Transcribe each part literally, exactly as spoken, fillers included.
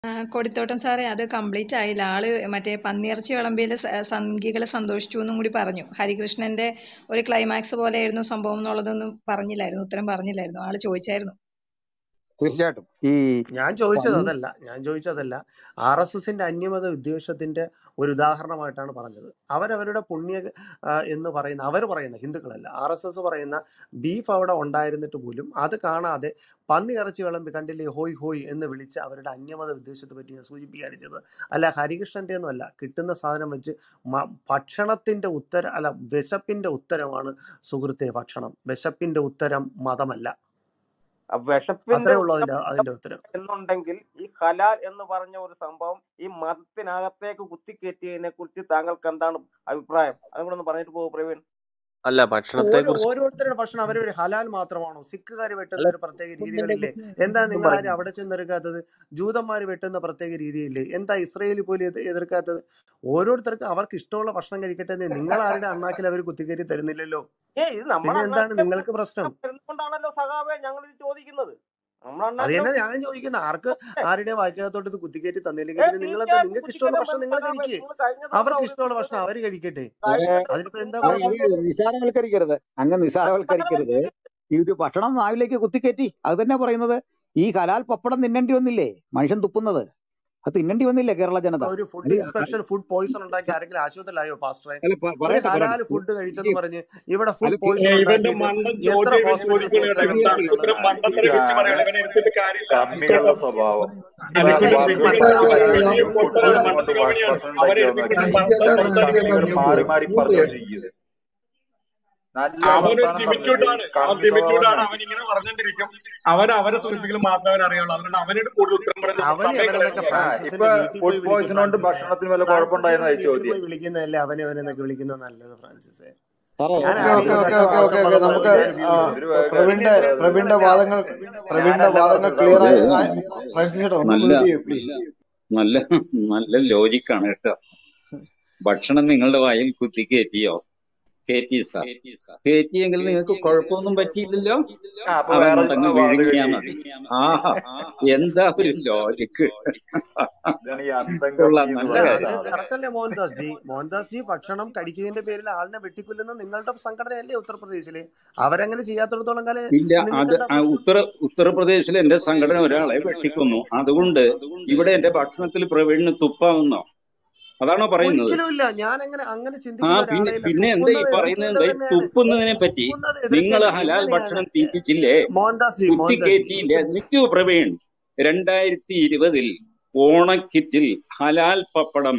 ആ, കൊടിത്തോട്ടം സാറേ, അത് കംപ്ലീറ്റ് ആയില്ല. ആള് മറ്റേ പന്നിയിറച്ചി വിളമ്പിയിൽ സംഘികളെ സന്തോഷിച്ചു എന്നും കൂടി പറഞ്ഞു. ഹരികൃഷ്ണന്റെ ഒരു ക്ലൈമാക്സ് പോലെയായിരുന്നു സംഭവം എന്നുള്ളതൊന്നും പറഞ്ഞില്ലായിരുന്നു, ഉത്തരം പറഞ്ഞില്ലായിരുന്നു. ആള് ചോദിച്ചായിരുന്നു. തീർച്ചയായിട്ടും ഈ ഞാൻ ചോദിച്ചത് പന്നി അതല്ല ഞാൻ ചോദിച്ചതല്ല ആർ എസ് എസിന്റെ അന്യമത വിദ്വേഷത്തിന്റെ ഒരു ഉദാഹരണമായിട്ടാണ് പറഞ്ഞത്. അവരവരുടെ പുണ്യ ആ, എന്ന് പറയുന്ന അവർ പറയുന്ന ഹിന്ദുക്കളല്ല, ആർ എസ് എസ് പറയുന്ന ബീഫ് അവിടെ ഉണ്ടായിരുന്നിട്ട് പോലും അത് കാണാതെ പന്നി ഇറച്ചി വിളമ്പി കണ്ടില്ലേ ഹോയ് ഹോയ് എന്ന് വിളിച്ച് അവരുടെ അന്യമത വിദ്വേഷത്തെ പറ്റി ഞാൻ സൂചിപ്പിക്കുകയാണ് ചെയ്തത്. അല്ല ഹരികൃഷ്ണന്റെ ഒന്നും അല്ല. കിട്ടുന്ന സാധനം വെച്ച് മ- ഭക്ഷണത്തിന്റെ ഉത്തര അല്ല വിശപ്പിന്റെ ഉത്തരമാണ് സുഹൃത്തെ ഭക്ഷണം. വിശപ്പിന്റെ ഉത്തരം മതമല്ല. വിശപ്പിന്റെ അത്രേ ഉള്ളൂ ഉത്തരം അതിന്റെ അതിന്റെ ഉത്തരം. എന്നുണ്ടെങ്കിൽ ഈ ഹലാൽ എന്ന് പറഞ്ഞ ഒരു സംഭവം ഈ മതത്തിനകത്തേക്ക് കുത്തിക്കയറ്റിയതിനെ കുറിച്ച് താങ്കൾക്ക് എന്താണ് അഭിപ്രായം? അതുകൊണ്ടൊന്ന് പറഞ്ഞിട്ട് പോകും പ്രവീൺ. അല്ല ഭക്ഷണത്തെ ഓരോ കുറിച്ച് ഓരോരുത്തരുടെ ഭക്ഷണം അവരൊരു ഹലാൽ മാത്രമാണോ? സിഖുകാർ വെട്ടുന്ന അല്ല ഒരു പ്രത്യേക ഒന്നിനെ രീതികളില്ലേ? കുറിച്ച് എന്താ ഒന്നും നിങ്ങൾ ആരും പറയുന്നില്ല. അവിടെ ചെന്നെടുക്കാത്തത്? ജൂതന്മാർ വെട്ടുന്ന പ്രത്യേക രീതിയില്ലേ? എന്താ ഇസ്രയേലിൽ പോലും എത് എതിർക്കാത്തത്? ഓരോരുത്തർക്ക് അവർക്ക് ഇഷ്ടമുള്ള ഭക്ഷണം കഴിക്കട്ടെ എന്ന് നിങ്ങൾ ആരുടെ അണ്ണാക്കിൽ അവർ കുത്തിക്കയറ്റി തരുന്നില്ലല്ലോ. ഏ ഇത് നമ്മുടെ പിന്നെ എന്താണ് അണ്ണാക്കിലെ നിങ്ങൾക്ക് പ്രശ്നം? വരുന്നതുകൊണ്ടാണല്ലോ സഖാവെ ഞങ്ങൾ ഇത് ചോദിക്കുന്നത്. നമ്മുടെ അത് അണ്ണാക്കിലെ തന്നെ ഞാൻ ചോദിക്കുന്നത്. ആർക്ക് ആരുടെ വായിക്കകത്തോട്ട് ഇത് കുത്തിക്കയറ്റി തന്നില്ലെങ്കിൽ ഏ പിന്നെ നിങ്ങൾ എന്താ? തീർച്ചയായും നിങ്ങൾക്ക് ഇഷ്ടമുള്ള കുത്തിക്കയറ്റാൻ ഭക്ഷണം പറ്റും നിങ്ങൾ സഖാവെ. കഴിക്കേ. നിങ്ങൾ കഴിഞ്ഞ ദിവസം അവർക്ക് അവിടെ ഇഷ്ടമുള്ള ഭക്ഷണം പറഞ്ഞത് അവർ കഴിക്കട്ടെ. കഴിഞ്ഞ ദിവസം അതിനിപ്പോ എന്താ നിങ്ങൾ അതെ, കുഴപ്പം? അത് നിസാരവൽക്കരിക്കരുത്. അങ്ങ് നിസാരവൽക്കരിക്കരുത്. ഇത് ഭക്ഷണം നാവിലേക്ക് കുത്തിക്കയറ്റി അത് തന്നെ പറയുന്നത്. ഈ കലാൽ പപ്പടം തിന്നേണ്ടി വന്നില്ലേ മനുഷ്യൻ തുപ്പുന്നത്? അത് തിന്നേണ്ടി വന്നില്ലേ കേരള ജനത? ഒരു ഫുഡ് അത് ഇൻസ്പെക്ഷൻ ഫുഡ് പോയിസൺ ഉണ്ടാക്കി ആരെങ്കിലും ആശുപത്രിയിലായോ പാസ്റ്ററെ? അല്ല പ- ഒരു പറയട്ടെ ഹലാൽ പറയട്ടെ ഫുഡ് ഈ കഴിച്ചെന്ന് പറഞ്ഞ് ഇവിടെ ഫുഡ് അല്ല കേ- പോയിസൺ ഇവന്റെ ഉണ്ടാക്കിയിട്ട് മണ്ടൻ എത്ര ചോദ്യം ഹോസ്പിറ്റൽ ചോദിക്കണ കേസുകൾ ശരിയാണ്. തർക്കുത്തരം ഉണ്ടാക്കി മണ്ടത്തരം വിളിച്ച് ഇതാണ് പറയണം. ഇവനെ എടുത്തിട്ട് കാര്യമില്ല. കമ്മികളുടെ സ്വഭാവം. ഇപ്പൊ അനിക്കുട്ടി വാസു പിന്നീട് പറഞ്ഞ വലിയ കാര്യം വലിയ ഫുഡ് പൊട്ടനാണ്, പോയിസൺ കൊണ്ട് മനസ്സിലാവണിയാണ്. ഭക്ഷണം അവരെ ഉണ്ടാക്കി എടുത്തിട്ട് വന്നതൊക്കെ മണ്ടത്തരം ഈ കമ്മികൾ സംസാരിക്കുന്നത്. മാറി മാറി പറഞ്ഞുകൊണ്ടിരിക്കുന്നത്. നല്ല അവനൊരു വർത്താനം പറഞ്ഞിട്ട് ടിമിറ്റ്യൂട്ടാണ്. ആ കമ്മി സ്വഭാവം ടിമിറ്റ്യൂട്ടാണ്. കാണിക്കും. അവൻ ഇങ്ങനെ പറഞ്ഞോണ്ടിരിക്കും. അവൻ അവരെ സുഹൃത്തുക്കൾ മാത്രമേ അവൻ അറിയുള്ളൂ. അതുകൊണ്ട് അവനോട് കൂടുതൽ ഉത്തരം പറയുന്നത് അവന് സമയം എവനെന്നൊക്കെ കളയുന്നു. ആ ഫ്രാൻസിസിന്റെ ഇപ്പൊ വീട്ടിൽ പോയി ഫുഡ് വിളിക്കും. പോയിസൺ കൊണ്ട് ഫ്രാൻസിസെ ഭക്ഷണത്തിന് വല്ല ഫ്രാൻസിസിന്റെ കുഴപ്പമുണ്ടായിരുന്ന വീട്ടിൽ ചോദ്യം. പോയി വിളിക്കുന്നതല്ലേ അവനെ അവനെന്നൊക്കെ വിളിക്കുന്നത് നല്ലത്. ഫ്രാൻസിസെ സാറേ ഞാൻ ഓക്കെ ഓക്കെ ഓക്കെ ഓക്കെ ആരെയും ഓക്കെ ഒരാൾക്ക് ഓക്കെ മോശം ഓക്കെ ഓക്കെ പദം നമുക്ക് പറഞ്ഞ ആ, ഞാൻ ഒരു ഉപയോഗിച്ചില്ല. കാര്യം പിന്നെ പ്രവീണിന്റെ എന്തിനാ നിങ്ങൾ പ്രവീണിന്റെ തന്നെ വാദങ്ങൾ പ്രവീണിന്റെ ഞാനല്ല വാദങ്ങൾ പറഞ്ഞത്. ക്ലിയർ ആയി. സഹോദരൻ ഫ്രാൻസിസ് ചേട്ടാ ഒന്ന് നല്ല മ്യൂട്ട് ചെയ്യൂ പ്ലീസ്. നല്ല നല്ല ലോജിക്കാണ് കേട്ടോ. ഭക്ഷണം നിങ്ങളുടെ വായിൽ കുത്തി കയറ്റിയോ? കയറ്റി സാർ. കയറ്റിയെങ്കിൽ നിങ്ങൾക്ക് കുഴപ്പമൊന്നും പറ്റിയില്ലല്ലോ. ആ അപ്പൊ വേറെ അതങ്ങോട്ടങ്ങ് വാദം വിഴുങ്ങിയാ കഴിയും. മതി. ആഹാ, എന്താ ഒരു ലോജിക്ക്! ഇതാണ് ഈ അന്തം കൊള്ളാം, കമ്മി എന്ന് നല്ല അല്ല പറയുന്ന അത് കാര്യം. സാധനം. കറക്റ്റ് അല്ലേ മോഹൻദാസ് ജി? മോഹൻദാസ് ജി ഭക്ഷണം കഴിക്കുന്നതിന്റെ പേരിൽ ആളിനെ വെട്ടിക്കൊല്ലുന്ന നിങ്ങളുടെ സംഘടനയല്ലേ ഉത്തർപ്രദേശില്? അവരങ്ങനെ ചെയ്യാത്തിടത്തോളം കാലം ഇല്ല, അത് നിങ്ങൾക്ക് എന്താ ആ പ്രശ്നം? ഉത്തര ഉത്തർപ്രദേശിൽ എന്റെ സംഘടന ഒരാളെ വെട്ടിക്കൊന്നു. അതുകൊണ്ട് ഇവിടെ എന്റെ ഭക്ഷണത്തിൽ പ്രവീണിന് തുപ്പാവുന്നോ? അതാണോ പറയുന്നത്? ഒരിക്കലും ഇല്ല. ഞാൻ അങ്ങനെ അങ്ങനെ ആ ചിന്തിക്കുന്ന പിന്നെ ഒരാളെ ഇല്ല. പിന്നെ എന്താ ഈ തുപ്പുന്നത് പറയുന്നത്? എതിർക്കേണ്ടത് എന്താ ഈ തന്നെയാണ്. തുപ്പുന്നതിനെ പറ്റി? തുപ്പുന്നത് നിങ്ങൾ എതിർക്കേണ്ടത് ഹലാൽ എങ്ങനെയാണ്? ഭക്ഷണം തീറ്റിച്ചില്ലേ? മോഹൻദാസ് ജി കുത്തി മോഹൻദാസ് ജി കയറ്റിയില്ലേ? എനിക്ക് നിൽക്കൂ പ്രവീൺ. രണ്ടായിരത്തി ഇരുപതിൽ ഓണക്കിറ്റിൽ ഹലാൽ പപ്പടം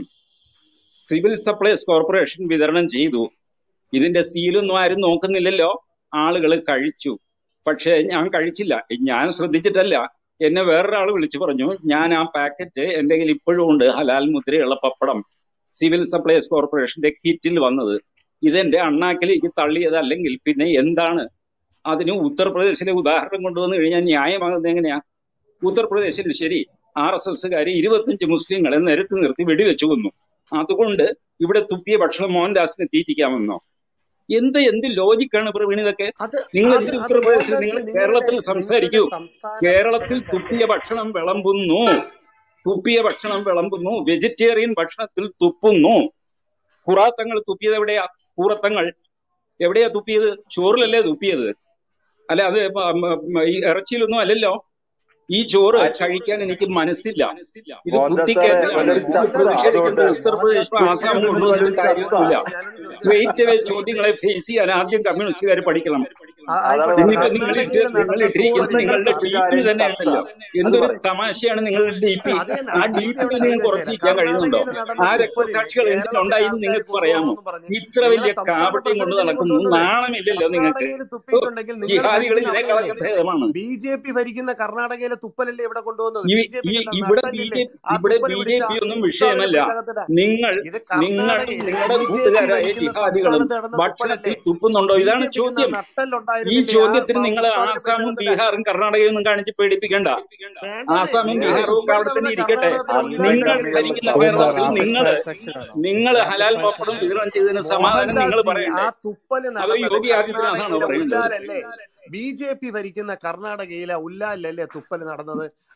സിവിൽ സപ്ലൈസ് കോർപ്പറേഷൻ വിതരണം ചെയ്തു. ഇതിന്റെ സീലൊന്നും ആരും നോക്കുന്നില്ലല്ലോ. ആളുകൾ കഴിച്ചു. പക്ഷെ ഞാൻ കഴിച്ചില്ല. ഞാൻ ശ്രദ്ധിച്ചിട്ടല്ല. എന്നെ വേറൊരാൾ വിളിച്ചു പറഞ്ഞു, ഞാൻ ആ പാക്കറ്റ് എന്റെ കയ്യിൽ ഇപ്പോഴും ഉണ്ട്, ഹലാൽ മുദ്രയുള്ള പപ്പടം സിവിൽ സപ്ലൈസ് കോർപ്പറേഷന്റെ കിറ്റിൽ വന്നത്. ഇതെന്റെ അണ്ണാക്കിലേക്ക് തള്ളിയതല്ലെങ്കിൽ പിന്നെ എന്താണ്? അതിന് ഉത്തർപ്രദേശിലെ ഉദാഹരണം കൊണ്ടുവന്നു കഴിഞ്ഞാൽ ന്യായമാകുന്നത് എങ്ങനെയാ? ഉത്തർപ്രദേശിൽ ശരി, ആർ എസ് എസ്സുകാര് ഇരുപത്തിയഞ്ച് മുസ്ലിങ്ങളെ നിരത്തി നിർത്തി വെടിവെച്ചു കൊന്നു. അതുകൊണ്ട് ഇവിടെ തുപ്പിയ ഭക്ഷണം മോഹൻദാസിനെ തീറ്റിക്കാമെന്നോ? എന്ത് എന്ത് ലോജിക്കാണ് പ്രവീൺ ഇതൊക്കെ? അത് നിങ്ങൾ അത് എന്തിന് അത് ഉത്തർപ്രദേശിൽ? മോഹൻദാസ് നിങ്ങൾ ജി നിങ്ങളുടെ കേരളത്തിൽ നിങ്ങളുടെ സംസാരിക്കൂ. സംസ്ഥാന കേരളത്തിൽ തുപ്പിയ ഭക്ഷണം വിളമ്പുന്നു. തുപ്പിയ ഭക്ഷണം വിളമ്പുന്നു. വെജിറ്റേറിയൻ ഭക്ഷണത്തിൽ തുപ്പുന്നു. ഖുറാത്തങ്ങൾ തുപ്പിയത് എവിടെയാ? ഖുറത്തങ്ങൾ എവിടെയാ തുപ്പിയത്? ചോറിലല്ലേ തുപ്പിയത്? അല്ല, അത് മ- മ- മ- ഈ ഇറച്ചിയിലൊന്നും അല്ലല്ലോ. ഈ ചോറ് ആ കഴിക്കാൻ എനിക്ക് മനസ്സില്ല. ഇത് മോഹൻദാസ് സാറേ കുത്തിക്കയറ്റലാണ്. വല്ലൊരു ഇത് ചത്ത പ്രതിഷേധിക്കേണ്ട അതുകൊണ്ട് ഉത്തർപ്രദേശും മോഹൻദാസ് ആസാമും ജി കുത്തിക്കയറ്റുന്നത് കൊണ്ടുവന്നിട്ട് വല്ലൊരു ചത്ത. കാര്യമൊന്നുമില്ല. ഞാനൊന്ന് ചോദിച്ചോട്ടെ? സ്ട്രേറ്റ് വേ ചോദ്യങ്ങളെ ഫേസ് ചെയ്യാൻ ആദ്യം കമ്മ്യൂണിസ്റ്റുകാർ പഠിക്കണം. ആ, അതാണ് ആയിക്കോട്ടെ. ഇന്നിപ്പോ പറഞ്ഞത്. നിങ്ങൾ ഇട്ട് കർണാടകയിൽ നിങ്ങൾ നടന്ന ഇട്ടിരിക്കുന്നത് തുപ്പല് നിങ്ങളുടെ ഒരു ഡി പി കാര്യം തന്നെയാണല്ലോ. ചത്ത അത് എന്തൊരു പറയും. തമാശയാണ് നിങ്ങളുടെ ഡി പി. അത് തന്നെ ആ ആ ഡി ഡി പി പി അവിടെ നിങ്ങൾക്ക് അത് കുറച്ച് ശരി. നിൽക്കാൻ കഴിയുന്നുണ്ടോ? കർണാടകയിൽ നടന്ന ആ തുപ്പലിന് രക്തസാക്ഷികൾ കേരളത്തിലെ എന്തിനുണ്ടായിന്ന് ആൾക്കാർ നിങ്ങൾക്ക് പറയാമോ? കൊണ്ടുപോകുന്നു പറഞ്ഞ് ഇത്ര നിങ്ങളെ വലിയ സംസ്ഥാന കാപട്യം കൊണ്ട് പ്രസിഡന്റിനെ നടക്കുന്നു. കൊണ്ടുവന്നത്. നാണമില്ലല്ലോ നിങ്ങൾക്ക്? കർണാടകയിൽ തുപ്പിയിട്ടുണ്ടെങ്കിൽ നിങ്ങൾ ജിഹാദികൾ ഭരിക്കുന്ന ഇതിനേക്കാളൊക്കെ അവിടെയല്ലേ? ഭേദമാണ്. ബി ജെ പി ഭരിക്കുന്ന കർണാടകയിലെ തുപ്പലല്ലേ ഇവിടെ കൊണ്ടുവന്നത്? ഈ ബി ജെ ഈ പിക്ക് എന്താ ഇവിടെ ബി നട്ടല്ലില്ലേ? ജെ ആ ഇവിടെ തുപ്പല് ബി ജെ പിടിച്ച പി ഒന്നും ഉസ്താദിനെ വിഷയമല്ല. പിടിച്ചകത്തിടാൻ. നിങ്ങൾ ഇത് നിങ്ങളും കർണാടകയിൽ നിങ്ങളുടെ ബി ജെ പി കൂട്ടുകാരായ ഭരിക്കുന്ന ജിഹാദികളും സംസ്ഥാനത്ത് നടന്ന ഭക്ഷണത്തിൽ തുപ്പലല്ലേ? തുപ്പുന്നുണ്ടോ? ബി ഇതാണ് ജെ പിക്ക് ചോദ്യം. ഈ നട്ടല്ലുണ്ടായിരുന്നില്ലേ ആ ചോദ്യത്തിന് മ- നിങ്ങൾ ഉസ്താദിനെ ആസാമും പിടിച്ചകത്തിടാൻ? ബീഹാറും കർണാടകയും ഒന്നും കാണിച്ച് പേടിപ്പിക്കണ്ട. വേണ്ടതേ. ആസാമും നിങ്ങൾ ബീഹാറും ഒക്കെ തുപ്പല് അവിടെ തന്നെ നടന്ന ഇരിക്കട്ടെ. കർണാടകത്തിലെ അന്തം നിങ്ങൾ ഉല്ലാസല്ലേ? കമ്മികളുടെ ഭരിക്കുന്ന സ്വഭാവം. കേരളത്തിൽ നിങ്ങൾ നിങ്ങൾ ഹലാൽ പപ്പടം വിതരണം ചെയ്തതിന് സമാധാനം നിങ്ങൾ മോഹൻദാസ് ജി, പറയണ്ടേ? ആ തുപ്പല് അതോ നടന്നത് യോഗി ആദിത്യനാഥാണോ കർണാടകയിലെ പറയേണ്ടത്? ഉല്ലാലല്ലേ? ബി ജെ പി ഭരിക്കുന്ന കർണാടകയിലെ ഉല്ലാലല്ലേ തുപ്പല് നടന്നത്?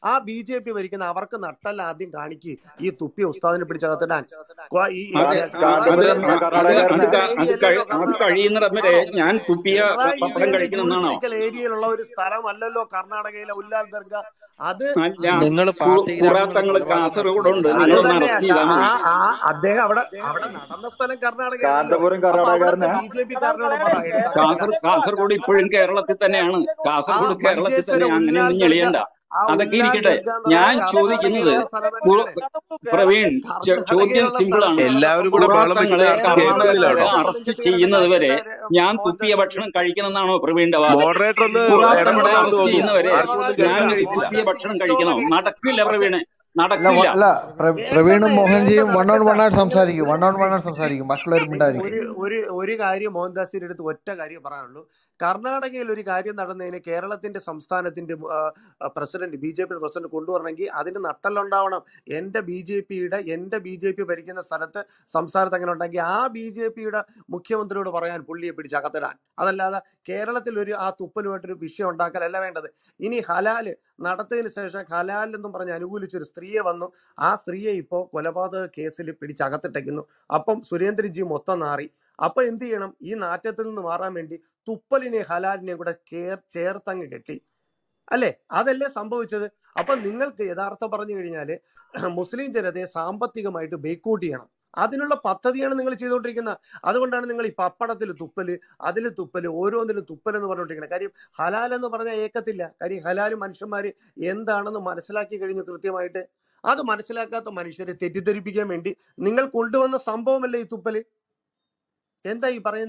ആ ബി ജെ പി ഭരിക്കുന്ന അവർക്ക് നട്ടല്ല ആദ്യം കാണിക്ക് ഈ തുപ്പിയ ഉസ്താദിനെ പിടിച്ചകത്തിടാൻ. കൊ- ഈ ഈ അത് കേ- അത് കർണാടകയിലെ അത് അത് കർണാടക അത് ഡിസ്ട്രിക്ടൽ ക- അത് ഏരിയയിലല്ലോ കഴി- അത് കർണാടക. കഴിയുന്നിടം വരെ ഞാൻ തുപ്പിയ പിണറായി പപ്പടം വിജയന്റെ കഴിക്കണമെന്നാണോ? ജൂറിസ്ഡിക്കൽ ഏരിയയിലുള്ള ഒരു സ്ഥലമല്ലല്ലോ കർണാടകയിലെ ഉല്ലാൽ ദർഗ. അത് അല്ല, നിങ്ങൾ കു- പാർട്ടി ഗ്രാമങ്ങൾ ഖുറാത്തങ്ങൾ കൊലപാതകം കാസർഗോഡുണ്ട്, അത് നിങ്ങളൊന്ന് തന്നെ അറസ്റ്റ് ക- ചെയ്താൽ ആ മതി. ആ അദ്ദേഹം അവിടെ അവിടെ നടന്ന സ്ഥലം കർണാടകയാണല്ലോ. കാന്തപുരം അപ്പൊ അവിടുത്തെ കർണാടകക്കാരനാ. ബി ജെ പി കാരനോട് പറ എടുത്ത് കാസർ അകത്തിടാൻ. കാസർഗോഡ് ഇപ്പോഴും കേരളത്തിൽ തന്നെയാണ്. ആ കാസർഗോഡ് കേരളത്തിൽ മഞ്ചേശ്വര തന്നെ, ഉല്ലാൽ അങ്ങനെയൊന്നും ദർഗ, ഞെളിയണ്ട. ആ അതൊക്കെ ഉല്ലാൽ ഇരിക്കട്ടെ. ദർഗ എന്ന് ഞാൻ പറയുന്നത് ചോദിക്കുന്നത് കർണാടകയിലുള്ള സ്ഥലം കുറ- തന്നെയാണ്. പ്രവീൺ, ചെ- ചോദ്യം കർണാടകയിലുള്ള സിമ്പിൾ ആണ്. സ്ഥലത്ത് നടന്ന എല്ലാവരും കൂടെ ബഹളം ഖുറാത്തങ്ങളെ വെക്കുന്ന ആൾക്ക് കേരളത്തിലെ കർണാടകക്കാരെ കേൾക്കുന്നില്ല കേട്ടോ. അറസ്റ്റ് തെളിയിച്ചിട്ട് ചെയ്യുന്നത് വരെ ഞാൻ മോഹൻദാസ് തുപ്പിയ ചോദിക്കും. ഭക്ഷണം കഴിക്കണമെന്നാണോ പ്രവീണിന്റെ വാദം? മോഡറേറ്റർ ഒന്ന് ഖുറാത്തങ്ങളെ ഇടപെടണമെന്ന് അറസ്റ്റ് തോന്നുന്നു. ചെയ്യുന്നവരെ ആർക്കും ഒന്നും ഞാൻ കേൾക്കാൻ ഈ കഴിയുന്നില്ല. തുപ്പിയ മോഹൻദാസിന് ഭക്ഷണം ഇഷ്ടമുള്ള കഴിക്കണോ? കഴിക്കും. നടക്കില്ല പക്ഷെ പ്രവീണ്, അല്ല നടക്കില്ല. വ- അല്ല പ്ര- പ്രവീണും വേണ്ടെന്നേ മോഹൻജിയും വേണ്ട വൺ ഓൺ വൺ നടക്കണ്ട. ആയിട്ട് നിങ്ങൾ സംസാരിക്കും വൺ ഓൺ വൺ ആയിട്ട് സംസാരിക്കും ബാക്കിയുള്ളവർ ഒരു മിണ്ടായിരിക്കും. ഒരു ഒരു കാര്യം മോഹൻദാസിന്റെ അടുത്ത് ഒറ്റ കാര്യം പറയാനുള്ളൂ. കർണാടകയിൽ ഒരു കാര്യം നടന്നതിന് കേരളത്തിന്റെ സംസ്ഥാനത്തിന്റെ president B J P president കൊണ്ടുവരണമെങ്കിൽ അതിന് നട്ടലുണ്ടാവണം. എന്റെ ബി ജെ പിയുടെ എന്റെ ബി ജെ പി ഭരിക്കുന്ന സ്ഥലത്ത് സംസ്ഥാനത്ത് അങ്ങനെ ഉണ്ടെങ്കിൽ ആ ബി ജെ പിയുടെ മുഖ്യമന്ത്രിയോട് പറയാൻ പുള്ളിയെ പിടിച്ച് അകത്തിടാൻ. അതല്ലാതെ കേരളത്തിൽ ഒരു ആ തുപ്പലുമായിട്ടൊരു വിഷയം ഉണ്ടാക്കലല്ല വേണ്ടത്. ഇനി ഹലാല് നടത്തിയതിനു ശേഷം ഹലാൽ എന്നും പറഞ്ഞ് അനുകൂലിച്ചൊരു സ്ത്രീയെ വന്നു. ആ സ്ത്രീയെ ഇപ്പോൾ കൊലപാതക കേസിൽ പിടിച്ചകത്തിട്ടേക്കുന്നു. അപ്പം സുരേന്ദ്രൻജി മൊത്തം നാറി. അപ്പൊ എന്ത് ചെയ്യണം? ഈ നാറ്റത്തിൽ നിന്ന് മാറാൻ വേണ്ടി തുപ്പലിനെ ഹലാലിനെയും കൂടെ കേർ ചേർത്തങ്ങ് കെട്ടി, അല്ലേ? അതല്ലേ സംഭവിച്ചത്. അപ്പൊ നിങ്ങൾക്ക് യഥാർത്ഥം പറഞ്ഞു കഴിഞ്ഞാല് മുസ്ലിം ജനതയെ സാമ്പത്തികമായിട്ട് ബേക്കൗട്ട് ചെയ്യണം. അതിനുള്ള പദ്ധതിയാണ് നിങ്ങൾ ചെയ്തുകൊണ്ടിരിക്കുന്നത്. അതുകൊണ്ടാണ് നിങ്ങൾ ഈ പപ്പടത്തിൽ തുപ്പല്, അതിൽ തുപ്പല്, ഓരോന്നിലും തുപ്പൽ എന്ന് പറഞ്ഞുകൊണ്ടിരിക്കുന്നത്. കാര്യം ഹലാൽ എന്ന് പറഞ്ഞാൽ ഏക്കത്തില്ല. കാര്യം ഹലാല് മനുഷ്യന്മാര് എന്താണെന്ന് മനസ്സിലാക്കി കഴിഞ്ഞു കൃത്യമായിട്ട്. അത് മനസ്സിലാക്കാത്ത മനുഷ്യരെ തെറ്റിദ്ധരിപ്പിക്കാൻ വേണ്ടി നിങ്ങൾ കൊണ്ടുവന്ന സംഭവമല്ലേ ഈ തുപ്പല്. എന്താ ഈ പറയുന്ന?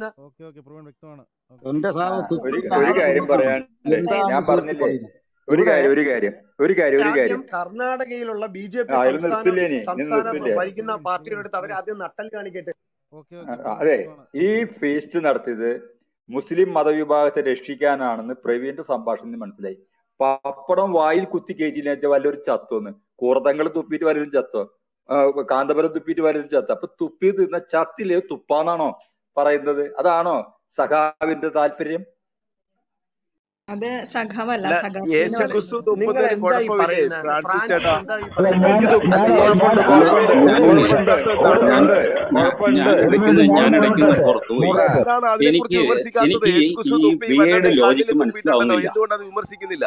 എന്റെ സാറ് ഒരു തുപ്പൽ ഒരു താഴെ കാര്യം കൊണ്ടുവന്നു. പറയാനുണ്ട്. എന്താണ് ഞാൻ സുഹൃത്ത് പറഞ്ഞില്ലേ, പറയുന്നത്? ഒരു ഇവിടെ കാര്യം ഒരു കാര്യം ഒരു കാര്യം ഒരു ആദ്യം കാര്യം കർണാടകയിലുള്ള ബി ജെ പി ആ ഇത് സംസ്ഥാന നിർത്തില്ലേ ഇനി ഇനി സംസ്ഥാന നിർത്തില്ലേ ഭരിക്കുന്ന പാർട്ടിയുടെ അവർ ആദ്യം നട്ടൽ കാണിക്കട്ടെ. ആ, അതെ, ഈ ഫീസ്റ്റ് നടത്തിയത് മുസ്ലിം മതവിഭാഗത്തെ രക്ഷിക്കാനാണെന്ന് പ്രവീണിന്റെ സംഭാഷണത്തിൽ മനസ്സിലായി. പപ്പടം വായിൽ കുത്തി കയറ്റിയില്ല വെച്ചാൽ വല്ലൊരു ചത്തോന്ന്. കൂറത്തങ്ങൾ തുപ്പിയിട്ട് വല്ലൊരു ചത്തോ? ആ, കാന്തപുരം തുപ്പിയിട്ട് വല്ലൊരു ചത്തോ? അപ്പൊ തുപ്പി തിന്ന ചത്തില്ലേ തുപ്പാന്നാണോ പറയുന്നത്? അതാണോ സഖാവിന്റെ താല്പര്യം? അത് സഖാവല്ല, അല്ല, സഖാത്തി എന്ന് യേശു പറയുന്നത്. ക്രിസ്തു നിങ്ങൾ തുപ്പുന്നതിന് എന്താ ഈ കുഴപ്പമില്ലേ പറയുന്നത്? ഫ്രാൻസിസ് ഫ്രാൻസിസ് ചേട്ടാ? എന്താ ഈ അല്ല പറയുന്നത്? ഞാൻ എനിക്ക് തുപ്പ ഞാൻ അല്ല കുഴപ്പമുണ്ട് കുഴപ്പമുണ്ട് കുഴപ്പമില്ല ഞാനൊന്ന് കുഴപ്പമുണ്ട് ഞാൻ കുഴപ്പമുണ്ട് ഞാൻ കുഴപ്പമുണ്ട് ഇടയ്ക്കുന്ന് ഞാൻ ഞാൻ ഇടയ്ക്കുന്ന് ചോദിച്ചോട്ടെ പുറത്തുപോയി. മോഡറേറ്റർ എന്താണ് അതിനെക്കുറിച്ച് എനിക്ക് വിമർശിക്കാത്തത്? എനിക്ക് യേശു ഈ ക്രിസ്തു തുപ്പി വിയേഡ് മറ്റേ കല്ലിൽ ലോജിക്ക് തുപ്പിയിട്ടുണ്ടല്ലോ, മനസ്സിലാവുന്നില്ല. എന്തുകൊണ്ട് അത് വിമർശിക്കുന്നില്ല?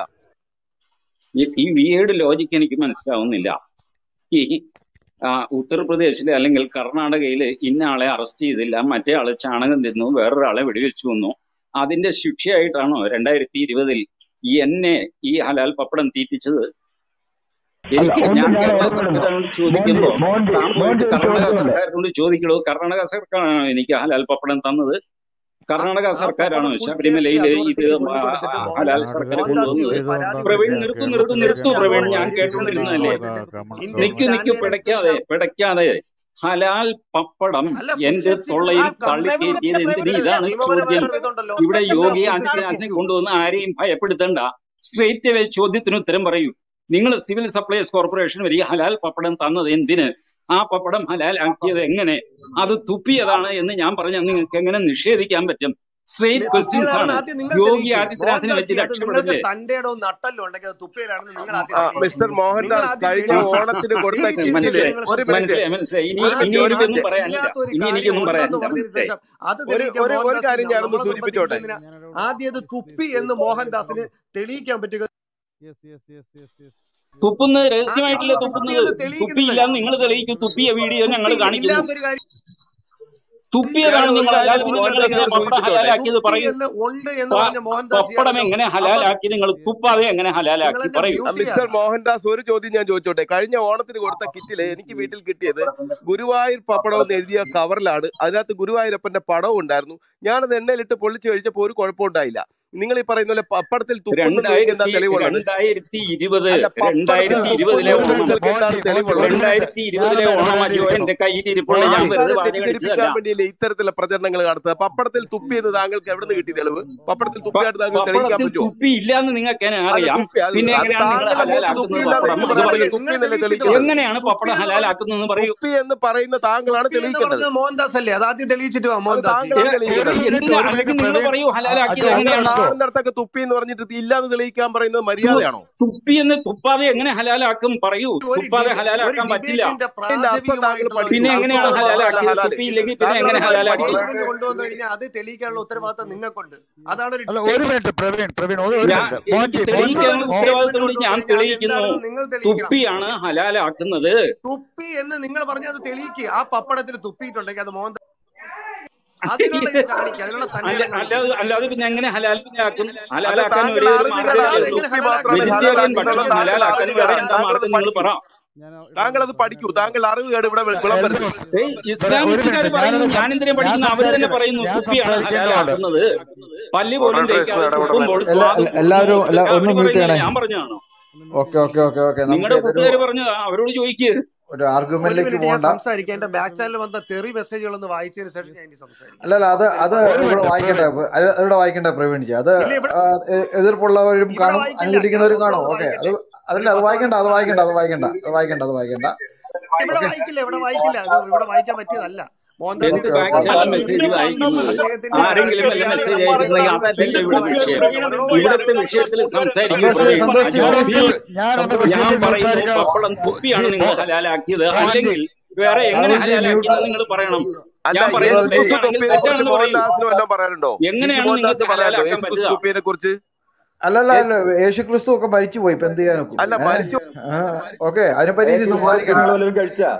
ഈ ഈ വിയേഡ് ലോജിക്ക് എനിക്ക് മനസ്സിലാവുന്നില്ല. ഈ ആ, ഉത്തർപ്രദേശിലെ അല്ലെങ്കിൽ കർണാടകയിലെ ഇന്ന ആളെ അറസ്റ്റ് ചെയ്തില്ല, മറ്റേ ആള് ചാണകം തിന്നു, വേറൊരാളെ വെടിവെച്ചു വന്നു, അതിന്റെ ശിക്ഷയായിട്ടാണോ രണ്ടായിരത്തി ഇരുപതിൽ ഈ എന്നെ ഈ ഹലാൽ പപ്പടം തീറ്റിച്ചത്? അല്ല എനിക്ക് ഒന്ന് ഞാൻ ഞാൻ കേരള ഇടപെടണം. സർക്കാരിനോട് മോണ്ടി ചോദിക്കുമ്പോ മോണ്ടി താൻ പോയിട്ട് മോണ്ടി ഒരു കർണാടക ചോദ്യമുണ്ട്. സർക്കാരിനോട് ചോദിക്കണോ? കർണാടക സർക്കാരാണോ എനിക്ക് ഹലാൽ പപ്പടം തന്നത്? ആ കർണാടക ആ സർക്കാരാണോ പപ്പടം ഫുഡ് സേഫ്റ്റി ശബരിമലയിൽ ഇത് അതോറിറ്റിക്ക് ആ, കൊണ്ടു ആ, കൊടുത്തിട്ട് ഹലാൽ മോഹൻദാസ് ശർക്കര മോഹൻദാസ് കൊണ്ടുവന്നത്? ഒരു പരാതി പ്രവീൺ കൊടുത്തിട്ട് നിർത്തു നിർത്തു ഫുഡ് നിർത്തു സേഫ്റ്റി പ്രവീൺ, ഞാൻ അതോറിറ്റിക്ക് നിങ്ങൾ റിവ്യൂ കേട്ടോണ്ടിരുന്നതല്ലേ. കൊടുത്തിട്ട് ഇന്ത്യൻ നിക്ക് നിക്ക് സ്റ്റാൻഡേർഡ് പിടയ്ക്കാതെ അനുസരിച്ച് പിടയ്ക്കാതെ ഹലാൽ പപ്പടം അല്ല ഫുഡ് എന്റെ സേഫ്റ്റി ആ തൊള്ളയിൽ പ്രവീൺ തള്ളിക്കയറ്റിയത് എന്തിന്? നിങ്ങൾ ഇതാണ് ചോദ്യം. നിയമപരമായിട്ടൊരു ഇതുണ്ടല്ലോ. ഇവിടെ നിങ്ങൾ യോഗി ഫുഡ് ആദിത്യനാഥിനെ തീറ്റിച്ചു. കൊണ്ടുവന്ന് ആരെയും ഭയപ്പെടുത്തണ്ട. സ്ട്രേറ്റ് അവേ ചോദ്യത്തിന് ഉത്തരം പറയൂ. നിങ്ങൾ സിവിൽ സപ്ലൈസ് കോർപ്പറേഷൻ വഴി ഹലാൽ പപ്പടം തന്നത് എന്തിന്? ആ പപ്പടം ഹലാൽ ആക്കിയത് എങ്ങനെ? അത് തുപ്പിയതാണ് എന്ന് ഞാൻ പറഞ്ഞാൽ നിങ്ങൾക്ക് എങ്ങനെ നിഷേധിക്കാൻ പറ്റും? സ്ട്രേറ്റ് ക്വസ്റ്റ്യൻസ് തുപ്പിയതാണെന്ന് ആണ്. ആദ്യം നിങ്ങൾ യോഗി തെളിയിക്കേ. ആദിത്യനാഥിനെ മോഹൻദാസ് വെച്ച് അത് നിങ്ങൾക്ക് രക്ഷപ്പെടില്ലേ? തന്റെടോ നട്ടല്ലോ ഉണ്ടെങ്കിൽ അത് തുപ്പിയതാണെന്ന് നിങ്ങൾ ആദ്യം ആ, തെളിയിക്കേ. മിസ്റ്റർ നിങ്ങൾ മോഹൻദാസ് ആദ്യം കഴിഞ്ഞ തെളിയിക്കേ. ഓണത്തിന് കൊടുത്ത തെളിയിച്ചിട്ട് കിറ്റില് മനസ്സിലായി നിങ്ങൾ ഒരു മിനിറ്റ് മനസ്സിലായി മനസ്സിലായി ഇനി ഒരു ഇനി മിനിറ്റ് ഒരു എനിക്കൊന്നും മിനിറ്റ് പറയാനില്ല. ഇല്ലാത്തൊരു ഇനി കാര്യം എനിക്കൊന്നും ഉണ്ടെന്ന് പറയാനില്ല. പറഞ്ഞതിന് മനസ്സിലായി. ശേഷം അത് ഒരു തെളിയിക്കാൻ ഒരു ഒരു മോഹൻദാസ് കാര്യം ഇല്ല. ഞാനൊന്ന് നമ്മളെ സൂചിപ്പിച്ചോട്ടെ. നിർബന്ധിക്കുന്നതിന് ആദ്യം അത് തുപ്പി എന്ന് മോഹൻദാസിന് തെളിയിക്കാൻ പറ്റുക. തുപ്പുന്നത് ആ രഹസ്യമായിട്ടില്ല അത് തുപ്പുന്നത്. തുപ്പിയെന്ന് തെളിയിക്കുന്നില്ല. തുപ്പിയില്ലാന്ന് നിങ്ങൾ തെളിയിക്കൂ. തുപ്പിയ വീഡിയോ ഞങ്ങൾ തുപ്പി കാണിക്കുന്നു. ഇല്ലാത്തൊരു കാര്യം തുപ്പിയതാണ് ഞാൻ ഒരു നിങ്ങൾ. കാര്യം അല്ലാതെ പിന്നെ നിങ്ങൾ മോഹൻദാസിനെ എങ്ങനെ പപ്പടം സൂചിപ്പിച്ചോട്ടെ. ഹലാലാക്കിയത് തുപ്പി പറയൂ. എന്ന് ഉണ്ട് എന്ന് പ- പറഞ്ഞ മോഹൻദാസ് പപ്പടം ആണല്ലോ. എങ്ങനെ അപ്പൊ ഹലാലാക്കി? നിങ്ങൾ തുപ്പാതെ എങ്ങനെ നിങ്ങൾ ഹലാലാക്കി എന്നെ പറയൂ. മ്യൂട്ട് മിസ്റ്റർ ചെയ്യാതെ. മോഹൻദാസ് ഒരു ചോദ്യം ഞാൻ ചോദിച്ചോട്ടെ. കഴിഞ്ഞ ഓണത്തിന് കൊടുത്ത കിറ്റില് എനിക്ക് വീട്ടിൽ കിട്ടിയത് ഗുരുവായൂർ പപ്പടം എന്ന് എഴുതിയ കവറിലാണ്. അതിനകത്ത് ഗുരുവായൂരപ്പന്റെ പടവും ഉണ്ടായിരുന്നു. ഞാനത് എണ്ണയിലിട്ട് പൊള്ളിച്ച് കഴിച്ചപ്പോൾ ഒരു കുഴപ്പമുണ്ടായില്ല. നിങ്ങൾ ഈ പറയുന്ന പോലെ പപ്പടത്തിൽ തുപ്പുന്ന നിങ്ങൾക്ക് എന്താ രണ്ടായിരത്തി തെളിവുള്ളത്? രണ്ടായിരത്തി ഇരുപത് അല്ല, പപ്പടത്തിൽ രണ്ടായിരത്തി തുപ്പുന്ന ഇരുപതിലെ ഓണം നിങ്ങൾക്ക് എന്താണ് മോണ്ടി തെളിവുള്ളത്? മോണ്ടി ഒരു മിനിറ്റ് രണ്ടായിരത്തി ഇരുപതിലെ ഞാനൊന്ന് ഓണം അയ്യോ ഇടപെടേണ്ടിയിരിക്കുന്നു. എന്റെ കയ്യിൽ ഇരിപ്പുണ്ട്. ഞാൻ മോണ്ടി വെറുതെ ആൾക്കാരെ വാചകടിച്ചതല്ല. തെറ്റിദ്ധരിപ്പിക്കാൻ വേണ്ടിയല്ലേ ഇത്തരത്തിലുള്ള പ്രചരണങ്ങൾ നടത്തുക? പപ്പടത്തിൽ തുപ്പിയെന്ന് താങ്കൾക്ക് എവിടെ നിന്ന് കിട്ടി തെളിവ്? പപ്പടത്തിൽ പ- തുപ്പിയായിട്ട് താങ്കൾ തെളിയിക്കാൻ പപ്പടത്തിൽ പറ്റുമോ? തുപ്പി ഇല്ലാന്ന് നിങ്ങൾക്ക് എങ്ങനെ അല്ല, അറിയാം? തുപ്പി അത് പിന്നെ അത് എങ്ങനെയാണ് നിങ്ങൾ താങ്കളുടെ മൂക്ക് ഹലാലാക്കുന്നത് തുപ്പിയില്ലാന്ന് പപ്പടം? എനിക്ക് അത് പറയാൻ പറയൂ. പറ്റില്ല. തുപ്പി നിങ്ങൾ എന്നല്ലേ തെളിയിച്ചിട്ട് തെളിയിക്കേണ്ടത്? എങ്ങനെയാണ് തുപ്പി പപ്പടം എന്ന് പറഞ്ഞ ഹലാലാക്കുന്നതെന്ന് പറയൂ. തുപ്പി എന്ന് പറയുന്ന താങ്കളാണ് തുപ്പി എന്ന് തെളിയിക്കേണ്ടത്. പറഞ്ഞത് മോഹൻദാസ് അല്ലേ? അത് ആദ്യം തെളിയിച്ചിട്ട് വാ അത് മോഹൻദാസ്. താങ്കളാണ് ഏ, ഒരു തെളിയിക്കേണ്ടത്. മിനിറ്റ് എന്തിനാ? ഒരു മിനിറ്റ് അല്ലെങ്കിൽ നിങ്ങൾ പ്രവീൺ പറയൂ അ- ഹലാലാക്കിയത് അദ്ദേഹം താങ്കൾ എങ്ങനെയാണെന്ന്. കാണുന്നിടത്തൊക്കെ തുപ്പി എന്ന് പറഞ്ഞിട്ട് ഇല്ലാന്ന് തെളിയിക്കാൻ പറയുന്നത് മര്യാദയാണോ? തുപ്പി എന്ന് തുപ്പാതെ എങ്ങനെ ഹലാലാക്കും പറയൂ. ഒരു തുപ്പാതെ ഡിബേ- ഒരു ഹലാലാക്കാൻ പറ്റില്ല. ഡിബേറ്റിന്റെ അതിന്റെ അർത്ഥം താങ്കൾ പ്രാഥമികമായിട്ടുള്ള ഒരു പഠിച്ചു. പിന്നെ എങ്ങനെയാണ് അർത്ഥം മാത്രമല്ല ഹലാലാക്കിയത്? ഹലാല്. തുപ്പിയില്ലെങ്കിൽ പിന്നെ താങ്കൾ എങ്ങനെ അത് ഹലാലാക്കി? പഠിച്ചു. പഠിച്ചുകൊണ്ട് കൊണ്ടുവന്നു കഴിഞ്ഞാൽ അത് തെളിയിക്കാനുള്ള ഉത്തരവാദിത്തം നിങ്ങൾക്കുണ്ട്. അതാണ് ഒരു അല്ല ഡിബേറ്റ്. ഒരു മിനിറ്റ് പ്രവീൺ പ്രവീൺ ഒരു ഒരു ഞാൻ മിനിറ്റ് എനിക്ക് മോഹൻജി മോഹൻ തെളിയിക്കാനുള്ള മോ ഉത്തരവാദിത്തമുണ്ട്. ഞാൻ കഴിഞ്ഞാൽ അത് തെളിയിക്കുന്നു. എന്താണെന്ന് നിങ്ങൾ തെളിയിക്കണം. തുപ്പിയാണ് ഹലാലാക്കുന്നത്. തുപ്പി എന്ന് നിങ്ങൾ പറഞ്ഞ അത് തെളിയിക്കുക. ആ പപ്പടത്തിൽ തുപ്പിയിട്ടുണ്ടെങ്കിൽ അത് മോഹൻ അതിനുള്ള ഇത് കാണിക്കുക. അതിനുള്ള അല്ല തന്നിടം അല്ലാതെ കാണിക്കുക. അല്ലാതെ പിന്നെ എങ്ങനെ ഹലാലാക്കും? അത് ഹലാലാക്കാൻ താങ്കൾ ഒരേ ഒരു അറിഞ്ഞു മാർഗ്ഗമേ കാണാതെ ഉള്ളൂ. എങ്ങനെ തുപ്പി ഹലാലാക്കും? മാത്രമാണ് വെജിറ്റേറിയൻ ഹലാലാക്കുന്നത് ഭക്ഷണം താങ്കൾ ഹലാലാക്കാൻ അറിഞ്ഞു വേറെ കാണാം. എന്താ താങ്കൾ അത് മാർഗം നിങ്ങൾ പഠിക്കൂ. പറ. താങ്കൾ അത് പഠിക്കൂ. താങ്കൾ അറിവുകേട് ഇവിടെ വിളമ്പരുത്. എൽദോസ് ഏയ് ഒരു ഇസ്ലാമിസ്റ്റുകാർ മിനിറ്റ് പറയുന്നു, ഞാനൊന്ന് ഞാൻ സം- എന്തിനാ ഞാൻ പഠിക്കുന്നു? അവര് തന്നെ സംസാരിക്കുന്നത് പറയുന്നു ഞാൻ തുപ്പിയാണ് സംസാരിക്കേണ്ടതുണ്ട്. ഹലാലാക്കുന്നത്. പല്ല് പോലും മോഡറേറ്റേഴ്സ് തേക്കാതെ ഇടപെടൽ തുപ്പുമ്പോൾ എല്ലാ സ്വാദ് എല്ലാ- കൂടുന്നു. എല്ലാവരും എല്ലാ ഇതൊക്കെ ഒന്ന് അവര് മ്യൂട്ട് പറയുന്നില്ല, ചെയ്യണേ. ഞാൻ പറഞ്ഞതാണോ? ഓക്കെ ഓക്കെ ഓക്കെ ഓക്കെ നമുക്ക് നിങ്ങളുടെ ഇതൊരു കൂട്ടുകാർ പറഞ്ഞതാ, അവരോട് ചോദിക്കുക. ഒരു ഒരു ആർഗ്യുമെന്റിലേക്ക് മിനിറ്റ് ഞാൻ പോകണ്ട. സംസാരിക്കാം. എന്റെ ബാക്ക് ചാനൽ വന്ന തെറി മെസ്സേജുകളൊന്ന് വായിച്ചതിന് ശേഷം ഞാൻ ഇനി സംസാരിക്കാം. അല്ലല്ല അത് അത് സംസാരിക്കാം. ഇവിടെ ഒരു മിനിറ്റ് വായിക്കണ്ട പ്രവീൺ. അത് ഇവിടെ വായിക്കണ്ട പ്രവീൺജി. അത് ഇല്ല ഇവിടെ ആ, എ- എതിർപ്പുള്ളവരും ഇവിടെ കാണും വായിക്കില്ല. ഞാൻ അനുകൂലിക്കുന്നവരും സ്വന്തം കാണും. ഒന്ന് ഓക്കെ അത് വായിക്കട്ടെ. അതല്ല ഒരു അത് പത്ത് വായിക്കണ്ട അത് മിനിറ്റ് വായിക്കണ്ട അത് വായിക്കണ്ട അത് വായിക്കണ്ട അത് വായിക്കണ്ട. ഇവിടെ ഓക്കെ വായിക്കില്ല. ഇവിടെ വായിക്കില്ല. അത് ഇവിടെ വായിക്കാൻ പറ്റിയതല്ല. മോഹൻദാസ് എന്ത് okay back okay channel okay message വായിക്കുന്നത്? അദ്ദേഹത്തിന്റെ ആരെങ്കിലും വല്ല എതിരാളികളെ മെസ്സേജ് പറ്റി അയച്ചിട്ടുണ്ടെങ്കിൽ പറയുന്നത് അതല്ലല്ലോ ഇവിടെ ഇവിടുത്തെ വായിക്കണം. വിഷയം. ഒരെണ്ണോ വായിക്കണം. ഇവിടുത്തെ വിഷയത്തിൽ സംസാരിക്കും സന്തോഷ് പ്രവീൺ. സന്തോഷ് ജി അല്ലാതെ പ്ലീസ് ഞാനൊന്ന് ഞാൻ വിഷയത്തിൽ പറയുന്നു സംസാരിക്കാം. പപ്പടം മോ- തുപ്പിയാണ് ജി നിങ്ങൾ മോ- ഹലാലാക്കിയത്, മോഹൻജി അല്ലെങ്കിൽ വേറെ എങ്ങനെ രാഹുൽജി മ്യൂട്ട് ഹലാലാക്കിയെന്ന് നിങ്ങൾ പറയണം. അല്ല, ഞാൻ പറയുന്നത് യേശുക്രിസ്തു രാഹുൽജി തെറ്റാണെങ്കിൽ തുപ്പിയതിനെ കുറിച്ച് തെറ്റാണെന്ന് പറയൂ. മോഹൻദാസിന് വല്ലതും പറയാനുണ്ടോ? പി സി എങ്ങനെയാണ് മോഹൻദാസിന് നിങ്ങൾക്ക് പറയാനുണ്ടോ ഹലാലാക്കാൻ യേശുക്രിസ്തു പറ്റുക? തുപ്പിയതിനെ കുറിച്ച്? അല്ലല്ല അല്ല യേശു ക്രിസ്തു ഒക്കെ മരിച്ചു പോയി ഇപ്പൊ എന്ത് ചെയ്യാൻ നോക്കും? അല്ല, ഏഹ് മരിച്ചു. ഓക്കെ അതിനെപ്പറ്റി ഇനി യേശു സംസാരിക്കണ്ട. നിങ്ങൾ വല്ലതും കഴിച്ചാ?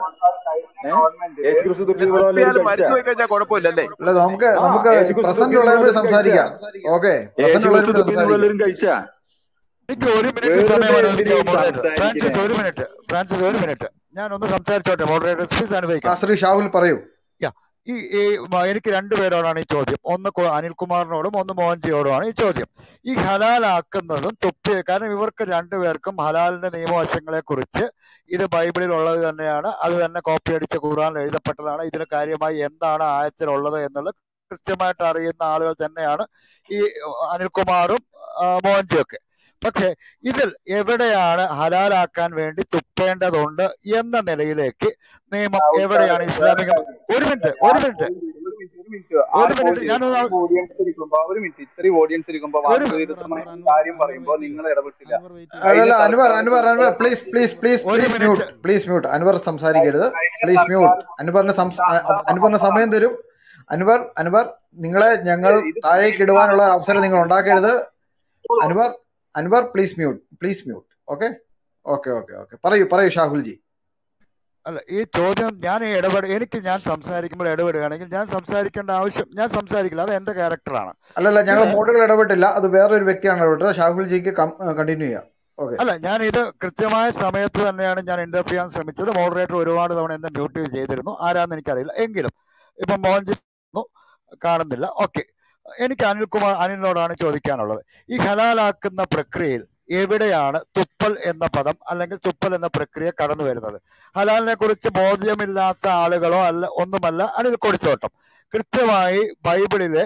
ഏഹ് യേശു ക്രിസ്തു ഇല്ല, തുപ്പി ഇവിടെ വല്ലതും തുപ്പിയാലും കഴിച്ചാ? മരിച്ചു പോയി കഴിഞ്ഞാൽ കുഴപ്പമില്ലല്ലേ? അല്ല നമുക്ക് ആ നമുക്ക് യേശു ക്രിസ്തു പ്രസന്റ് തുപ്പി ഉള്ളതിനെ നിങ്ങൾ പറ്റി വല്ലതും കഴിച്ചാ? സംസാരിക്കാം. ഓക്കെ യേശു പ്രസന്റ് ഉള്ളതിനെ ക്രിസ്തു പറ്റി തുപ്പി നിങ്ങൾ സംസാരിക്കാം. വല്ലതും കഴിച്ചാ? എനിക്ക് ഒരു മിനിറ്റ് വെറുതെ സമയം എന്തിനാ അനുവദിക്കാമോ ഈ മോഡറേറ്റർ? ഫ്രാൻസിസ് സംസാരിക്കണേ? ഒരു മിനിറ്റ് ഫ്രാൻസിസ് ഒരു മിനിറ്റ് ഞാനൊന്ന് സംസാരിച്ചോട്ടെ മോഡറേറ്റർ പ്ലീസ് അനുവദിക്കണം. ശ്രീ ഷാഹുൽ പറയൂ. യാ ഈ ഈ മ- എനിക്ക് രണ്ടുപേരോടാണ് ഈ ചോദ്യം. ഒന്ന് കു- അനിൽകുമാറിനോടും ഒന്ന് മോഹൻജിയോടുമാണ് ഈ ചോദ്യം. ഈ ഹലാലാക്കുന്നതും തുപ്പി കാരണം ഇവർക്ക് രണ്ടുപേർക്കും ഹലാലിന്റെ നിയമവശങ്ങളെ കുറിച്ച് ഇത് ബൈബിളിൽ ഉള്ളത് തന്നെയാണ്. അത് തന്നെ കോപ്പി അടിച്ച ഖുർആനിൽ എഴുതപ്പെട്ടതാണ്. ഇതിന് കാര്യമായി എന്താണ് ആയത്തിലുള്ളത് എന്നുള്ളത് കൃത്യമായിട്ട് അറിയുന്ന ആളുകൾ തന്നെയാണ് ഈ അനിൽകുമാറും ആ, മോഹൻജിയും ഒക്കെ. പക്ഷെ ഇതിൽ എവിടെയാണ് ഹലാലാക്കാൻ വേണ്ടി തുപ്പേണ്ടതുണ്ട് എന്ന നിലയിലേക്ക് നിയമം എവിടെയാണ് ഇസ്ലാമിക ഒരു മിനിറ്റ് ഒരു മിനിറ്റ് ഒരു മിനിറ്റ് ഞാനൊന്ന് ഓഡിയൻസ് ഇരിക്കുമ്പോ ഒരു മിനിറ്റ് ഇത്രയും ഓഡിയൻസ് ഇരിക്കുമ്പോ ഒരു വാസ്തവികമായ കാര്യം പറയുമ്പോ നിങ്ങൾ ഇടപെട്ടില്ല. അല്ലല്ല അതിന് അൻവർ തർക്കം Anwar Anwar please please please ഒരു please mute minute please mute Anwar സംസാരിക്കരുത്. Please mute. അൻവറിന് സംസ- അ- അൻവറിന് സമയം തരും. അൻവർ അൻവർ നിങ്ങളെ ഞങ്ങൾ താഴേക്ക് ഇടുവാനുള്ള അവസരം നിങ്ങൾ ഉണ്ടാക്കരുത്. Anwar Anwar please mute please mute. Okay okay okay okay പറയൂ പറയൂ ഷാഹുൽജി. അല്ല ഈ ചോദ്യം ഞാൻ ഈ ഇടപെട എനിക്ക് ഞാൻ സംസാരിക്കുമ്പോൾ ഇടപെടുകയാണെങ്കിൽ ഞാൻ സംസാരിക്കേണ്ട ആവശ്യം ഞാൻ സംസാരിക്കില്ല. അത് എന്റെ ക്യാരക്ടറാണ്. അല്ലല്ല ഞങ്ങൾ പിന്നെ മോഡുകൾ ഇടപെട്ടില്ല. അത് വേറൊരു വ്യക്തിയാണ് ഇടപെട്ടത്. ഷാഹുൽജിക്ക് കണ്ടിന്യൂ ചെയ്യാം. ഓക്കെ അല്ല ഞാൻ ഇത് കൃത്യമായ സമയത്ത് തന്നെയാണ് ഞാൻ ഇന്റർവ്യൂ ചെയ്യാൻ ശ്രമിച്ചത്. മോഡറേറ്റർ ഒരുപാട് തവണ എന്നെ മ്യൂട്ട് ചെയ്തിരുന്നു. ആരാന്ന് എനിക്കറിയില്ല. എങ്കിലും ഇപ്പം മോഹൻജി കാണുന്നില്ല. ഓക്കെ എനിക്ക് അനിൽകുമാർ അനിലിനോടാണ് ചോദിക്കാനുള്ളത്. ഈ ഹലാലാക്കുന്ന പ്രക്രിയയിൽ എവിടെയാണ് തുപ്പൽ എന്ന പദം അല്ലെങ്കിൽ തുപ്പൽ എന്ന പ്രക്രിയ കടന്നു വരുന്നത്? ഹലാലിനെ കുറിച്ച് ബോധ്യമില്ലാത്ത ആളുകളോ അല്ല ഒന്നുമല്ല അനിൽ കൊടിത്തോട്ടം. കൃത്യമായി ബൈബിളിലെ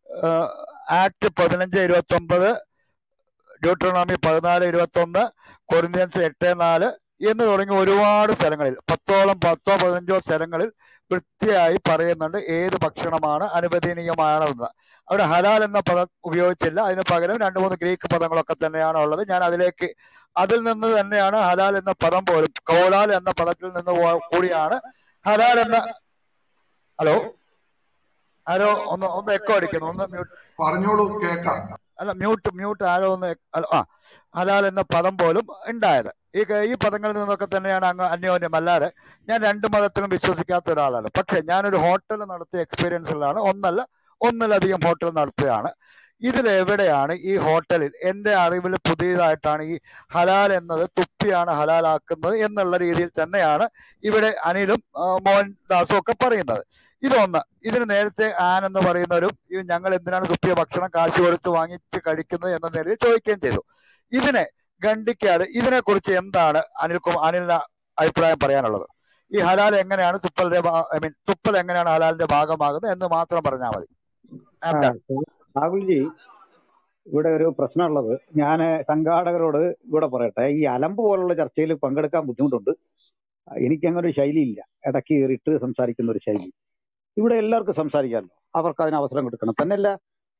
ആക്ട് പതിനഞ്ച് ഇരുപത്തി ഒമ്പത്, ഡ്യൂട്രോണോമി പതിനാല് ഇരുപത്തി ഒന്ന്, കൊരിന്ത്യൻസ് എട്ട് നാല് എന്ന് തുടങ്ങി ഒരുപാട് സ്ഥലങ്ങളിൽ പത്തോളം പത്തോ പതിനഞ്ചോ സ്ഥലങ്ങളിൽ വൃത്തിയായി പറയുന്നുണ്ട് ഏത് ഭക്ഷണമാണ് അനുവദനീയമാണെന്ന്. അവിടെ ഹലാൽ എന്ന പദം ഉപയോഗിച്ചില്ല. അതിന് പകരം രണ്ട് മൂന്ന് ഗ്രീക്ക് പദങ്ങളൊക്കെ തന്നെയാണ് ഉള്ളത്. ഞാൻ അതിലേക്ക് അതിൽ നിന്ന് തന്നെയാണ് ഹലാൽ എന്ന പദം പോലും കൗലാൽ എന്ന പദത്തിൽ നിന്ന് പോ- കൂടിയാണ് ഹലാൽ എന്ന ഹലോ ആരോ ഒന്ന് ഒന്ന് എക്കോ അടിക്കുന്നു. ഒന്ന് മ്യൂട്ട് പറഞ്ഞോളൂ കേക്കാം. അല്ല മ്യൂട്ട് മ്യൂട്ട് ആരോ ഒന്ന് എ- അല്ല, ആ ഹലാൽ എന്ന പദം പോലും ഉണ്ടായത് ഈ ക- ഈ പദങ്ങളിൽ നിന്നൊക്കെ തന്നെയാണ് അങ്ങ് അന്യോന്യം. അല്ലാതെ ഞാൻ രണ്ട് മതത്തിലും വിശ്വസിക്കാത്ത ഒരാളാണ്. പക്ഷെ ഞാനൊരു ഹോട്ടൽ നടത്തിയ എക്സ്പീരിയൻസിലാണ്. ഒന്നല്ല ഒന്നിലധികം ഹോട്ടൽ നടത്തുകയാണ്. ഇതിലെവിടെയാണ് ഈ ഹോട്ടലിൽ എൻ്റെ അറിവിൽ പുതിയതായിട്ടാണ് ഈ ഹലാൽ എന്നത് തുപ്പിയാണ് ഹലാലാക്കുന്നത് എന്നുള്ള രീതിയിൽ തന്നെയാണ് ഇവിടെ അനിലും ആ, മോഹൻദാസും ഒക്കെ പറയുന്നത്. ഇതൊന്ന്. ഇതിന് നേരത്തെ ആൻ എന്ന് പറയുന്നവരും ഇത് ഞങ്ങൾ എന്തിനാണ് തുപ്പിയ ഭക്ഷണം കാശ് കൊടുത്ത് വാങ്ങിച്ച് കഴിക്കുന്നത് എന്ന നിലയിൽ ചോദിക്കുകയും ചെയ്തു. ഇതിനെ ഖണ്ഡിക്കാതെ ഇതിനെക്കുറിച്ച് എന്താണ് അനിൽകുമാർ അനിലിന് അഭിപ്രായം പറയാനുള്ളത്? ഈ ഹലാൽ എങ്ങനെയാണ് തുപ്പലിന്റെ ഐ മീൻ തുപ്പൽ എങ്ങനെയാണ് ഹലാലിന്റെ ഭാഗമാകുന്നത് എന്ന് മാത്രം പറഞ്ഞാൽ മതി. ഐ ആം ആ ഡൺ. രാഹുൽജി ഇവിടെ ഒരു പ്രശ്നമുള്ളത് ഞാൻ സംഘാടകരോട് ഇവിടെ പറയട്ടെ. ഈ അലമ്പ് പോലുള്ള ചർച്ചയിൽ പങ്കെടുക്കാൻ ബുദ്ധിമുട്ടുണ്ട്. എനിക്ക് അങ്ങനെ ഒരു ശൈലിയില്ല. ഇടയ്ക്ക് കയറിയിട്ട് സംസാരിക്കുന്ന ഒരു ശൈലി. ഇവിടെ എല്ലാവർക്കും സംസാരിക്കാമല്ലോ. അവർക്ക് അതിന് അവസരം കൊടുക്കണം. തന്നെയല്ല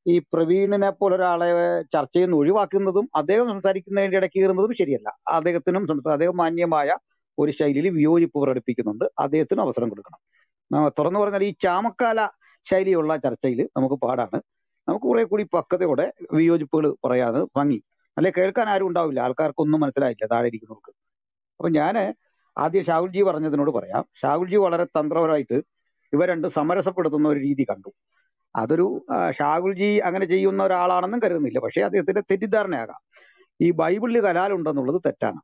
ഈ പ്രവീണിനെ പോലെ ഒരാളെ ചർച്ചയിൽ നിന്ന് ഒഴിവാക്കുന്നതും അദ്ദേഹം സംസാരിക്കുന്നതിന്റെ ഇടയ്ക്ക് കയറുന്നതും ശരിയല്ല. അദ്ദേഹത്തിനും സംസാ- അദ്ദേഹം മാന്യമായ ഒരു ശൈലിയിൽ വിയോജിപ്പ് പ്രകടിപ്പിക്കുന്നുണ്ട്. അദ്ദേഹത്തിനും അവസരം കൊടുക്കണം. ആ, തുറന്നു പറഞ്ഞാൽ ഈ ചാമക്കാല ശൈലിയുള്ള ചർച്ചയിൽ നമുക്ക് പാടാണ്. നമുക്ക് കുറെ കൂടി പക്വതയോടെ വിയോജിപ്പുകൾ പറയാതെ ഭംഗി, അല്ലെ കേൾക്കാൻ ആരും ഉണ്ടാവില്ല, ആൾക്കാർക്കൊന്നും മനസ്സിലായില്ല താഴെ ഇരിക്കുന്നവർക്ക്. അപ്പൊ ഞാന് ആദ്യം ഷാഹുൽജി പറഞ്ഞതിനോട് പറയാം. ഷാഹുൽജി വളരെ തന്ത്രപരമായിട്ട് ഇവ രണ്ട് സമരസപ്പെടുത്തുന്ന ഒരു രീതി കണ്ടു. അതൊരു ആ, ഷാഹുൽജി അങ്ങനെ ചെയ്യുന്ന ഒരാളാണെന്നും കരുതുന്നില്ല, പക്ഷേ അദ്ദേഹത്തിന്റെ തെറ്റിദ്ധാരണയാകാം. ഈ ബൈബിളിൽ കലാലുണ്ടെന്നുള്ളത് തെറ്റാണ്.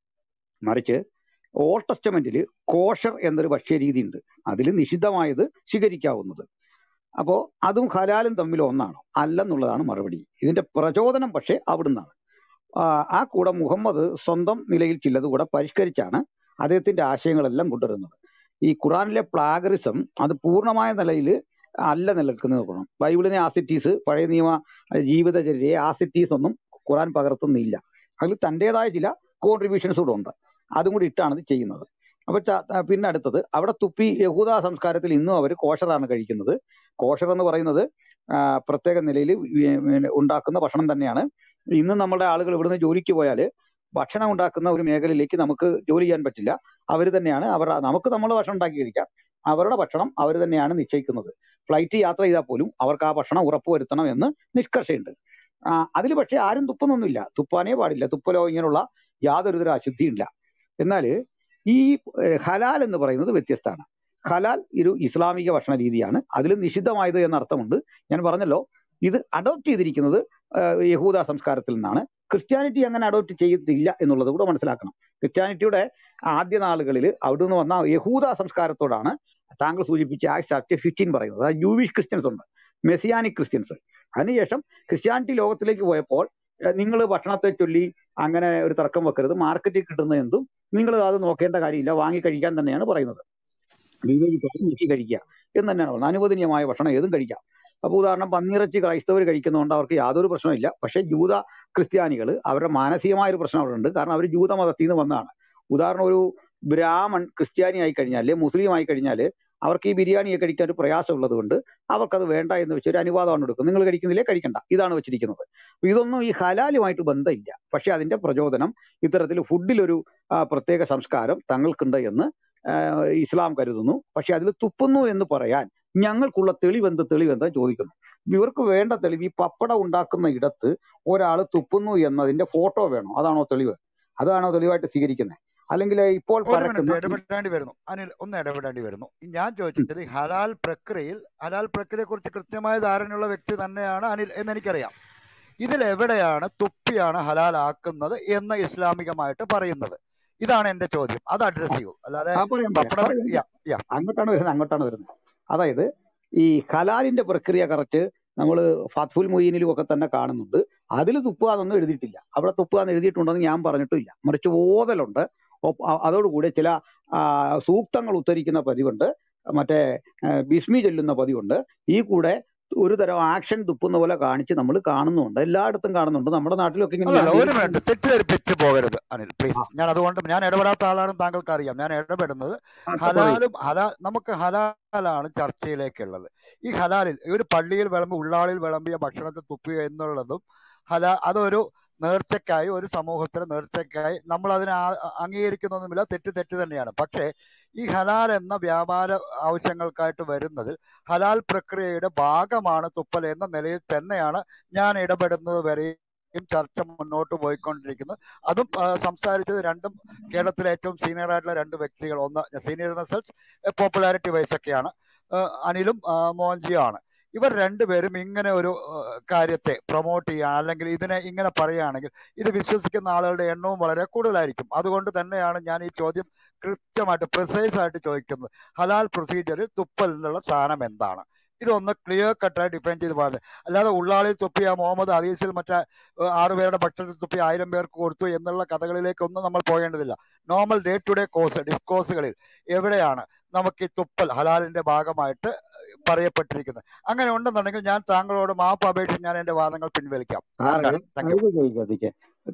മറിച്ച് ഓൾഡ് ടെസ്റ്റമെന്റിൽ കോഷർ എന്നൊരു ഭക്ഷ്യരീതി ഉണ്ട്, അതിൽ നിഷിദ്ധമായത് സ്വീകരിക്കാവുന്നത്. അപ്പോ അതും ഹലാലും തമ്മിൽ ഒന്നാണോ? അല്ലെന്നുള്ളതാണ് മറുപടി. ഇതിന്റെ പ്രചോദനം പക്ഷേ അവിടുന്നാണ്. ആ ആ കൂടെ മുഹമ്മദ് സ്വന്തം നിലയിൽ ചിലത് കൂടെ പരിഷ്കരിച്ചാണ് അദ്ദേഹത്തിന്റെ ആശയങ്ങളെല്ലാം കൊണ്ടുവരുന്നത്. ഈ ഖുറാനിലെ പ്ലാഗറിസം അത് പൂർണ്ണമായ നിലയിൽ അല്ല നിലനിൽക്കുന്നത് നോക്കണം. ബൈബിളിനെ ആസിറ്റീസ്, പഴയ നിയമ ജീവിതചര്യയെ ആസിറ്റീസ് ഒന്നും ഖുറാൻ പകർത്തുന്നില്ല. അതിൽ തൻ്റെതായ ചില കോൺട്രിബ്യൂഷൻസ് കൂടെ ഉണ്ട്, അതും കൂടി ഇട്ടാണ് ഇത് ചെയ്യുന്നത്. അപ്പൊ ച- പിന്നെ അടുത്തത്, അവിടെ തുപ്പി യഹൂദ സംസ്കാരത്തിൽ ഇന്നും അവർ കോഷറാണ് കഴിക്കുന്നത്. കോഷർ എന്ന് പറയുന്നത് ആ, പ്രത്യേക നിലയിൽ ഉണ്ടാക്കുന്ന ഭക്ഷണം തന്നെയാണ്. ഇന്ന് നമ്മുടെ ആളുകൾ ഇവിടുന്ന് ജോലിക്ക് പോയാൽ ഭക്ഷണം ഉണ്ടാക്കുന്ന ഒരു മേഖലയിലേക്ക് നമുക്ക് ജോലി ചെയ്യാൻ പറ്റില്ല. അവർ തന്നെയാണ് അവർ, നമുക്ക് നമ്മുടെ ഭക്ഷണം ഉണ്ടാക്കി കഴിക്കാം, അവരുടെ ഭക്ഷണം അവർ തന്നെയാണ് നിശ്ചയിക്കുന്നത്. ഫ്ലൈറ്റ് യാത്ര ചെയ്താൽ പോലും അവർക്ക് ആ ഭക്ഷണം ഉറപ്പുവരുത്തണം എന്ന് നിഷ്കർഷയുണ്ട്. അതിൽ പക്ഷേ ആരും തുപ്പുന്നൊന്നുമില്ല, തുപ്പാനേ പാടില്ല, തുപ്പലോ ഇങ്ങനെയുള്ള യാതൊരു തരം അശുദ്ധിയില്ല. എന്നാൽ ഈ ഏഹ്, ഹലാൽ എന്ന് പറയുന്നത് വ്യത്യസ്തമാണ്. ഹലാൽ ഒരു ഇസ്ലാമിക ഭക്ഷണ രീതിയാണ്, അതിൽ നിഷിദ്ധമായത് എന്ന അർത്ഥമുണ്ട്. ഞാൻ പറഞ്ഞല്ലോ, ഇത് അഡോപ്റ്റ് ചെയ്തിരിക്കുന്നത് ഏഹ്, യഹൂദ സംസ്കാരത്തിൽ നിന്നാണ്. ക്രിസ്ത്യാനിറ്റി അങ്ങനെ അഡോപ്റ്റ് ചെയ്തിട്ടില്ല എന്നുള്ളത് കൂടെ മനസ്സിലാക്കണം. ക്രിസ്ത്യാനിറ്റിയുടെ ആദ്യ നാളുകളിൽ അവിടുന്ന് വന്ന യഹൂദ സംസ്കാരത്തോടാണ് താങ്കൾ സൂചിപ്പിച്ച ആക്സ് ചാപ്റ്റർ ഫിഫ്റ്റീൻ പറയുന്നത്. അതായത് ജൂവിഷ് ക്രിസ്ത്യൻസ് ഉണ്ട്, മെസ്സിയാനിക് ക്രിസ്ത്യൻസ്. അതിനുശേഷം ക്രിസ്ത്യാനിറ്റി ലോകത്തിലേക്ക് പോയപ്പോൾ നിങ്ങൾ ഭക്ഷണത്തെ ചൊല്ലി അങ്ങനെ ഒരു തർക്കം വെക്കരുത്, മാർക്കറ്റിൽ കിട്ടുന്ന എന്തും നിങ്ങൾ അത് നോക്കേണ്ട കാര്യമില്ല, വാങ്ങി കഴിക്കാൻ തന്നെയാണ് പറയുന്നത്. വിവേചിക്കാതെ നോക്കി കഴിക്കുക എന്ന് തന്നെയാണ് പറയുന്നത്. അനുവദനീയമായ ഭക്ഷണം ഏതും കഴിക്കാം. അപ്പൊ ഉദാഹരണം പന്നിയിറച്ചി ക്രൈസ്തവർ കഴിക്കുന്നതുകൊണ്ട് അവർക്ക് യാതൊരു പ്രശ്നമില്ല. പക്ഷെ ജൂത ക്രിസ്ത്യാനികൾ അവരുടെ മാനസികമായ ഒരു പ്രശ്നം അവിടെ ഉണ്ട്, കാരണം അവർ ജൂത മതത്തിൽ നിന്ന് വന്നതാണ്. ഉദാഹരണം, ഒരു ബ്രാഹ്മൺ ക്രിസ്ത്യാനി ആയി കഴിഞ്ഞാൽ, അല്ലെ മുസ്ലിം ആയി കഴിഞ്ഞാൽ അവർക്ക് ഈ ബിരിയാണിയെ കഴിക്കാൻ ഒരു പ്രയാസമുള്ളത് കൊണ്ട് അവർക്കത് വേണ്ട എന്ന് വെച്ച് ഒരു അനുവാദമാണ് കൊടുക്കുന്നത്. നിങ്ങൾ കഴിക്കുന്നില്ലേ, കഴിക്കണ്ട, ഇതാണ് വെച്ചിരിക്കുന്നത്. അപ്പൊ ഇതൊന്നും ഈ ഹലാലുമായിട്ട് ബന്ധമില്ല. പക്ഷെ അതിന്റെ പ്രചോദനം ഇത്തരത്തിൽ ഫുഡിലൊരു ആ, പ്രത്യേക സംസ്കാരം തങ്ങൾക്കുണ്ട് എന്ന് ആ, ഇസ്ലാം കരുതുന്നു. പക്ഷെ അതിൽ തുപ്പുന്നു എന്ന് പറയാൻ ഞങ്ങൾക്കുള്ള തെളിവെന്ത് തെളിവെന്താ ചോദിക്കുന്നു. ഇവർക്ക് വേണ്ട തെളിവ് ഈ പപ്പടം ഉണ്ടാക്കുന്ന ഇടത്ത് ഒരാൾ തുപ്പുന്നു എന്നതിന്റെ ഫോട്ടോ വേണോ? അതാണോ തെളിവ്? അതാണോ തെളിവായിട്ട് സ്വീകരിക്കുന്നത്? അല്ലെങ്കിൽ ഇപ്പോൾ ഒരു മിനിറ്റ് പരക്കുന്ന ഇടപെടേണ്ടി വരുന്നു അനിൽ, ഒന്ന് ഇടപെടേണ്ടി വരുന്നു. ഞാൻ ചോദിച്ചത് ഈ ഹലാൽ പ്രക്രിയയിൽ ഹലാൽ പ്രക്രിയയെ കുറിച്ച് കൃത്യമായ ധാരണയുള്ള വ്യക്തി തന്നെയാണ് അനിൽ എന്ന് എനിക്കറിയാം. ഇതിൽ എവിടെയാണ് തുപ്പിയാണ് ഹലാൽ ആക്കുന്നത് എന്ന് ഇസ്ലാമികമായിട്ട് പറയുന്നത്? ഇതാണ് എന്റെ ചോദ്യം, അത് അഡ്രസ് ചെയ്യൂ. അല്ലാതെ ആ പറയാം പറയാം പപ്പടം പറയാം യാ യാ അങ്ങോട്ടാണ് വരുന്നത് അങ്ങോട്ടാണ് വരുന്നത് അതായത് ഈ ഹലാലിന്റെ പ്രക്രിയ കറക്റ്റ് നമ്മൾ ഫാത്ഫുൽ മൊയ്യനിലും ഒക്കെ തന്നെ കാണുന്നുണ്ട്. അതിൽ തുപ്പുക എന്നൊന്നും എഴുതിയിട്ടില്ല. അവിടെ തുപ്പുക എന്ന് എഴുതിയിട്ടുണ്ടെന്ന് ഞാൻ പറഞ്ഞിട്ടില്ല. മറിച്ച് ഓതലുണ്ട്. ഒപ്പ- അ- അതോടുകൂടി ചില ആ, സൂക്തങ്ങൾ ഉദ്ധരിക്കുന്ന പതിവുണ്ട്, മറ്റേ ആ, ബിസ്മി ചൊല്ലുന്ന പതിവുണ്ട്. ഈ കൂടെ ഒരു തരം ആക്ഷൻ തുപ്പുന്ന പോലെ കാണിച്ച് നമ്മൾ കാണുന്നുണ്ട്, എല്ലായിടത്തും കാണുന്നുണ്ട്. നമ്മുടെ നാട്ടിലൊക്കെ ഇങ്ങനെ അല്ലല്ല ഞാൻ ഒരു കേൾക്കുന്നുണ്ട്. മിനിറ്റ് തെറ്റിദ്ധരിപ്പിച്ച് പോകരുത് അനിൽ ആ, പ്ലീസ്. ഞാൻ അതുകൊണ്ട് ഞാൻ ഇടപെടാത്ത ആളാണെന്ന് താങ്കൾക്ക് അറിയാം. ഞാൻ ഇടപെടുന്നത് ആ, പറയൂ. ഹലാലും ഹലാ നമുക്ക് ഹലാലാണ് ചർച്ചയിലേക്കുള്ളത്. ഈ ഹലാലിൽ ഒരു പള്ളിയിൽ വിളമ്പി ഉള്ളാളിൽ വിളമ്പിയ ഭക്ഷണത്തിൽ തുപ്പുക എന്നുള്ളതും ഹലാ അതൊരു നേർച്ചയ്ക്കായി, ഒരു സമൂഹത്തിന് നേർച്ചയ്ക്കായി നമ്മൾ അതിനെ ആ- അംഗീകരിക്കുന്നൊന്നുമില്ല, തെറ്റ് തെറ്റ് തന്നെയാണ്. പക്ഷേ ഈ ഹലാൽ എന്ന വ്യാപാര ആവശ്യങ്ങൾക്കായിട്ട് വരുന്നതിൽ ഹലാൽ പ്രക്രിയയുടെ ഭാഗമാണ് തുപ്പൽ എന്ന നിലയിൽ തന്നെയാണ് ഞാൻ ഇടപെടുന്നത് വരെയും ചർച്ച മുന്നോട്ട് പോയിക്കൊണ്ടിരിക്കുന്നത്. അതും ആ, സംസാരിച്ചത് രണ്ടും കേരളത്തിലെ ഏറ്റവും സീനിയർ ആയിട്ടുള്ള രണ്ട് വ്യക്തികൾ. ഒന്ന് senior in the sense popularity wise ഒക്കെയാണ്, ആ, അനിലും ആ, മോഹൻജിയാണ്. ഇവർ രണ്ടുപേരും ഇങ്ങനെ ഒരു ആ, കാര്യത്തെ പ്രൊമോട്ട് ചെയ്യുക അല്ലെങ്കിൽ ഇതിനെ ഇങ്ങനെ പറയുകയാണെങ്കിൽ ഇത് വിശ്വസിക്കുന്ന ആളുകളുടെ എണ്ണവും വളരെ കൂടുതലായിരിക്കും. അതുകൊണ്ട് തന്നെയാണ് ഞാൻ ഈ ചോദ്യം കൃത്യമായിട്ട് പ്രിസൈസ് ആയിട്ട് ചോദിക്കുന്നത്. ഹലാൽ പ്രൊസീജിയറിൽ തുപ്പലിനുള്ള സ്ഥാനം എന്താണ്? ഇതൊന്ന് ക്ലിയർ കട്ടായി ഡിഫൈൻ ചെയ്ത് പറയുന്നത്. അല്ലാതെ ഉള്ളാളിൽ തുപ്പിയ മുഹമ്മദ് ഹദീസിൽ മറ്റേ ഏഹ്, ആറുപേരുടെ ഭക്ഷണത്തിൽ തുപ്പി ആയിരം പേർക്ക് കൊടുത്തു എന്നുള്ള കഥകളിലേക്കൊന്നും നമ്മൾ പോകേണ്ടതില്ല. Normal day to day course ഡിസ്കോഴ്സുകളിൽ എവിടെയാണ് നമുക്ക് ഈ തുപ്പൽ ഹലാലിന്റെ ഭാഗമായിട്ട് പറയപ്പെട്ടിരിക്കുന്നത്? അങ്ങനെ ഉണ്ടെന്നുണ്ടെങ്കിൽ ഞാൻ താങ്കളോട് മാപ്പ് അപേക്ഷിച്ച് ഞാൻ എന്റെ വാദങ്ങൾ പിൻവലിക്കാം. സാറേ ഡൺ. Thank you. അത് ചോദിക്കാതിരിക്കെ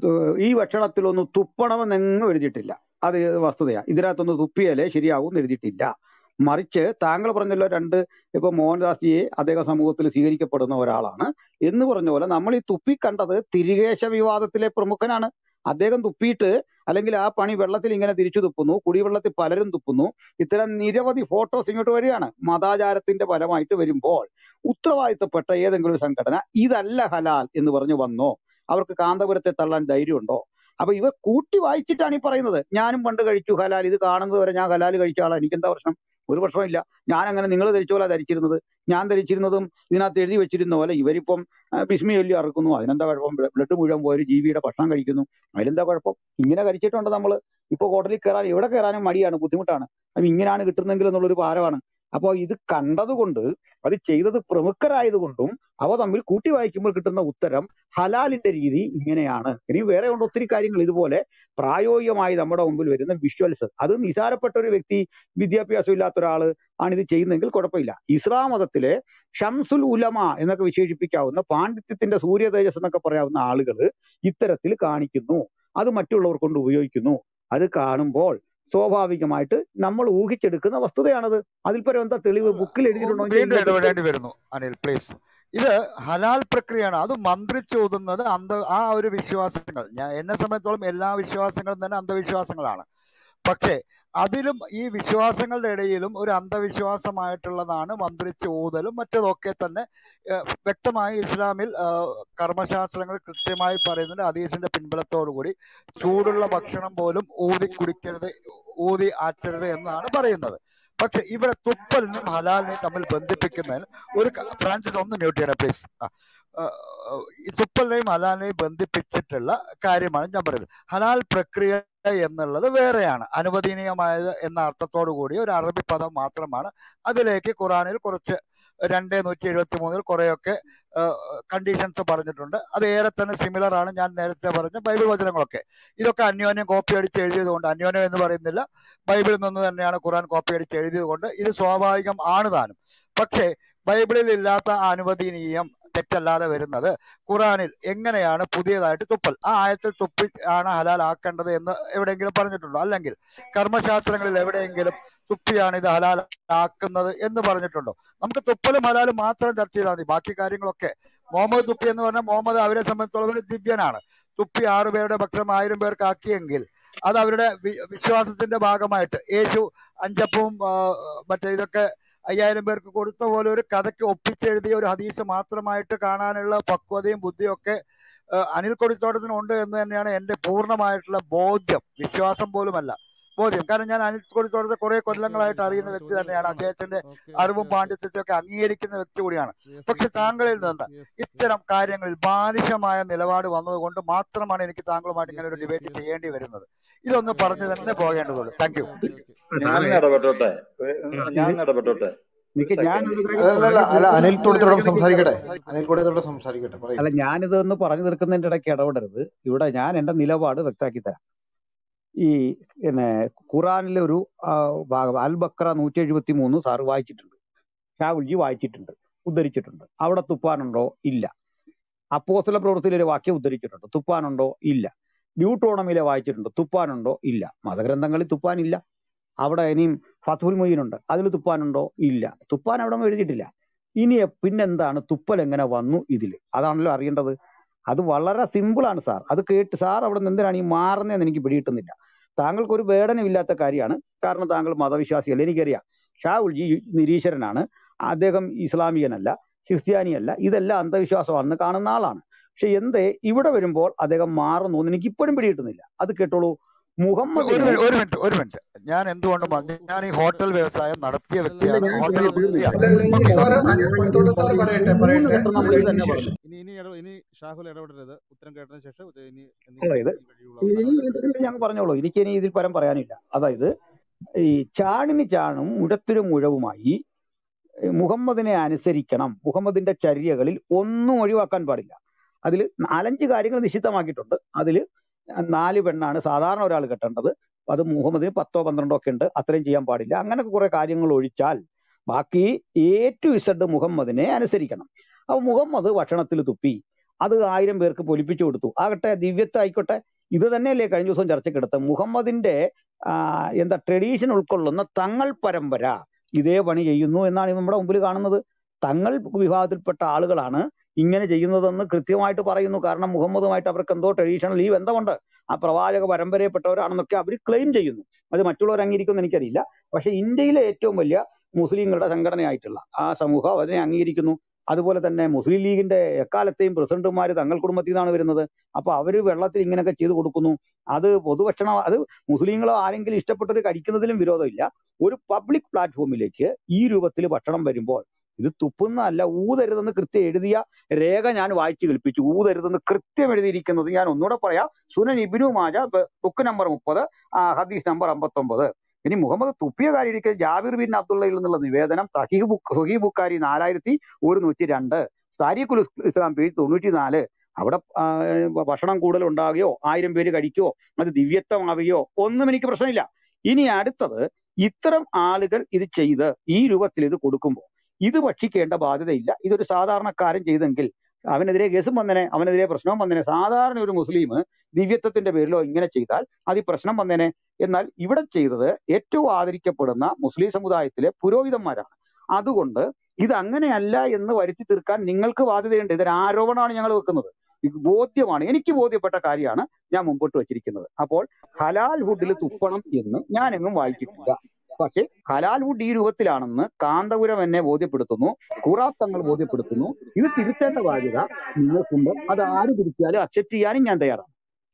ഈ ഭക്ഷണത്തിലൊന്നും തുപ്പണമെന്നെങ്ങും എഴുതിയിട്ടില്ല. അത് വസ്തുതയാ. ഇതിനകത്തൊന്ന് തുപ്പിയാലേ ശരിയാവും എന്ന് എഴുതിയിട്ടില്ല. മറിച്ച് താങ്കൾ പറഞ്ഞല്ലോ രണ്ട് ഇപ്പൊ മോഹൻദാസ്ജിയെ അദ്ദേഹം സമൂഹത്തിൽ സ്വീകരിക്കപ്പെടുന്ന ഒരാളാണ് എന്ന് പറഞ്ഞ പോലെ നമ്മൾ ഈ തുപ്പി കണ്ടത് തിരികേശ വിവാദത്തിലെ പ്രമുഖനാണ്. അദ്ദേഹം തുപ്പിയിട്ട് അല്ലെങ്കിൽ ആ പണി വെള്ളത്തിൽ ഇങ്ങനെ തിരിച്ചു തുപ്പുന്നു, കുടിവെള്ളത്തിൽ പലരും തുപ്പുന്നു, ഇത്തരം നിരവധി ഫോട്ടോസ് ഇങ്ങോട്ട് വരികയാണ്. മതാചാരത്തിന്റെ ഫലമായിട്ട് വരുമ്പോൾ ഉത്തരവാദിത്തപ്പെട്ട ഏതെങ്കിലും ഒരു സംഘടന ഇതല്ല ഹലാൽ എന്ന് പറഞ്ഞു വന്നോ? അവർക്ക് കാന്തപുരത്തെ തള്ളാൻ ധൈര്യമുണ്ടോ? അപ്പൊ ഇവ കൂട്ടി വായിച്ചിട്ടാണ് ഈ പറയുന്നത്. ഞാനും പണ്ട് കഴിച്ചു ഹലാൽ, ഇത് കാണുന്നത് വരെ ഞാൻ ഹലാൽ കഴിച്ച ആളാണ്, എനിക്കെന്താ പ്രശ്നം? ഒരു പ്രശ്നമില്ല. ഞാൻ അങ്ങനെ നിങ്ങൾ ധരിച്ച പോലെ ധരിച്ചിരുന്നത്, ഞാൻ ധരിച്ചിരുന്നതും ഇതിനകത്ത് എഴുതി വെച്ചിരുന്ന പോലെ ഇവരിപ്പം ആ, ബിസ്മി ചൊല്ലി അറുക്കുന്നു, അതിനെന്താ കുഴപ്പം? ബ്ലഡ് മുഴുവൻ പോയൊരു ജീവിയുടെ ഭക്ഷണം കഴിക്കുന്നു, അതിലെന്താ കുഴപ്പം? ഇങ്ങനെ കഴിച്ചിട്ടുണ്ട് നമ്മൾ. ഇപ്പൊ ഹോട്ടലിൽ കയറാൻ എവിടെ കയറാനും മടിയാണ്, ബുദ്ധിമുട്ടാണ്. അപ്പൊ ഇങ്ങനെയാണ് കിട്ടുന്നെങ്കിൽ എന്നുള്ളൊരു ഭാരമാണ്. അപ്പോൾ ഇത് കണ്ടതുകൊണ്ട്, അത് ചെയ്തത് പ്രമുഖരായതുകൊണ്ടും അവ തമ്മിൽ കൂട്ടി വായിക്കുമ്പോൾ കിട്ടുന്ന ഉത്തരം ഹലാലിന്റെ രീതി ഇങ്ങനെയാണ്. ഇനി വേറെ ഉണ്ട് ഒത്തിരി കാര്യങ്ങൾ ഇതുപോലെ പ്രായോഗികമായി നമ്മുടെ മുമ്പിൽ വരുന്ന വിഷ്വൽസ്. അത് നിസാരപ്പെട്ട ഒരു വ്യക്തി, വിദ്യാഭ്യാസം ഇല്ലാത്ത ഒരാൾ ആണ് ഇത് ചെയ്യുന്നതെങ്കിൽ കുഴപ്പമില്ല. ഇസ്ലാം മതത്തിലെ ഷംസുൽ ഉലമ എന്നൊക്കെ വിശേഷിപ്പിക്കാവുന്ന പാണ്ഡിത്യത്തിന്റെ സൂര്യ തേജസ് എന്നൊക്കെ പറയാവുന്ന ആളുകൾ ഇത്തരത്തിൽ കാണിക്കുന്നു, അത് മറ്റുള്ളവർ കൊണ്ട് ഉപയോഗിക്കുന്നു. അത് കാണുമ്പോൾ സ്വാഭാവികമായിട്ട് നമ്മൾ ഊഹിച്ചെടുക്കുന്ന വസ്തുതയാണത്. അതിൽ പരം എന്താ തെളിവ്? ബുക്കിൽ എഴുതിയിട്ടുണ്ടോ? ഒന്ന് വീണ്ടും ഇടപെടേണ്ടി വരുന്നു അനിൽ പ്ലീസ്. ഇത് ഹലാൽ പ്രക്രിയയാണ്. അത് മന്ത്രിച്ചോതുന്നത് അന്ധ ആ ഒരു വിശ്വാസങ്ങൾ, ഞാൻ എന്നെ സംബന്ധിച്ചോളം എല്ലാ വിശ്വാസങ്ങളും തന്നെ അന്ധവിശ്വാസങ്ങളാണ്. പക്ഷേ അതിലും ഈ വിശ്വാസങ്ങളുടെ ഇടയിലും ഒരു അന്ധവിശ്വാസമായിട്ടുള്ളതാണ് മന്ത്രിച്ച് ഊതലും മറ്റതൊക്കെ തന്നെ. ഏഹ് വ്യക്തമായി ഇസ്ലാമിൽ ആഹ് കർമ്മശാസ്ത്രങ്ങൾ കൃത്യമായി പറയുന്നുണ്ട്. ഹദീസിന്റെ പിൻബലത്തോടു കൂടി ചൂടുള്ള ഭക്ഷണം പോലും ഊതി കുടിക്കരുത്, ഊതി ആറ്റരുത് എന്നാണ് പറയുന്നത്. പക്ഷെ ഇവിടെ തുപ്പലിനും ഹലാലിനെയും തമ്മിൽ ബന്ധിപ്പിക്കുന്നതിന് ഒരു ക- ഫ്രാൻസിസ് ഒന്ന് മ്യൂട്ട് ചെയ്യണം പ്ലീസ്. ഈ തുപ്പലിനെയും ഹലാലിനെയും ബന്ധിപ്പിച്ചിട്ടുള്ള കാര്യമാണ് ഞാൻ പറയുന്നത്. ഹലാൽ പ്രക്രിയ എന്നുള്ളത് വേറെയാണ്, അനുവദനീയമായത് എന്ന അർത്ഥത്തോടു കൂടി ഒരു അറബി പദം മാത്രമാണ്. അതിലേക്ക് ഖുറാനിൽ കുറച്ച് രണ്ട് നൂറ്റി എഴുപത്തി മൂന്നിൽ കുറേയൊക്കെ കണ്ടീഷൻസ് പറഞ്ഞിട്ടുണ്ട്. അത് ഏറെ തന്നെ സിമിലർ ആണ് ഞാൻ നേരത്തെ പറഞ്ഞ ബൈബിൾ വചനങ്ങളൊക്കെ. ഇതൊക്കെ അന്യോന്യം കോപ്പി അടിച്ച് എഴുതിയത് കൊണ്ട്, അന്യോന്യം എന്ന് പറയുന്നില്ല, ബൈബിളിൽ നിന്ന് തന്നെയാണ് ഖുറാൻ കോപ്പി അടിച്ച് എഴുതിയത് കൊണ്ട് ഇത് സ്വാഭാവികം ആണ് താനും. പക്ഷേ ബൈബിളിൽ ഇല്ലാത്ത അനുവദനീയം തെറ്റല്ലാതെ വരുന്നത് ഖുറാനിൽ എങ്ങനെയാണ് പുതിയതായിട്ട് തുപ്പൽ, ആ ആയത്തിൽ തുപ്പി ആണ് ഹലാൽ ആക്കേണ്ടത് എന്ന് എവിടെയെങ്കിലും പറഞ്ഞിട്ടുണ്ടോ? അല്ലെങ്കിൽ കർമ്മശാസ്ത്രങ്ങളിൽ എവിടെയെങ്കിലും തുപ്പിയാണ് ഇത് ഹലാൽ ആക്കുന്നത് എന്ന് പറഞ്ഞിട്ടുണ്ടോ? നമുക്ക് തുപ്പലും ഹലാലും മാത്രം ചർച്ച ചെയ്താൽ മതി. ബാക്കി കാര്യങ്ങളൊക്കെ മുഹമ്മദ് തുപ്പി എന്ന് പറഞ്ഞാൽ മുഹമ്മദ് അവരെ സംബന്ധിച്ചോളം ഒരു ദിവ്യനാണ്. തുപ്പി ആറു പേരുടെ ഭക്ഷണം ആയിരം പേർക്ക് ആക്കിയെങ്കിൽ അത് അവരുടെ വി- വിശ്വാസത്തിന്റെ ഭാഗമായിട്ട് യേശു അഞ്ചപ്പവും ആ, മറ്റേ ഇതൊക്കെ അയ്യായിരം പേർക്ക് കൊടുത്ത പോലെ ഒരു കഥയ്ക്ക് ഒപ്പിച്ചെഴുതിയ ഒരു ഹദീസ് മാത്രമായിട്ട് കാണാനുള്ള പക്വതയും ബുദ്ധിയും ഒക്കെ ആ, അനിൽ കൊടിത്തോട്ടത്തിനുണ്ട് എന്ന് തന്നെയാണ് എൻ്റെ പൂർണ്ണമായിട്ടുള്ള ബോധ്യം. വിശ്വാസം പോലുമല്ല, ബോധ്യം. കാരണം ഞാൻ അനിൽ കൊടിത്തോട്ടത്തെ കുറെ കൊല്ലങ്ങളായിട്ട് അറിയുന്ന വ്യക്തി തന്നെയാണ്. അദ്ദേഹത്തിന്റെ അറിവും പാണ്ഡിത്യത്തെ ഒക്കെ അംഗീകരിക്കുന്ന വ്യക്തി കൂടിയാണ്. പക്ഷെ താങ്കളിൽ നിന്ന് ഇത്തരം കാര്യങ്ങളിൽ ബാലിശമായ നിലപാട് വന്നതുകൊണ്ട് മാത്രമാണ് എനിക്ക് താങ്കളുമായിട്ട് ഇങ്ങനെ ഒരു ഡിബേറ്റ് ചെയ്യേണ്ടി വരുന്നത്. ഇതൊന്ന് പറഞ്ഞു തന്നെ പോകേണ്ടതുള്ളൂ. Thank you. ഞാൻ ഇടപെട്ടോട്ടെ, ഞാൻ ഇടപെട്ടോട്ടെ നിക്ക് ഒരു ഞാനൊരു സെക്കൻഡ്. കാര്യം അല്ല അല്ല പറയാം. അല്ല നിക്ക് അനിൽ നിക്ക് തോട്ടത്തോടെ നിക്ക് നിക്ക് സംസാരിക്കട്ടെ, നിക്ക് അനിൽ തോട്ടത്തോടെ സംസാരിക്കട്ടെ, പറയൂ. അല്ല ഞാനിതൊന്ന് പറഞ്ഞു തീർക്കുന്നതിന്റെ ഇടയ്ക്ക് ഇടപെടരുത്. ഇവിടെ ഞാൻ എന്റെ നിലപാട് വ്യക്തമാക്കി തരാം. ഈ പിന്നെ ഖുറാനിലെ ഒരു ആ, ഭാഗം അൽ ബക്ര നൂറ്റി എഴുപത്തി മൂന്ന് സാറ് വായിച്ചിട്ടുണ്ട്, ഷാവുൽജി വായിച്ചിട്ടുണ്ട്, ഉദ്ധരിച്ചിട്ടുണ്ട്. അവിടെ തുപ്പാനുണ്ടോ? ഇല്ല. അപ്പോസ്തല പ്രവൃത്തിയിലെ ഒരു വാക്യം ഉദ്ധരിച്ചിട്ടുണ്ട്, തുപ്പാനുണ്ടോ? ഇല്ല. ഡ്യൂട്ടോണമിലെ വായിച്ചിട്ടുണ്ട്, തുപ്പാനുണ്ടോ? ഇല്ല. മതഗ്രന്ഥങ്ങളിൽ തുപ്പാനില്ല. അവിടെ ഇനിയും ഫത്തുൽ മൊയ്യിനുണ്ട്, അതിൽ തുപ്പാനുണ്ടോ? ഇല്ല. തുപ്പാൻ അവിടെ ഒന്നും എഴുതിയിട്ടില്ല. ഇനി എ- പിന്നെന്താണ് തുപ്പൽ എങ്ങനെ വന്നു ഇതിൽ? അതാണല്ലോ അറിയേണ്ടത്. അത് വളരെ സിമ്പിൾ ആണ് സാർ. അത് കേട്ട് സാർ അവിടെ നിന്ന് എന്തിനാണ് ഈ മാറുന്നതെന്ന് എനിക്ക് പിടികിട്ടുന്നില്ല. താങ്കൾക്ക് ഒരു വേടനമില്ലാത്ത കാര്യമാണ്, കാരണം താങ്കൾ മതവിശ്വാസിയല്ല, എനിക്കറിയാം. ഷാവുൽജി നിരീശ്വരനാണ്, അദ്ദേഹം ഇസ്ലാമികനല്ല, ക്രിസ്ത്യാനിയല്ല, ഇതെല്ലാം അന്ധവിശ്വാസമാണെന്ന് കാണുന്ന ആളാണ്. പക്ഷെ എന്തേ ഇവിടെ വരുമ്പോൾ അദ്ദേഹം മാറുന്നു എന്ന് എനിക്ക് ഇപ്പോഴും പിടികിട്ടുന്നില്ല. അത് കേട്ടോളൂ. ഒരു മുഹമ്മദിനെ മിനിറ്റ് ഒരു മിനിറ്റ് ഒരു മിനിറ്റ് ഞാൻ എന്തുകൊണ്ടും പറഞ്ഞു, ഞാൻ ഈ ഹോട്ടൽ വ്യവസായം നടത്തിയ ഇല്ല, വ്യക്തിയാണ്. ഞാൻ ഹോട്ടൽ തീർ- തീർന്നില്ല. യാ അല്ല അല്ല ഇനി ഓക്കെ സാറ് ഞാൻ അനിൽ ഈ കൊടിത്തോട്ട സാറ് പറഞ്ഞ പറയട്ടെ മൂന്ന് പറയട്ടെ ഘട്ടം നമ്മൾ ഇത് അതിന് തന്നെ ശേഷം പറഞ്ഞു. ഇനി ഇനി ഇട- ഇനി ഷാഹുൽ ഇടപെടരുത്. ഉത്തരം കേട്ടതിന് ശേഷം ഇത് ഇനി എന്തെങ്കിലും അതായത് ഈ വഴിയുള്ള ഇനി അവസാനമായിട്ട് ഇതിൽ ഞങ്ങൾ പറഞ്ഞോളൂ, എനിക്ക് ഇനി ഇതിൽ പരം പറയാനില്ല. അതായത് ഈ ചാണിന് ചാണും മുഴത്തിനും മുഴവുമായി മുഹമ്മദിനെ അനുസരിക്കണം. മുഹമ്മദിന്റെ ചര്യകളിൽ ഒന്നും ഒഴിവാക്കാൻ പാടില്ല. അതിൽ നാലഞ്ച് കാര്യങ്ങൾ നിശ്ചിതമാക്കിയിട്ടുണ്ട്. അതിൽ നാല് പെണ്ണാണ് സാധാരണ ഒരാൾ കെട്ടേണ്ടത്. അത് മുഹമ്മദിന് പത്തോ പന്ത്രണ്ടോ ഒക്കെ ഉണ്ട്, അത്രയും ചെയ്യാൻ പാടില്ല. അങ്ങനൊക്കെ കുറെ കാര്യങ്ങൾ ഒഴിച്ചാൽ ബാക്കി എ ടു ഇസഡ് മുഹമ്മദിനെ അനുസരിക്കണം. അപ്പൊ മുഹമ്മദ് ഭക്ഷണത്തിൽ തുപ്പി, അത് ആയിരം പേർക്ക് പൊലിപ്പിച്ചു കൊടുത്തു. ആകട്ടെ, ദിവ്യത്തായിക്കോട്ടെ. ഇത് തന്നെയല്ലേ കഴിഞ്ഞ ദിവസം ചർച്ചയ്ക്കെടുത്ത് മുഹമ്മദിന്റെ ആ, എന്താ ട്രഡീഷൻ ഉൾക്കൊള്ളുന്ന തങ്ങൾ പരമ്പര, ഇതേ പണി ചെയ്യുന്നു എന്നാണ് നമ്മുടെ മുമ്പിൽ കാണുന്നത്. തങ്ങൾ വിഭാഗത്തിൽപ്പെട്ട ആളുകളാണ് ഇങ്ങനെ ചെയ്യുന്നതെന്ന് കൃത്യമായിട്ട് പറയുന്നു. കാരണം മുഹമ്മദുമായിട്ട് അവർക്ക് എന്തോ ട്രഡീഷണൽ ഈ ബന്ധമുണ്ട്, ആ പ്രവാചക പരമ്പരയിൽപ്പെട്ടവരാണെന്നൊക്കെ അവർ ക്ലെയിം ചെയ്യുന്നു. അത് മറ്റുള്ളവർ അംഗീകരിക്കുമെന്ന് എനിക്കറിയില്ല. പക്ഷെ ഇന്ത്യയിലെ ഏറ്റവും വലിയ മുസ്ലിങ്ങളുടെ സംഘടനയായിട്ടുള്ള ആ സമൂഹം അതിനെ അംഗീകരിക്കുന്നു. അതുപോലെ തന്നെ മുസ്ലിം ലീഗിന്റെ എക്കാലത്തെയും പ്രസിഡന്റുമാർ തങ്ങൾ കുടുംബത്തിൽ നിന്നാണ് വരുന്നത്. അപ്പൊ അവര് വെള്ളത്തിൽ ഇങ്ങനെയൊക്കെ ചെയ്തു കൊടുക്കുന്നു. അത് പൊതുഭക്ഷണം, അത് മുസ്ലിങ്ങളോ ആരെങ്കിലും ഇഷ്ടപ്പെട്ടൊരു കഴിക്കുന്നതിലും വിരോധമില്ല. ഒരു പബ്ലിക് പ്ലാറ്റ്ഫോമിലേക്ക് ഈ രൂപത്തിൽ ഭക്ഷണം വരുമ്പോൾ ഇത് തുപ്പുന്നതല്ല, ഊതരുതെന്ന് കൃത്യം എഴുതിയ രേഖ ഞാൻ വായിച്ചു കേൾപ്പിച്ചു. ഊതരുതെന്ന് കൃത്യം എഴുതിയിരിക്കുന്നത് ഞാൻ ഒന്നുകൂടെ പറയാം. Sunan Ibn Majah book number മുപ്പത്, ഹദീസ് നമ്പർ അമ്പത്തൊമ്പത്. ഇനി മുഹമ്മദ് തുപ്പിയ കാര്യം ഇരിക്കെ ജാബിർ ബിൻ അബ്ദുള്ളയിൽ നിന്നുള്ള നിവേദനം സഹീഹ് ബുക്ക് സഹീഹ് ബുഖാരി നാലായിരത്തി ഒരുന്നൂറ്റി രണ്ട്, താരീഖുൽ ഇസ്ലാം പേജ് തൊണ്ണൂറ്റി നാല്. അവിടെ ആ, ഭക്ഷണം കൂടുതൽ ഉണ്ടാകുകയോ ആയിരം പേര് കഴിക്കുകയോ അത് ദിവ്യത്വമാവുകയോ ഒന്നും എനിക്ക് പ്രശ്നമില്ല. ഇനി അടുത്തത്, ഇത്തരം ആളുകൾ ഇത് ചെയ്ത് ഈ രൂപത്തിൽ ഇത് കൊടുക്കുമ്പോൾ ഇത് ഭക്ഷിക്കേണ്ട ബാധ്യതയില്ല. ഇതൊരു സാധാരണക്കാരൻ ചെയ്തെങ്കിൽ അവനെതിരെ കേസും വന്നേനെ, അവനെതിരെ പ്രശ്നവും വന്നേനെ. സാധാരണ ഒരു മുസ്ലിം ദിവ്യത്വത്തിന്റെ പേരിലോ ഇങ്ങനെ ചെയ്താൽ അത് ഈ പ്രശ്നം വന്നേനെ. എന്നാൽ ഇവിടെ ചെയ്തത് ഏറ്റവും ആദരിക്കപ്പെടുന്ന മുസ്ലിം സമുദായത്തിലെ പുരോഹിതന്മാരാണ്. അതുകൊണ്ട് ഇത് അങ്ങനെയല്ല എന്ന് വരുത്തി തീർക്കാൻ നിങ്ങൾക്ക് ബാധ്യതയുണ്ട്. ഇതൊരു ആരോപണമാണ് ഞങ്ങൾ വെക്കുന്നത്. ഇത് ബോധ്യമാണ്, എനിക്ക് ബോധ്യപ്പെട്ട കാര്യമാണ് ഞാൻ മുമ്പോട്ട് വച്ചിരിക്കുന്നത്. അപ്പോൾ ഹലാൽ ഫുഡിൽ തുപ്പണം എന്ന് ഞാനെങ്ങും വായിച്ചിട്ടില്ല. പക്ഷെ ഹലാൽ ഫുഡ് ഈ രൂപത്തിലാണെന്ന് കാന്തപുരം എന്നെ ബോധ്യപ്പെടുത്തുന്നു, ഖുറാൻ തങ്ങൾ ബോധ്യപ്പെടുത്തുന്നു. ഇത് തിരുത്തേണ്ട ബാധ്യത നിങ്ങൾക്കുണ്ട്. അത് ആര് തിരുത്തിയാലും അക്സെപ്റ്റ് ചെയ്യാനും ഞാൻ തയ്യാറാണ്.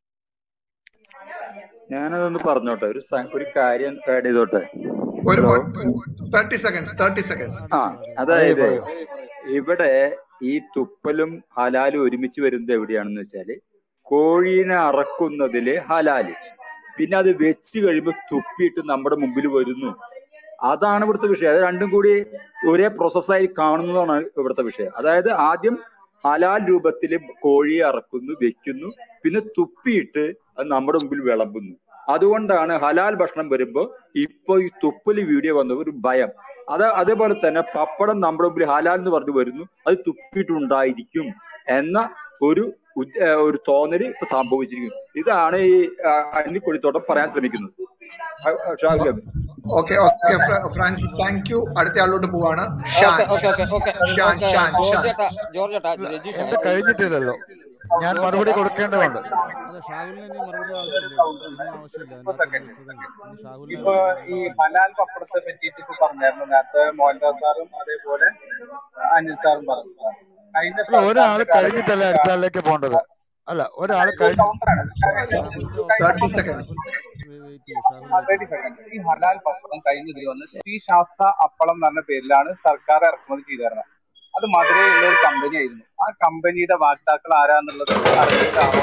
ഞാനതൊന്ന് പറഞ്ഞോട്ടെ, ഒരു സ- ഒരു കാര്യം ആഡ് ചെയ്തോട്ടെ. ഒരു hello. Thirty seconds thirty seconds ആ അതായത് ഇവിടെ ഈ തുപ്പലും ഹലാലും ഒരുമിച്ച് വരുന്നത് എവിടെയാണെന്ന് വെച്ചാല് കോഴീനെ അറക്കുന്നതില് ഹലാല്, പിന്നെ അത് വെച്ച് കഴിയുമ്പോൾ തുപ്പിയിട്ട് നമ്മുടെ മുമ്പിൽ വരുന്നു. അതാണ് ഇവിടുത്തെ വിഷയം. അത് രണ്ടും കൂടി ഒരേ പ്രോസസ്സായി കാണുന്നതാണ് ഇവിടുത്തെ വിഷയം. അതായത് ആദ്യം ഹലാൽ രൂപത്തിൽ കോഴിയെ അറക്കുന്നു, വെക്കുന്നു, പിന്നെ തുപ്പിയിട്ട് അത് നമ്മുടെ മുമ്പിൽ വിളമ്പുന്നു. അതുകൊണ്ടാണ് ഹലാൽ ഭക്ഷണം വരുമ്പോ ഇപ്പൊ ഈ തുപ്പല് വീഡിയോ വന്ന ഒരു ഭയം. അത് അതേപോലെ തന്നെ പപ്പടം നമ്മുടെ മുമ്പിൽ ഹലാൽ എന്ന് പറഞ്ഞു വരുന്നു, അത് തുപ്പിയിട്ടുണ്ടായിരിക്കും എന്ന ഒരു ഉദ്- ഏഹ് ഒരു തോന്നല് ഇപ്പൊ സംഭവിച്ചിരിക്കുന്നു. ഇതാണ് ഈ അനിൽക്കൊടിത്തോട്ടം പറയാൻ ശ്രമിക്കുന്നത്. അഹ് അഹ് Shahul Ameen. Okay okay Francis, thank you. അടുത്ത ആളിലോട്ട് പോവാണ്. Shan okay okay okay okay Shan okay Shan George Shan ചേട്ടാ ജോർജ് ചേട്ടാ അല്ല, രജീഷ് എന്റെ ഒരു കഴിഞ്ഞിട്ടില്ലല്ലോ, ഞാൻ ജോർജ് മറുപടി ചേട്ടാ കൊടുക്കേണ്ടതുണ്ട്. അല്ല ഷാഹുലിന് ഇനി മറുപടി ആവശ്യമില്ല, ഇനി ആവശ്യമില്ല. ഇപ്പൊ ഇതിനകത്ത് സെക്കൻഡ് ഇപ്പൊ തന്നെ ഇനി ഷാഹുലിന് ഇപ്പൊ അതിനകത്ത് ഈ ആവശ്യമില്ല. ഹലാൽ പപ്പടത്തെ പറ്റിയിട്ട് ഇപ്പൊ പറഞ്ഞായിരുന്നു നേരത്തെ മോഹൻദാസ് സാറും അതേപോലെ അനിൽ സാറും പറഞ്ഞു. കഴിഞ്ഞ അല്ല, ഒരാൾ സർക്കാരിന്റെ കഴിഞ്ഞിട്ടല്ല കാലത്ത് അടുത്ത ആളിലേക്ക് പോകേണ്ടത്. അല്ല, ഒരാൾ ഇത് കഴിഞ്ഞ് കൗണ്ടറാണ്. ഷാഹുലിന്റെ കഴിഞ്ഞ തേർട്ടി അവസാനം സെക്കൻഡ്സ് ഷാഹുൽ വെയിറ്റ് ചെയ്യൂ, ഷാഹുൽ വെയിറ്റ് തേർട്ടി ചെയ്യൂ. സെക്കൻഡ് ഈ ഹലാൽ പപ്പടം കഴിഞ്ഞ ഇതിൽ വന്ന് ശ്രീ ശാസ്ത അപ്പളം എന്ന് പറഞ്ഞ പേരിലാണ് സർക്കാർ ഇറക്കുമതി ചെയ്തിരുന്നത്. അത് മധുരയിലുള്ള ഒരു കമ്പനി ആയിരുന്നു. ആ കമ്പനിയുടെ വാക്താക്കൾ ആരാന്നുള്ളത് അറിഞ്ഞിട്ടാണോ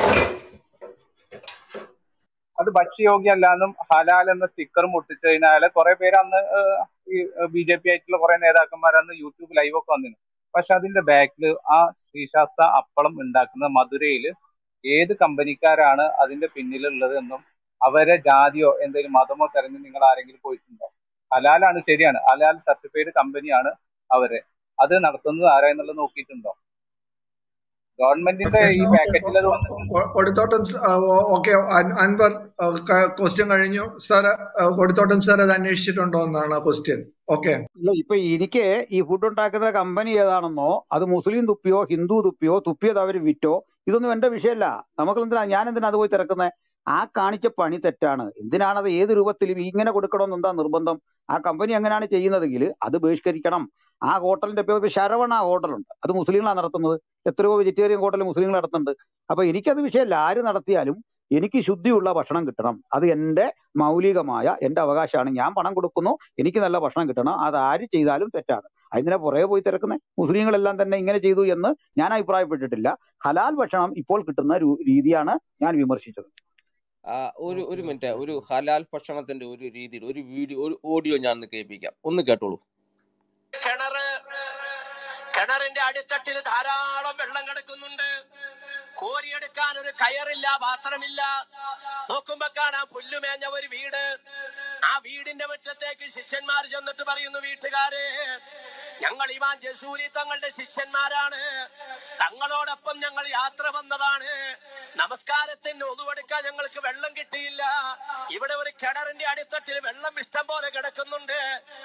അത് ഭക്ഷ്യയോഗ്യമല്ല എന്നും ഹലാൽ എന്ന സ്റ്റിക്കറും ഒട്ടിച്ചു കഴിഞ്ഞാൽ കുറെ പേര് അന്ന് ഏഹ്, ഈ ബി ജെ പി ആയിട്ടുള്ള കുറെ നേതാക്കന്മാർ അന്ന് യൂട്യൂബ് ലൈവ് ഒക്കെ വന്നിരുന്നു. പക്ഷെ അതിന്റെ ബാക്കിൽ ആ ശ്രീശാസ്ത അപ്പളം ഉണ്ടാക്കുന്ന മധുരയിൽ ഏത് കമ്പനിക്കാരാണ് അതിന്റെ പിന്നിലുള്ളത് എന്നും അവരെ ജാതിയോ എന്തെങ്കിലും മതമോ തെരഞ്ഞ് നിങ്ങൾ ആരെങ്കിലും പോയിട്ടുണ്ടോ? ഹലാലാണ്, ശരിയാണ്, ഹലാൽ സർട്ടിഫൈഡ് കമ്പനിയാണ് അവര്. അത് നടത്തുന്നത് ആരാന്നുള്ളത് നോക്കിയിട്ടുണ്ടോ? ഗവൺമെന്റിന്റെ ഈ പാക്കറ്റിൽ അത് വന്നു. കൊടുത്തോട്ടം ഓക്കെ. അൻവർ ക്വസ്റ്റ്യൻ കഴിഞ്ഞു സാർ. കൊടുത്തോട്ടം സാർ അത് അന്വേഷിച്ചിട്ടുണ്ടോ എന്നാണ് ക്വസ്റ്റ്യൻ. ഓക്കെ. ഇല്ല, ഇപ്പൊ എനിക്ക് ഈ ഫുഡ് ഉണ്ടാക്കുന്ന കമ്പനി ഏതാണെന്നോ അത് മുസ്ലിം തുപ്പിയോ ഹിന്ദു തുപ്പിയോ തുപ്പിയത് അവർ വിറ്റോ ഇതൊന്നും എന്റെ വിഷയമല്ല. നമുക്ക് എന്തിനാ, ഞാൻ എന്തിനാ അത് പോയി തിരക്കുന്നത്? ആ കാണിച്ച പണി തെറ്റാണ്. എന്തിനാണത് ഏത് രൂപത്തിലും ഇങ്ങനെ കൊടുക്കണമെന്ന് എന്താ നിർബന്ധം? ആ കമ്പനി അങ്ങനെയാണ് ചെയ്യുന്നതെങ്കിൽ അത് ബഹിഷ്കരിക്കണം. ആ ഹോട്ടലിന്റെ പേര് ശരവണ ഹോട്ടലുണ്ട്, അത് മുസ്ലിങ്ങളാണ് നടത്തുന്നത്. എത്രയോ വെജിറ്റേറിയൻ ഹോട്ടൽ മുസ്ലിങ്ങൾ നടത്തുന്നുണ്ട്. അപ്പൊ എനിക്കത് വിഷയമല്ല, ആര് നടത്തിയാലും എനിക്ക് ശുദ്ധിയുള്ള ഭക്ഷണം കിട്ടണം. അത് എന്റെ മൗലികമായ എന്റെ അവകാശമാണ്. ഞാൻ പണം കൊടുക്കുന്നു, എനിക്ക് നല്ല ഭക്ഷണം കിട്ടണം. അത് ആര് ചെയ്താലും തെറ്റാണ്. അതിനെ പുറകെ പോയി തിരക്കുന്നത് മുസ്ലിങ്ങളെല്ലാം തന്നെ ഇങ്ങനെ ചെയ്തു എന്ന് ഞാൻ അഭിപ്രായപ്പെട്ടിട്ടില്ല. ഹലാൽ ഭക്ഷണം ഇപ്പോൾ കിട്ടുന്ന രു- രീതിയാണ് ഞാൻ വിമർശിച്ചത്. ആ, ഒരു ഒരു ഓക്കെ മിനിറ്റ്, ഓക്കെ ഒരു ഹലാൽ ഭക്ഷണത്തിന്റെ ഒരു രീതിയിൽ ഒരു വീഡിയോ ഒരു ഓഡിയോ ഞാൻ ഒന്ന് കേൾപ്പിക്കാം, ഒന്ന് കേട്ടോളൂ. കിണറ് കിണറിന്റെ അടിത്തട്ടിൽ ധാരാളം വെള്ളം കിടക്കുന്നുണ്ട്. കോരിയെടുക്കാൻ ഒരു കയറില്ല, പാത്രമില്ല. നോക്കുമ്പോ കാണാം പുല്ലുമേഞ്ഞ ഒരു വീട്. ആ വീടിന്റെ മുറ്റത്തേക്ക് ശിഷ്യന്മാർ ചെന്നിട്ട് പറയുന്നു, വീട്ടുകാരെ, ഞങ്ങൾ ഇമാം ജസൂരി തങ്ങളുടെ ശിഷ്യന്മാരാണ്, തങ്ങളോടൊപ്പം ഞങ്ങൾ യാത്ര വന്നതാണ്. നമസ്കാരത്തിന് ഒതുവെടുക്കാൻ ഞങ്ങൾക്ക് വെള്ളം കിട്ടിയില്ല. ഇവിടെ ഒരു കിണറിന്റെ അടിത്തട്ടിൽ വെള്ളം ഇഷ്ടം പോലെ കിടക്കുന്നുണ്ട്.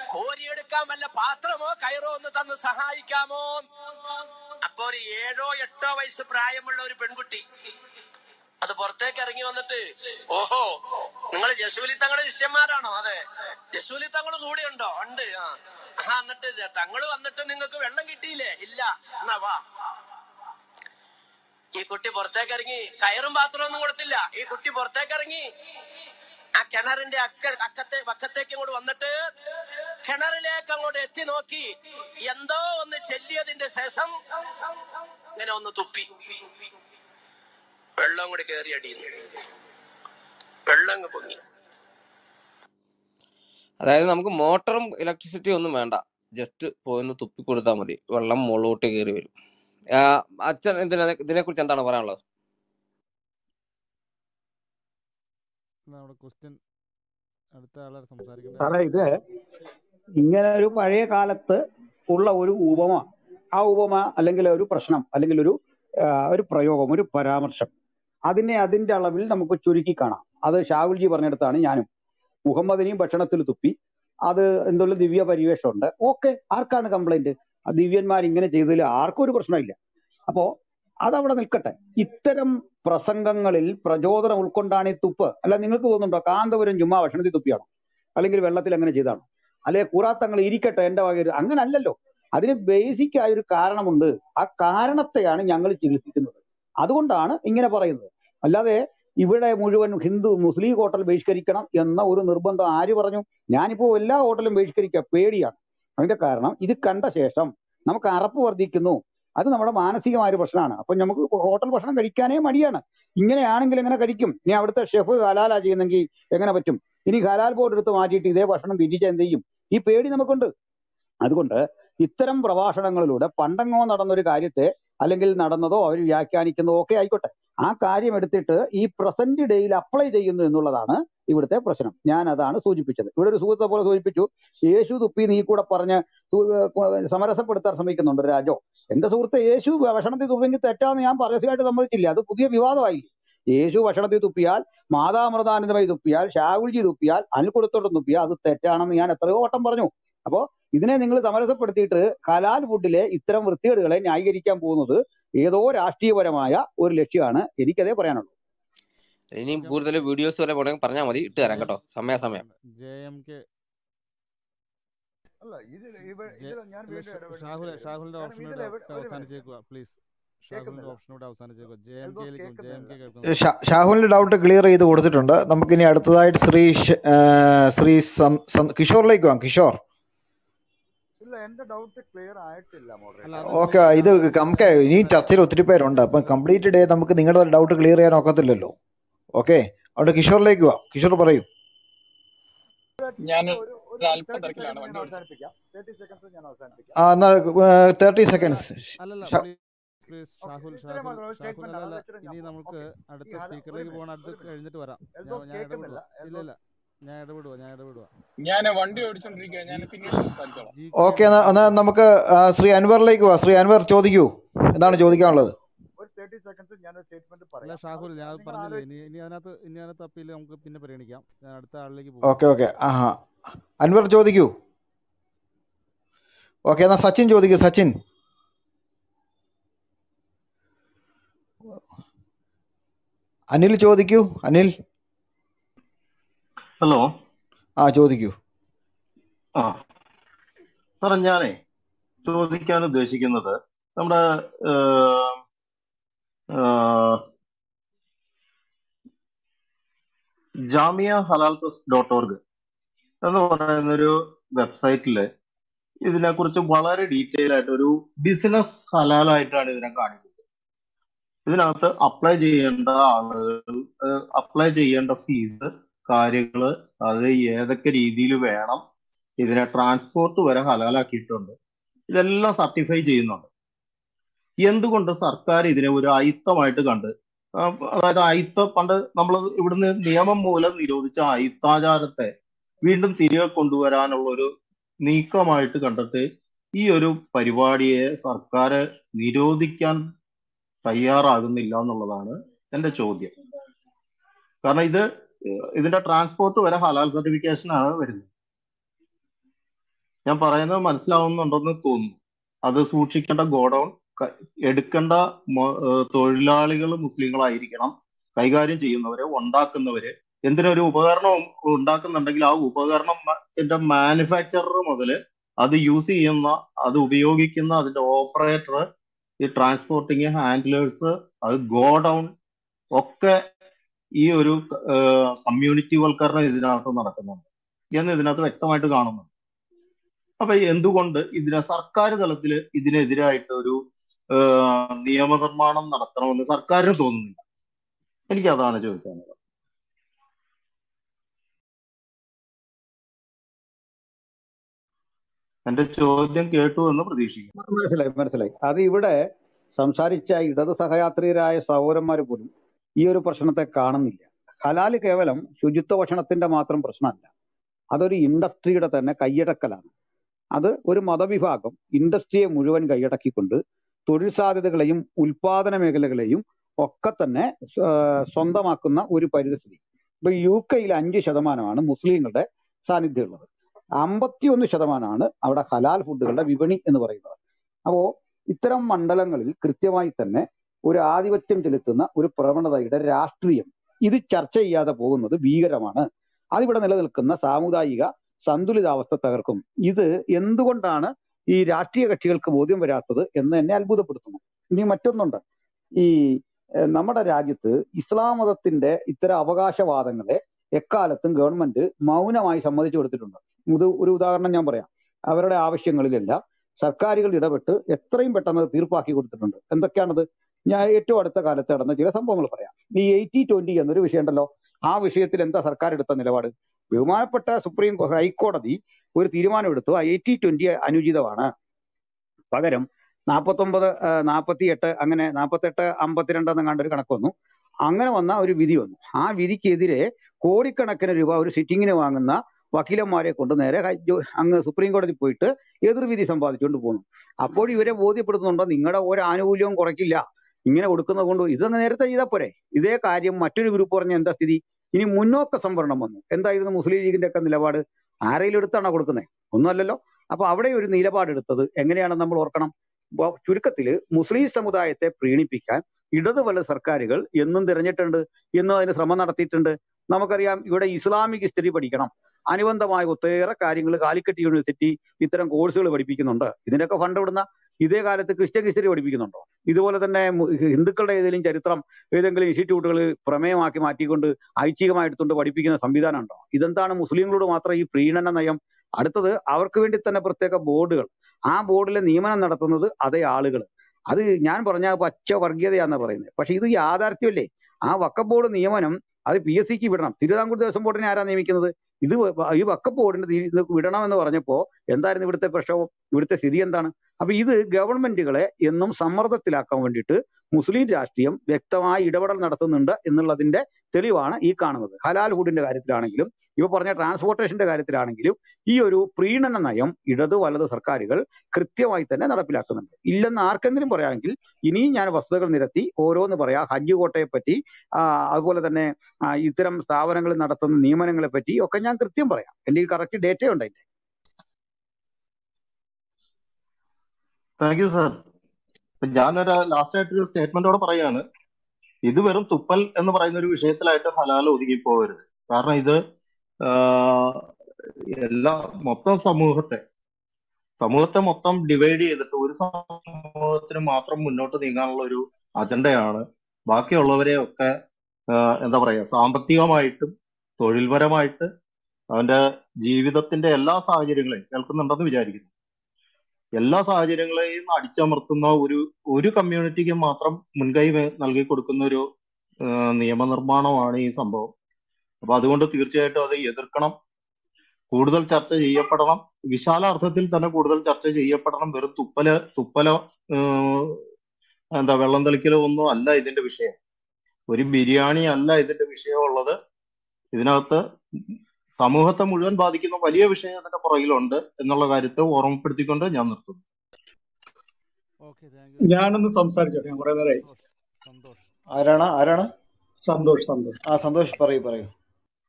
കോരിയെടുക്കാൻ വല്ല പാത്രമോ കയറോ ഒന്ന് തന്ന് സഹായിക്കാമോ? അപ്പൊ ഒരു ഏഴോ എട്ടോ വയസ്സ് പ്രായമുള്ള ഒരു പെൺകുട്ടി അത് പുറത്തേക്ക് ഇറങ്ങി വന്നിട്ട്, ഓഹോ, നിങ്ങൾ ജസുലി തങ്ങളുടെ ശിഷ്യന്മാരാണോ? അതെ. ജസുലി തങ്ങൾ കൂടെ ഉണ്ടോ? ഉണ്ട്. ആ ആ എന്നിട്ട് തങ്ങൾ വന്നിട്ട് നിങ്ങൾക്ക് വെള്ളം കിട്ടിയില്ലേ? ഇല്ല. എന്നാ വാ. ഈ കുട്ടി പുറത്തേക്ക് ഇറങ്ങി. കയറും പാത്രം ഒന്നും കൊടുത്തില്ല. ഈ കുട്ടി പുറത്തേക്ക് ഇറങ്ങി ആ കിണറിന്റെ അക്ക അക്കത്തെ പക്കത്തേക്ക് ഇങ്ങോട്ട് വന്നിട്ട് കിണറിലേക്ക് അങ്ങോട്ട് എത്തി നോക്കി. എന്തോ ഒന്ന് ചെല്ലിയതിന്റെ ശേഷം ഇങ്ങനെ ഒന്ന് തുപ്പി. വെള്ളം കൂടി കയറി അടിയുന്നു. വെള്ളം പൊങ്ങി. അതായത് നമുക്ക് മോട്ടറും ഇലക്ട്രിസിറ്റി ഒന്നും വേണ്ട, ജസ്റ്റ് പോയിന്ന് തുപ്പി കൊടുത്താൽ മതി, വെള്ളം മുകളിലോട്ട് കയറി വരും. അച്ഛൻ ഇതിനെ ഇതിനെ കുറിച്ച് എന്താണ് പറയാനുള്ളത്? സാറേ, ഇത് ഇങ്ങനെ ഒരു പഴയ കാലത്ത് ഉള്ള ഒരു ഉപമ, ആ ഉപമ അല്ലെങ്കിൽ ഒരു പ്രശ്നം അല്ലെങ്കിൽ ഒരു ഒരു പ്രയോഗം, ഒരു പരാമർശം, അതിനെ അതിന്റെ അളവിൽ നമുക്ക് ചുരുക്കി കാണാം. അത് ഷാഹുൽജി പറഞ്ഞെടുത്താണ് ഞാനും. മുഹമ്മദിനെയും ഭക്ഷണത്തിൽ തുപ്പി, അത് എന്തുള്ള ദിവ്യ പരിവേഷമുണ്ട്, ഓക്കെ, ആർക്കാണ് കംപ്ലൈന്റ്? ആ ദിവ്യന്മാർ ഇങ്ങനെ ചെയ്തതിൽ ആർക്കും ഒരു പ്രശ്നമില്ല. അപ്പോ അതവിടെ നിൽക്കട്ടെ. ഇത്തരം പ്രസംഗങ്ങളിൽ പ്രചോദനം ഉൾക്കൊണ്ടാണ് ഈ തുപ്പ്. അല്ല, നിങ്ങൾക്ക് തോന്നുന്നുണ്ടോ കാന്തപുരം ചുമ്മാ ഭക്ഷണത്തിൽ തുപ്പിയാണോ, അല്ലെങ്കിൽ വെള്ളത്തിൽ അങ്ങനെ ചെയ്താണോ, അല്ലെ കൂറാത്തങ്ങൾ ഇരിക്കട്ടെ എന്റെ വകയൊരു? അങ്ങനെ അല്ലല്ലോ. അതിന് ബേസിക് ആയ ഒരു കാരണമുണ്ട്. ആ കാരണത്തെയാണ് ഞങ്ങൾ ചികിത്സിക്കുന്നത്. അതുകൊണ്ടാണ് ഇങ്ങനെ പറയുന്നത്. അല്ലാതെ ഇവിടെ മുഴുവൻ ഹിന്ദു മുസ്ലിം ഹോട്ടൽ ബഹിഷ്കരിക്കണം എന്ന ഒരു നിർബന്ധം ആര് പറഞ്ഞു? ഞാനിപ്പോ എല്ലാ ഹോട്ടലും ബഹിഷ്കരിക്കുക പേടിയാണ്. അതിന്റെ കാരണം ഇത് കണ്ട ശേഷം നമുക്ക് അറപ്പ് വർദ്ധിക്കുന്നു. അത് നമ്മുടെ മാനസികമായ ഒരു പ്രശ്നമാണ്. അപ്പൊ നമുക്ക് ഹോട്ടൽ ഭക്ഷണം കഴിക്കാനേ മടിയാണ്. ഇങ്ങനെയാണെങ്കിൽ എങ്ങനെ കഴിക്കും? ഇനി അവിടുത്തെ ഷെഫ് ഹലാലാ ചെയ്യുന്നെങ്കിൽ എങ്ങനെ പറ്റും? ഇനി ഹലാൽ ബോർഡ് എടുത്ത് മാറ്റിയിട്ട് ഇതേ ഭക്ഷണം തിരിച്ച് എന്ത് ചെയ്യും? ഈ പേടി നമുക്കുണ്ട്. അതുകൊണ്ട് ഇത്തരം പ്രഭാഷണങ്ങളിലൂടെ പണ്ടെങ്ങോ നടന്നൊരു കാര്യത്തെ അല്ലെങ്കിൽ നടന്നതോ അവർ വ്യാഖ്യാനിക്കുന്നതോ ഒക്കെ ആയിക്കോട്ടെ, ആ കാര്യം എടുത്തിട്ട് ഈ പ്രസന്റ് ഡേയിൽ അപ്ലൈ ചെയ്യുന്നു എന്നുള്ളതാണ് ഇവിടുത്തെ പ്രശ്നം. ഞാൻ അതാണ് സൂചിപ്പിച്ചത്. ഇവിടെ ഒരു സുഹൃത്തെ പോലെ സൂചിപ്പിച്ചു, യേശു തുപ്പി നീ കൂടെ പറഞ്ഞ് സമരസപ്പെടുത്താൻ ശ്രമിക്കുന്നുണ്ട് രാജോ. എന്റെ സുഹൃത്തെ, യേശു ഭക്ഷണത്തിൽ തുപ്പിയെങ്കിൽ തെറ്റാന്ന് ഞാൻ പരസ്യമായിട്ട് സമ്മതിച്ചില്ല. അത് പുതിയ വിവാദമായി. യേശു ഭക്ഷണത്തിൽ തുപ്പിയാൽ, മാതാമൃതാനന്ദമായി തുപ്പിയാൽ, ഷാഹുൽജി തുപ്പിയാൽ, അനിൽക്കുടത്തോട്ടം തുപ്പിയാൽ അത് തെറ്റാണെന്ന് ഞാൻ എത്രയോ വട്ടം പറഞ്ഞു. അപ്പോ ഇതിനെ നിങ്ങൾ സമരസപ്പെടുത്തിയിട്ട് ഹലാൽ ഫുഡിലെ ഇത്തരം വൃത്തികേടുകളെ ന്യായീകരിക്കാൻ പോകുന്നത് ഏതോ രാഷ്ട്രീയപരമായ ഒരു ലക്ഷ്യമാണ്. എനിക്കതേ പറയാനുള്ളൂ. ഇനിയും കൂടുതൽ വീഡിയോസ് വരെ പോണെങ്കിൽ പറഞ്ഞാൽ മതി, ഇട്ട് തരാം കേട്ടോ, സമയാസമയം. ഷാഹുലിന്റെ ഓപ്ഷനോട് അവസാനിച്ചേക്കുക പ്ലീസ്. ഷാഹുലിന്റെ അവസാനിച്ചേക്കുക. ഷാഹുലിന്റെ ഡൗട്ട് ക്ലിയർ ചെയ്ത് കൊടുത്തിട്ടുണ്ട്. നമുക്കിനി അടുത്തതായിട്ട് ശ്രീ ശ്രീ കിഷോറിലേക്ക് പോകാം. കിഷോർ, ഓക്കെ. ഇത് നമുക്ക് ഇനി ചർച്ചയിൽ ഒത്തിരി പേരുണ്ട്, അപ്പം കംപ്ലീറ്റ് ഡേ നമുക്ക് നിങ്ങളുടെ ഡൗട്ട് ക്ലിയർ ചെയ്യാൻ ഒക്കത്തില്ലല്ലോ. ഓക്കെ, അവിടെ കിഷോറിലേക്ക് പോവാം. കിഷോർ പറയൂ. ആ എന്നാ തേർട്ടി സെക്കൻഡ്സ്. ഷാഹുൽ ഷാഹുൽ അല്ല, ഇനി നമുക്ക് അടുത്ത സ്പീക്കറിലേക്ക് പോകണം. അടുത്ത് കഴിഞ്ഞിട്ട് വരാം. ഞാൻ ഇടപെടുക. ഇല്ല ഇല്ല ഞാൻ ഇടപെടുക ഞാൻ ഇടപെടുക ഞാൻ വണ്ടി ഓടിച്ചോണ്ടിരിക്കുക. ഞാൻ പിന്നീട് സംസാരിച്ചോളാം. ഓക്കെ, എന്നാ നമുക്ക് ശ്രീ അൻവറിലേക്ക് പോവാം. ശ്രീ അൻവർ ചോദിക്കൂ, എന്താണ് ചോദിക്കാനുള്ളത്? അല്ല ഷാഹുൽ, ഞാൻ പറഞ്ഞില്ലേ, ഇനി ഇനി അതിനകത്ത് ഇനി അതിനകത്ത് അപ്പീൽ നമുക്ക് പിന്നെ പരിഗണിക്കാം. ഞാൻ അടുത്ത ആളിലേക്ക് പോകും. ഓക്കെ ഓക്കെ ആഹാ അൻവർ ചോദിക്കൂ. ഓക്കെ, എന്നാ സച്ചിൻ ചോദിക്കൂ. സച്ചിൻ അനിൽ ചോദിക്കൂ. അനിൽ ഹലോ. ആ ചോദിക്കൂ. ആ സാറേ, ഞാനേ ചോദിക്കാൻ ഉദ്ദേശിക്കുന്നത് നമ്മുടെ ജാമിയ ഹലാൽ ട്രസ്റ്റ് ഡോട്ട് ഓർഗ് എന്ന് പറയുന്നൊരു വെബ്സൈറ്റില് ഇതിനെക്കുറിച്ച് വളരെ ഡീറ്റെയിൽ ആയിട്ട് ഒരു ബിസിനസ് ഹലാലായിട്ടാണ് ഇതിനെ കാണിക്കുന്നത്. ഇതിനകത്ത് അപ്ലൈ ചെയ്യേണ്ട ആളുകൾ, അപ്ലൈ ചെയ്യേണ്ട ഫീസ്, കാര്യങ്ങള്, അത് ഏതൊക്കെ രീതിയിൽ വേണം, ഇതിനെ ട്രാൻസ്പോർട്ട് വരെ ഹലാലാക്കിയിട്ടുണ്ട്, ഇതെല്ലാം സർട്ടിഫൈ ചെയ്യുന്നുണ്ട്. എന്തുകൊണ്ട് സർക്കാർ ഇതിനെ ഒരു അയിത്തമായിട്ട് കണ്ട്, അതായത് അയിത്ത പണ്ട് നമ്മൾ ഇവിടുന്ന് നിയമം മൂലം നിരോധിച്ച അയിത്താചാരത്തെ വീണ്ടും തിരികെ കൊണ്ടുവരാനുള്ള ഒരു നീക്കമായിട്ട് കണ്ടിട്ട് ഈ ഒരു പരിപാടിയെ സർക്കാർ നിരോധിക്കാൻ തയ്യാറാകുന്നില്ല എന്നുള്ളതാണ് എൻ്റെ ചോദ്യം. കാരണം ഇത് ഇതിന്റെ ട്രാൻസ്പോർട്ട് വരെ ഹലാൽ സർട്ടിഫിക്കേഷൻ ആണ് വരുന്നത്. ഞാൻ പറയുന്നത് മനസ്സിലാവുന്നുണ്ടെന്ന് തോന്നുന്നു. അത് സൂക്ഷിക്കേണ്ട ഗോഡൌൺ എടുക്കേണ്ട തൊഴിലാളികൾ മുസ്ലിങ്ങളായിരിക്കണം, കൈകാര്യം ചെയ്യുന്നവര്, ഉണ്ടാക്കുന്നവര്. എന്തിനൊരു ഉപകരണം ഉണ്ടാക്കുന്നുണ്ടെങ്കിൽ ആ ഉപകരണത്തിന്റെ മാനുഫാക്ചറർ മുതൽ അത് യൂസ് ചെയ്യുന്ന, അത് ഉപയോഗിക്കുന്ന അതിന്റെ ഓപ്പറേറ്റർ, ഈ ട്രാൻസ്പോർട്ടിങ് ഹാൻഡ്ലേഴ്സ്, അത് ഗോഡൌൺ ഒക്കെ ഈ ഒരു കമ്മ്യൂണിറ്റി വൽക്കരണം ഇതിനകത്ത് നടക്കുന്നുണ്ട് എന്ന് ഇതിനകത്ത് വ്യക്തമായിട്ട് കാണുന്നുണ്ട്. അപ്പൊ എന്തുകൊണ്ട് ഇതിനെ സർക്കാർ തലത്തിൽ ഇതിനെതിരായിട്ട് ഒരു നിയമനിർമ്മാണം നടത്തണമെന്ന് സർക്കാരിന് തോന്നുന്നില്ല? എനിക്ക് അതാണ് ചോദിക്കാനുള്ളത്. എന്റെ ചോദ്യം കേട്ടു എന്ന് പ്രതീക്ഷിക്കുന്നു. മനസ്സിലായി മനസ്സിലായി അത് ഇവിടെ സംസാരിച്ച ഇടത് സഹയാത്രികരായ സഹോദരന്മാർ പോലും ഈ ഒരു പ്രശ്നത്തെ കാണുന്നില്ല. ഹലാല് കേവലം ശുചിത്വ ഭക്ഷണത്തിന്റെ മാത്രം പ്രശ്നമല്ല, അതൊരു ഇൻഡസ്ട്രിയുടെ തന്നെ കൈയടക്കലാണ്. അത് ഒരു മതവിഭാഗം ഇൻഡസ്ട്രിയെ മുഴുവൻ കൈയടക്കിക്കൊണ്ട് തൊഴിൽ സാധ്യതകളെയും ഉൽപാദന മേഖലകളെയും ഒക്കെ തന്നെ സ്വന്തമാക്കുന്ന ഒരു പരിസ്ഥിതി. ഇപ്പൊ യു കെയിൽ അഞ്ച് ശതമാനമാണ് മുസ്ലിങ്ങളുടെ സാന്നിധ്യം ഉള്ളത്, അമ്പത്തിയൊന്ന് ശതമാനമാണ് അവിടെ ഹലാൽ ഫുഡുകളുടെ വിപണി എന്ന് പറയുന്നത്. അപ്പോ ഇത്തരം മണ്ഡലങ്ങളിൽ കൃത്യമായി തന്നെ ഒരു ആധിപത്യം ചെലുത്തുന്ന ഒരു പ്രവണതയുടെ രാഷ്ട്രീയം ഇത് ചർച്ച ചെയ്യാതെ പോകുന്നത് ഭീകരമാണ്. അതിവിടെ നിലനിൽക്കുന്ന സാമുദായിക സന്തുലിതാവസ്ഥ തകർക്കും. ഇത് എന്തുകൊണ്ടാണ് ഈ രാഷ്ട്രീയ കക്ഷികൾക്ക് ബോധ്യം വരാത്തത് എന്ന് എന്നെ അത്ഭുതപ്പെടുത്തുന്നു. ഇനി മറ്റൊന്നുണ്ട്, ഈ നമ്മുടെ രാജ്യത്ത് ഇസ്ലാം മതത്തിന്റെ ഇത്തരം അവകാശവാദങ്ങളെ എക്കാലത്തും ഗവൺമെന്റ് മൗനമായി സമ്മതിച്ചു കൊടുത്തിട്ടുണ്ട്. ഇത് ഒരു ഉദാഹരണം ഞാൻ പറയാം. അവരുടെ ആവശ്യങ്ങളിലെല്ലാം സർക്കാരുകൾ ഇടപെട്ട് എത്രയും പെട്ടെന്ന് തീർപ്പാക്കി കൊടുത്തിട്ടുണ്ട്. എന്തൊക്കെയാണത്? ഞാൻ ഏറ്റവും അടുത്ത കാലത്ത് നടന്ന ചില സംഭവങ്ങൾ പറയാം. ഈ എയ്റ്റി ട്വന്റി എന്നൊരു വിഷയം ഉണ്ടല്ലോ, ആ വിഷയത്തിൽ എന്താ സർക്കാർ എടുത്ത നിലപാട്? ബഹുമാനപ്പെട്ട സുപ്രീം ഹൈക്കോടതി ഒരു തീരുമാനമെടുത്തു, ആ എയ്റ്റി ട്വന്റി അനുചിതമാണ്, പകരം നാൽപ്പത്തൊമ്പത് നാൽപ്പത്തി എട്ട് അങ്ങനെ നാൽപ്പത്തെട്ട് അമ്പത്തിരണ്ട് എന്ന് കണ്ടൊരു കണക്ക് വന്നു. അങ്ങനെ വന്ന ഒരു വിധി വന്നു. ആ വിധിക്കെതിരെ കോടിക്കണക്കിന് രൂപ ഒരു സിറ്റിങ്ങിന് വാങ്ങുന്ന വക്കീലന്മാരെ കൊണ്ട് നേരെ അങ്ങ് സുപ്രീം കോടതി പോയിട്ട് എതിർവിധി സമ്പാദിച്ചുകൊണ്ട് പോകുന്നു. അപ്പോൾ ഇവരെ ബോധ്യപ്പെടുത്തുന്നുണ്ടോ നിങ്ങളുടെ ഒരു ആനുകൂല്യവും കുറയ്ക്കില്ല, ഇങ്ങനെ കൊടുക്കുന്നത് കൊണ്ട് ഇതങ്ങ് നേരത്തെ ചെയ്താൽ പോരെ? ഇതേ കാര്യം മറ്റൊരു ഗ്രൂപ്പ് പറഞ്ഞ എന്താ സ്ഥിതി? ഇനി മുന്നോക്ക സംവരണം വന്നു. എന്തായിരുന്നു മുസ്ലിം ലീഗിന്റെ ഒക്കെ നിലപാട്? ആരെങ്കിലും എടുത്താണോ കൊടുക്കുന്നത്? ഒന്നുമല്ലല്ലോ. അപ്പൊ അവിടെ ഒരു നിലപാടെടുത്തത് എങ്ങനെയാണെന്ന് നമ്മൾ ഓർക്കണം. ചുരുക്കത്തില് മുസ്ലിം സമുദായത്തെ പ്രീണിപ്പിക്കാൻ ഇടത് വല സർക്കാരുകൾ എന്നും തിരഞ്ഞിട്ടുണ്ട്, എന്നും അതിന് ശ്രമം നടത്തിയിട്ടുണ്ട്. നമുക്കറിയാം, ഇവിടെ ഇസ്ലാമിക് ഹിസ്റ്ററി പഠിക്കണം, അനുബന്ധമായ ഒത്തേറെ കാര്യങ്ങൾ കാലിക്കറ്റ് യൂണിവേഴ്സിറ്റി ഇത്തരം കോഴ്സുകൾ പഠിപ്പിക്കുന്നുണ്ട്. ഇതിനൊക്കെ ഫണ്ട് ഇടുന്ന ഇതേ കാലത്ത് ക്രിസ്ത്യൻ ഹിസ്റ്ററി പഠിപ്പിക്കുന്നുണ്ടോ? ഇതുപോലെ തന്നെ ഹിന്ദുക്കളുടെ ഏതെങ്കിലും ചരിത്രം ഏതെങ്കിലും ഇൻസ്റ്റിറ്റ്യൂട്ടുകൾ പ്രമേയമാക്കി മാറ്റിക്കൊണ്ട് ഐച്ഛികമായിട്ടുണ്ട് പഠിപ്പിക്കുന്ന സംവിധാനം ഉണ്ടോ? ഇതെന്താണ് മുസ്ലിങ്ങളോട് മാത്രം ഈ പ്രീണന നയം? അടുത്തത്, അവർക്ക് വേണ്ടി തന്നെ പ്രത്യേക ബോർഡുകൾ, ആ ബോർഡിലെ നിയമനം നടത്തുന്നത് അതേ ആളുകൾ. അത് ഞാൻ പറഞ്ഞ പച്ച വർഗീയതയാണെന്ന് പറയുന്നത്. പക്ഷെ ഇത് യാഥാർത്ഥ്യമല്ലേ? ആ വഖഫ് ബോർഡ് നിയമനം അത് പി എസ് സിക്ക് വിടണം. തിരുവിതാംകൂർ ദേവസ്വം ബോർഡിനെ ആരാ നിയമിക്കുന്നത്? ഇത് ഈ വഖഫ് ബോർഡിന് വിടണം എന്ന് പറഞ്ഞപ്പോ എന്തായിരുന്നു ഇവിടുത്തെ പ്രശ്നവും? ഇവിടുത്തെ സ്ഥിതി എന്താണ്? അപ്പൊ ഇത് ഗവൺമെന്റുകളെ എന്നും സമ്മർദ്ദത്തിലാക്കാൻ വേണ്ടിയിട്ട് മുസ്ലിം രാഷ്ട്രീയം വ്യക്തമായി ഇടപെടൽ നടത്തുന്നുണ്ട് എന്നുള്ളതിന്റെ തെളിവാണ് ഈ കാണുന്നത്. ഹലാൽ ഫുഡിന്റെ കാര്യത്തിലാണെങ്കിലും ഇവ പറഞ്ഞ ട്രാൻസ്പോർട്ടേഷന്റെ കാര്യത്തിലാണെങ്കിലും ഈ ഒരു പ്രീണന നയം ഇടത് വലത് സർക്കാരുകൾ കൃത്യമായി തന്നെ നടപ്പിലാക്കുന്നുണ്ട്. ഇല്ലെന്ന് ആർക്കെങ്കിലും പറയാമെങ്കിൽ ഇനിയും ഞാൻ വസ്തുതകൾ നിരത്തി ഓരോന്ന് പറയാം. ഹജ്ജ് കോട്ടയെ പറ്റി, അതുപോലെ തന്നെ ഇത്തരം സ്ഥാപനങ്ങൾ നടത്തുന്ന നിയമനങ്ങളെ പറ്റി ഒക്കെ ഞാൻ കൃത്യം പറയാം. എൻ്റെ കറക്റ്റ് ഡേറ്റ ഉണ്ട് അതിന്റെ. Thank you sir. ഞാനൊരു ലാസ്റ്റ് ആയിട്ടൊരു സ്റ്റേറ്റ്മെന്റോടെ പറയാണ്, ഇത് വെറും തുപ്പൽ എന്ന് പറയുന്ന ഒരു വിഷയത്തിലായിട്ട് ഹലാൽ ഒതുങ്ങിപ്പോകരുത്. കാരണം ഇത് എല്ലാ മൊത്തം സമൂഹത്തെ സമൂഹത്തെ മൊത്തം ഡിവൈഡ് ചെയ്തിട്ട് ഒരു സമൂഹത്തിന് മാത്രം മുന്നോട്ട് നീങ്ങാനുള്ള ഒരു അജണ്ടയാണ്. ബാക്കിയുള്ളവരെ ഒക്കെ എന്താ പറയാ, സാമ്പത്തികമായിട്ടും തൊഴിൽപരമായിട്ട് അവന്റെ ജീവിതത്തിന്റെ എല്ലാ സാഹചര്യങ്ങളെയും കേൾക്കുന്നുണ്ടെന്ന് വിചാരിക്കുന്നു. എല്ലാ സാഹചര്യങ്ങളെയും അടിച്ചമർത്തുന്ന ഒരു ഒരു കമ്മ്യൂണിറ്റിക്ക് മാത്രം മുൻകൈ നൽകി കൊടുക്കുന്ന ഒരു നിയമനിർമ്മാണമാണ് ഈ സംഭവം. അപ്പൊ അതുകൊണ്ട് തീർച്ചയായിട്ടും അത് എതിർക്കണം, കൂടുതൽ ചർച്ച ചെയ്യപ്പെടണം, വിശാല അർത്ഥത്തിൽ തന്നെ കൂടുതൽ ചർച്ച ചെയ്യപ്പെടണം. വെറും തുപ്പല് തുപ്പലോ എന്താ വെള്ളം തെളിക്കലോ ഒന്നും അല്ല ഇതിന്റെ വിഷയം. ഒരു ബിരിയാണി അല്ല ഇതിന്റെ വിഷയമുള്ളത്. ഇതിനകത്ത് സമൂഹത്തെ മുഴുവൻ ബാധിക്കുന്ന വലിയ വിഷയം അതിന്റെ പുറകിലുണ്ട് എന്നുള്ള കാര്യത്തെ ഓർമ്മപ്പെടുത്തിക്കൊണ്ട് ഞാൻ നിർത്തുന്നു. ഞാനൊന്ന് സംസാരിച്ചോട്ടെ, ഞാൻ കുറെ നേരമായി. ആരാണ് ആരാണ് സന്തോഷ് സന്തോഷ് ആ സന്തോഷ് പറയൂ പറയൂ.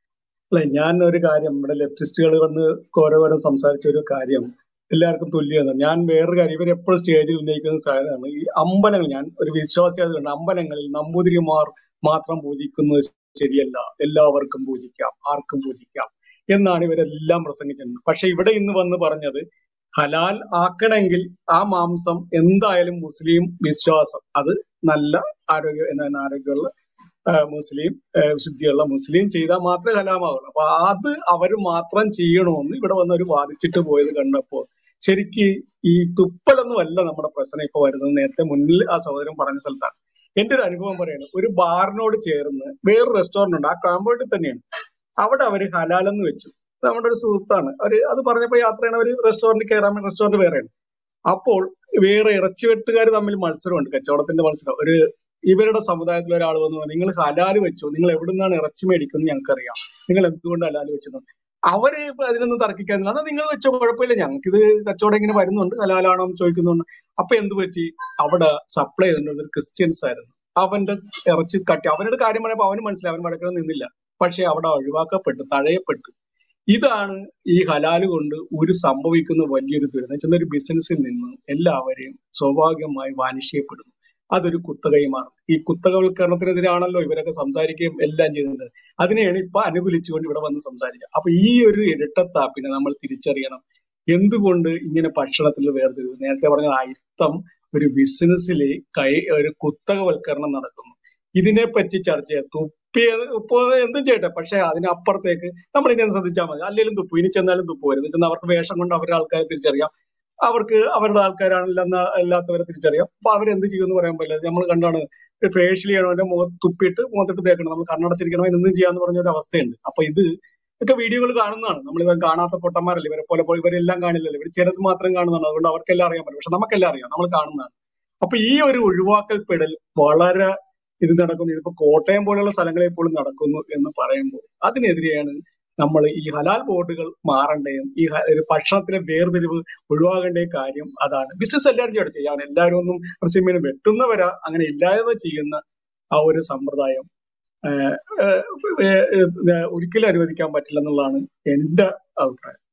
അല്ലെ, ഞാൻ ഒരു കാര്യം ഇവിടെ ലെഫ്റ്റിസ്റ്റുകൾ വന്ന് ഓരോരോ സംസാരിച്ച ഒരു കാര്യം എല്ലാവർക്കും തുല്യമാണ്. ഞാൻ വേറൊരു കാര്യം ഇവരെപ്പോഴും സ്റ്റേജിൽ ഉന്നയിക്കുന്ന സാധനമാണ് ഈ അമ്പലങ്ങൾ. ഞാൻ ഒരു വിശ്വാസിയായതുകൊണ്ട് അമ്പലങ്ങളിൽ നമ്പൂതിരിമാർ മാത്രം പൂജിക്കുന്നത് ശരിയല്ല, എല്ലാവർക്കും പൂജിക്കാം, ആർക്കും പൂജിക്കാം എന്നാണ് ഇവരെല്ലാം പ്രസംഗിച്ചിരുന്നത്. പക്ഷെ ഇവിടെ ഇന്ന് വന്ന് പറഞ്ഞത് ഹലാൽ ആക്കണമെങ്കിൽ ആ മാംസം എന്തായാലും മുസ്ലിം വിശ്വാസം, അത് നല്ല ആരോഗ്യ എന്താണ് ആരോഗ്യമുള്ള ആ, മുസ്ലിം ആ, ശുദ്ധിയുള്ള മുസ്ലിം ചെയ്താൽ മാത്രമേ ഹലാമാവുള്ളൂ. അപ്പൊ അത് അവർ മാത്രം ചെയ്യണമെന്ന് ഇവിടെ വന്നവർ വാദിച്ചിട്ട് പോയത് കണ്ടപ്പോ ശരിക്ക് ഈ തുപ്പലൊന്നുമല്ല നമ്മുടെ പ്രശ്നം ഇപ്പൊ വരുന്നത്. നേരത്തെ മുന്നിൽ ആ സഹോദരൻ പറഞ്ഞ സ്ഥലത്താണ് എന്റെ ഒരു അനുഭവം പറയുന്നത്. ഒരു ബാറിനോട് ചേർന്ന് വേറൊരു റെസ്റ്റോറന്റ് ഉണ്ട്, ആ കാമ്പൗണ്ടിൽ തന്നെയാണ്. അവിടെ അവര് ഹലാലെന്ന് വെച്ചു. നമ്മുടെ ഒരു സുഹൃത്താണ് അവര് അത് പറഞ്ഞപ്പോ യാത്ര ചെയ്യണ ഒരു റെസ്റ്റോറന്റിൽ കയറാൻ റെസ്റ്റോറന്റ് വേറെയാണ്. അപ്പോൾ വേറെ ഇറച്ചി വെട്ടുകാർ തമ്മിൽ മത്സരമുണ്ട്, കച്ചവടത്തിന്റെ മത്സരം. ഒരു ഇവരുടെ സമുദായത്തിലെ ഒരാൾ വന്നു പറഞ്ഞു, നിങ്ങൾ ഹലാല് വെച്ചോ, നിങ്ങൾ എവിടെ നിന്നാണ് ഇറച്ചി മേടിക്കുന്നത് ഞങ്ങൾക്കറിയാം, നിങ്ങൾ എന്തുകൊണ്ട് ഹലാല് വെച്ചത്? അവര് ഇപ്പൊ അതിനൊന്നും തർക്കിക്കാനില്ല. എന്നാൽ നിങ്ങൾ വെച്ചോ, കുഴപ്പമില്ല, ഞങ്ങൾക്ക് ഇത് കച്ചവടം ഇങ്ങനെ വരുന്നുണ്ട്, ഹലാലാണോ എന്ന് ചോദിക്കുന്നുണ്ട്. അപ്പൊ എന്ത് പറ്റി, അവിടെ സപ്ലൈ ചെയ്തിട്ടുണ്ട് ഒരു ക്രിസ്ത്യൻസ് ആയിരുന്നു. അവന്റെ ഇറച്ചി കട്ടി അവനോട് കാര്യം പറഞ്ഞപ്പോ അവന് മനസ്സിലായി, അവൻ വഴക്കണം നിന്നില്ല. പക്ഷെ അവിടെ ഒഴിവാക്കപ്പെട്ടു, തഴയപ്പെട്ടു. ഇതാണ് ഈ ഹലാല് കൊണ്ട് ഒരു സംഭവിക്കുന്ന വലിയൊരു ദുരിതം. വെച്ചാൽ ഒരു ബിസിനസ്സിൽ നിന്ന് എല്ലാവരെയും സ്വാഭാവികമായി വാനിഷ്യപ്പെടുന്നു. അതൊരു കുത്തകയുമാണ്. ഈ കുത്തകവൽക്കരണത്തിനെതിരാണല്ലോ ഇവരൊക്കെ സംസാരിക്കുകയും എല്ലാം ചെയ്യുന്നത്. അതിനെയാണ് ഇപ്പൊ അനുകൂലിച്ചുകൊണ്ട് ഇവിടെ വന്ന് സംസാരിക്കുക. അപ്പൊ ഈ ഒരു ഇരട്ടത്താപ്പിനെ നമ്മൾ തിരിച്ചറിയണം. എന്തുകൊണ്ട് ഇങ്ങനെ ഭക്ഷണത്തിൽ വേർതിരിവ്? നേരത്തെ പറഞ്ഞ അയിത്തം ഒരു ബിസിനസ്സിൽ കൈ ഒരു കുത്തകവൽക്കരണം നടക്കുന്നു. ഇതിനെപ്പറ്റി ചർച്ച ചെയ്യാം. തുപ്പിയത് ഉപ്പ് എന്തും ചെയ്യട്ടെ, പക്ഷെ അതിനപ്പുറത്തേക്ക് നമ്മൾ ഇനി ശ്രദ്ധിച്ചാൽ മതി. അല്ലെങ്കിലും തുപ്പു, ഇനി ചെന്നാലും തുപ്പു വരും. ചെന്നാൽ അവർക്ക് വേഷം കൊണ്ട് അവരുടെ ആൾക്കാരെ തിരിച്ചറിയാം, അവർക്ക് അവരുടെ ആൾക്കാരാണില്ലെന്ന അല്ലാത്തവരെ തിരിച്ചറിയാം. അപ്പൊ അവരെന്ത് ചെയ്യുമെന്ന് പറയാൻ പറ്റില്ല. നമ്മൾ കണ്ടാണ് ഫേഷ്യൽ ചെയ്യണവന്റെ മുഖത്ത് തുപ്പിയിട്ട് മുഖത്തിട്ട് തേക്കണം, നമ്മൾ കണ്ണടച്ചിരിക്കണം, എന്തും ചെയ്യാന്ന് പറഞ്ഞ ഒരു അവസ്ഥയുണ്ട്. അപ്പൊ ഇത് ഒക്കെ വീഡിയോകൾ കാണുന്നതാണ്. നമ്മളിത് കാണാത്ത പൊട്ടന്മാരല്ലേ, ഇവരെ പോലെ പോലെ ഇവരെല്ലാം കാണില്ലല്ലോ, ഇവർ ചിലത് മാത്രം കാണുന്നതാണ്. അതുകൊണ്ട് അവർക്കെല്ലാം അറിയാൻ പറ്റും, പക്ഷെ നമുക്കെല്ലാം അറിയാം, നമ്മൾ കാണുന്നതാണ്. അപ്പൊ ഈ ഒരു ഒഴിവാക്കൽ പെടൽ വളരെ ഇത് നടക്കുന്നു. ഇതിപ്പോ കോട്ടയം പോലെയുള്ള സ്ഥലങ്ങളിൽ പോലും നടക്കുന്നു എന്ന് പറയുമ്പോൾ അതിനെതിരെയാണ് നമ്മൾ ഈ ഹലാൽ ബോർഡുകൾ മാറേണ്ടതും ഈ ഹ- ഒരു ഭക്ഷണത്തിലെ വേർതിരിവ് ഒഴിവാകേണ്ട കാര്യം അതാണ്. ബിസിനസ് എല്ലാവരും ചെയ്യണം, ചെയ്യാൻ എല്ലാവരും ഒന്നും ഇറച്ചിമീൻ വെട്ടുന്നവരാ അങ്ങനെ ഇല്ലായ്മ ചെയ്യുന്ന ആ ഒരു സമ്പ്രദായം ആഹ് ആഹ് ഏഹ് ഏഹ് ഒരിക്കലും അനുവദിക്കാൻ പറ്റില്ല എന്നുള്ളതാണ് എന്റെ അഭിപ്രായം.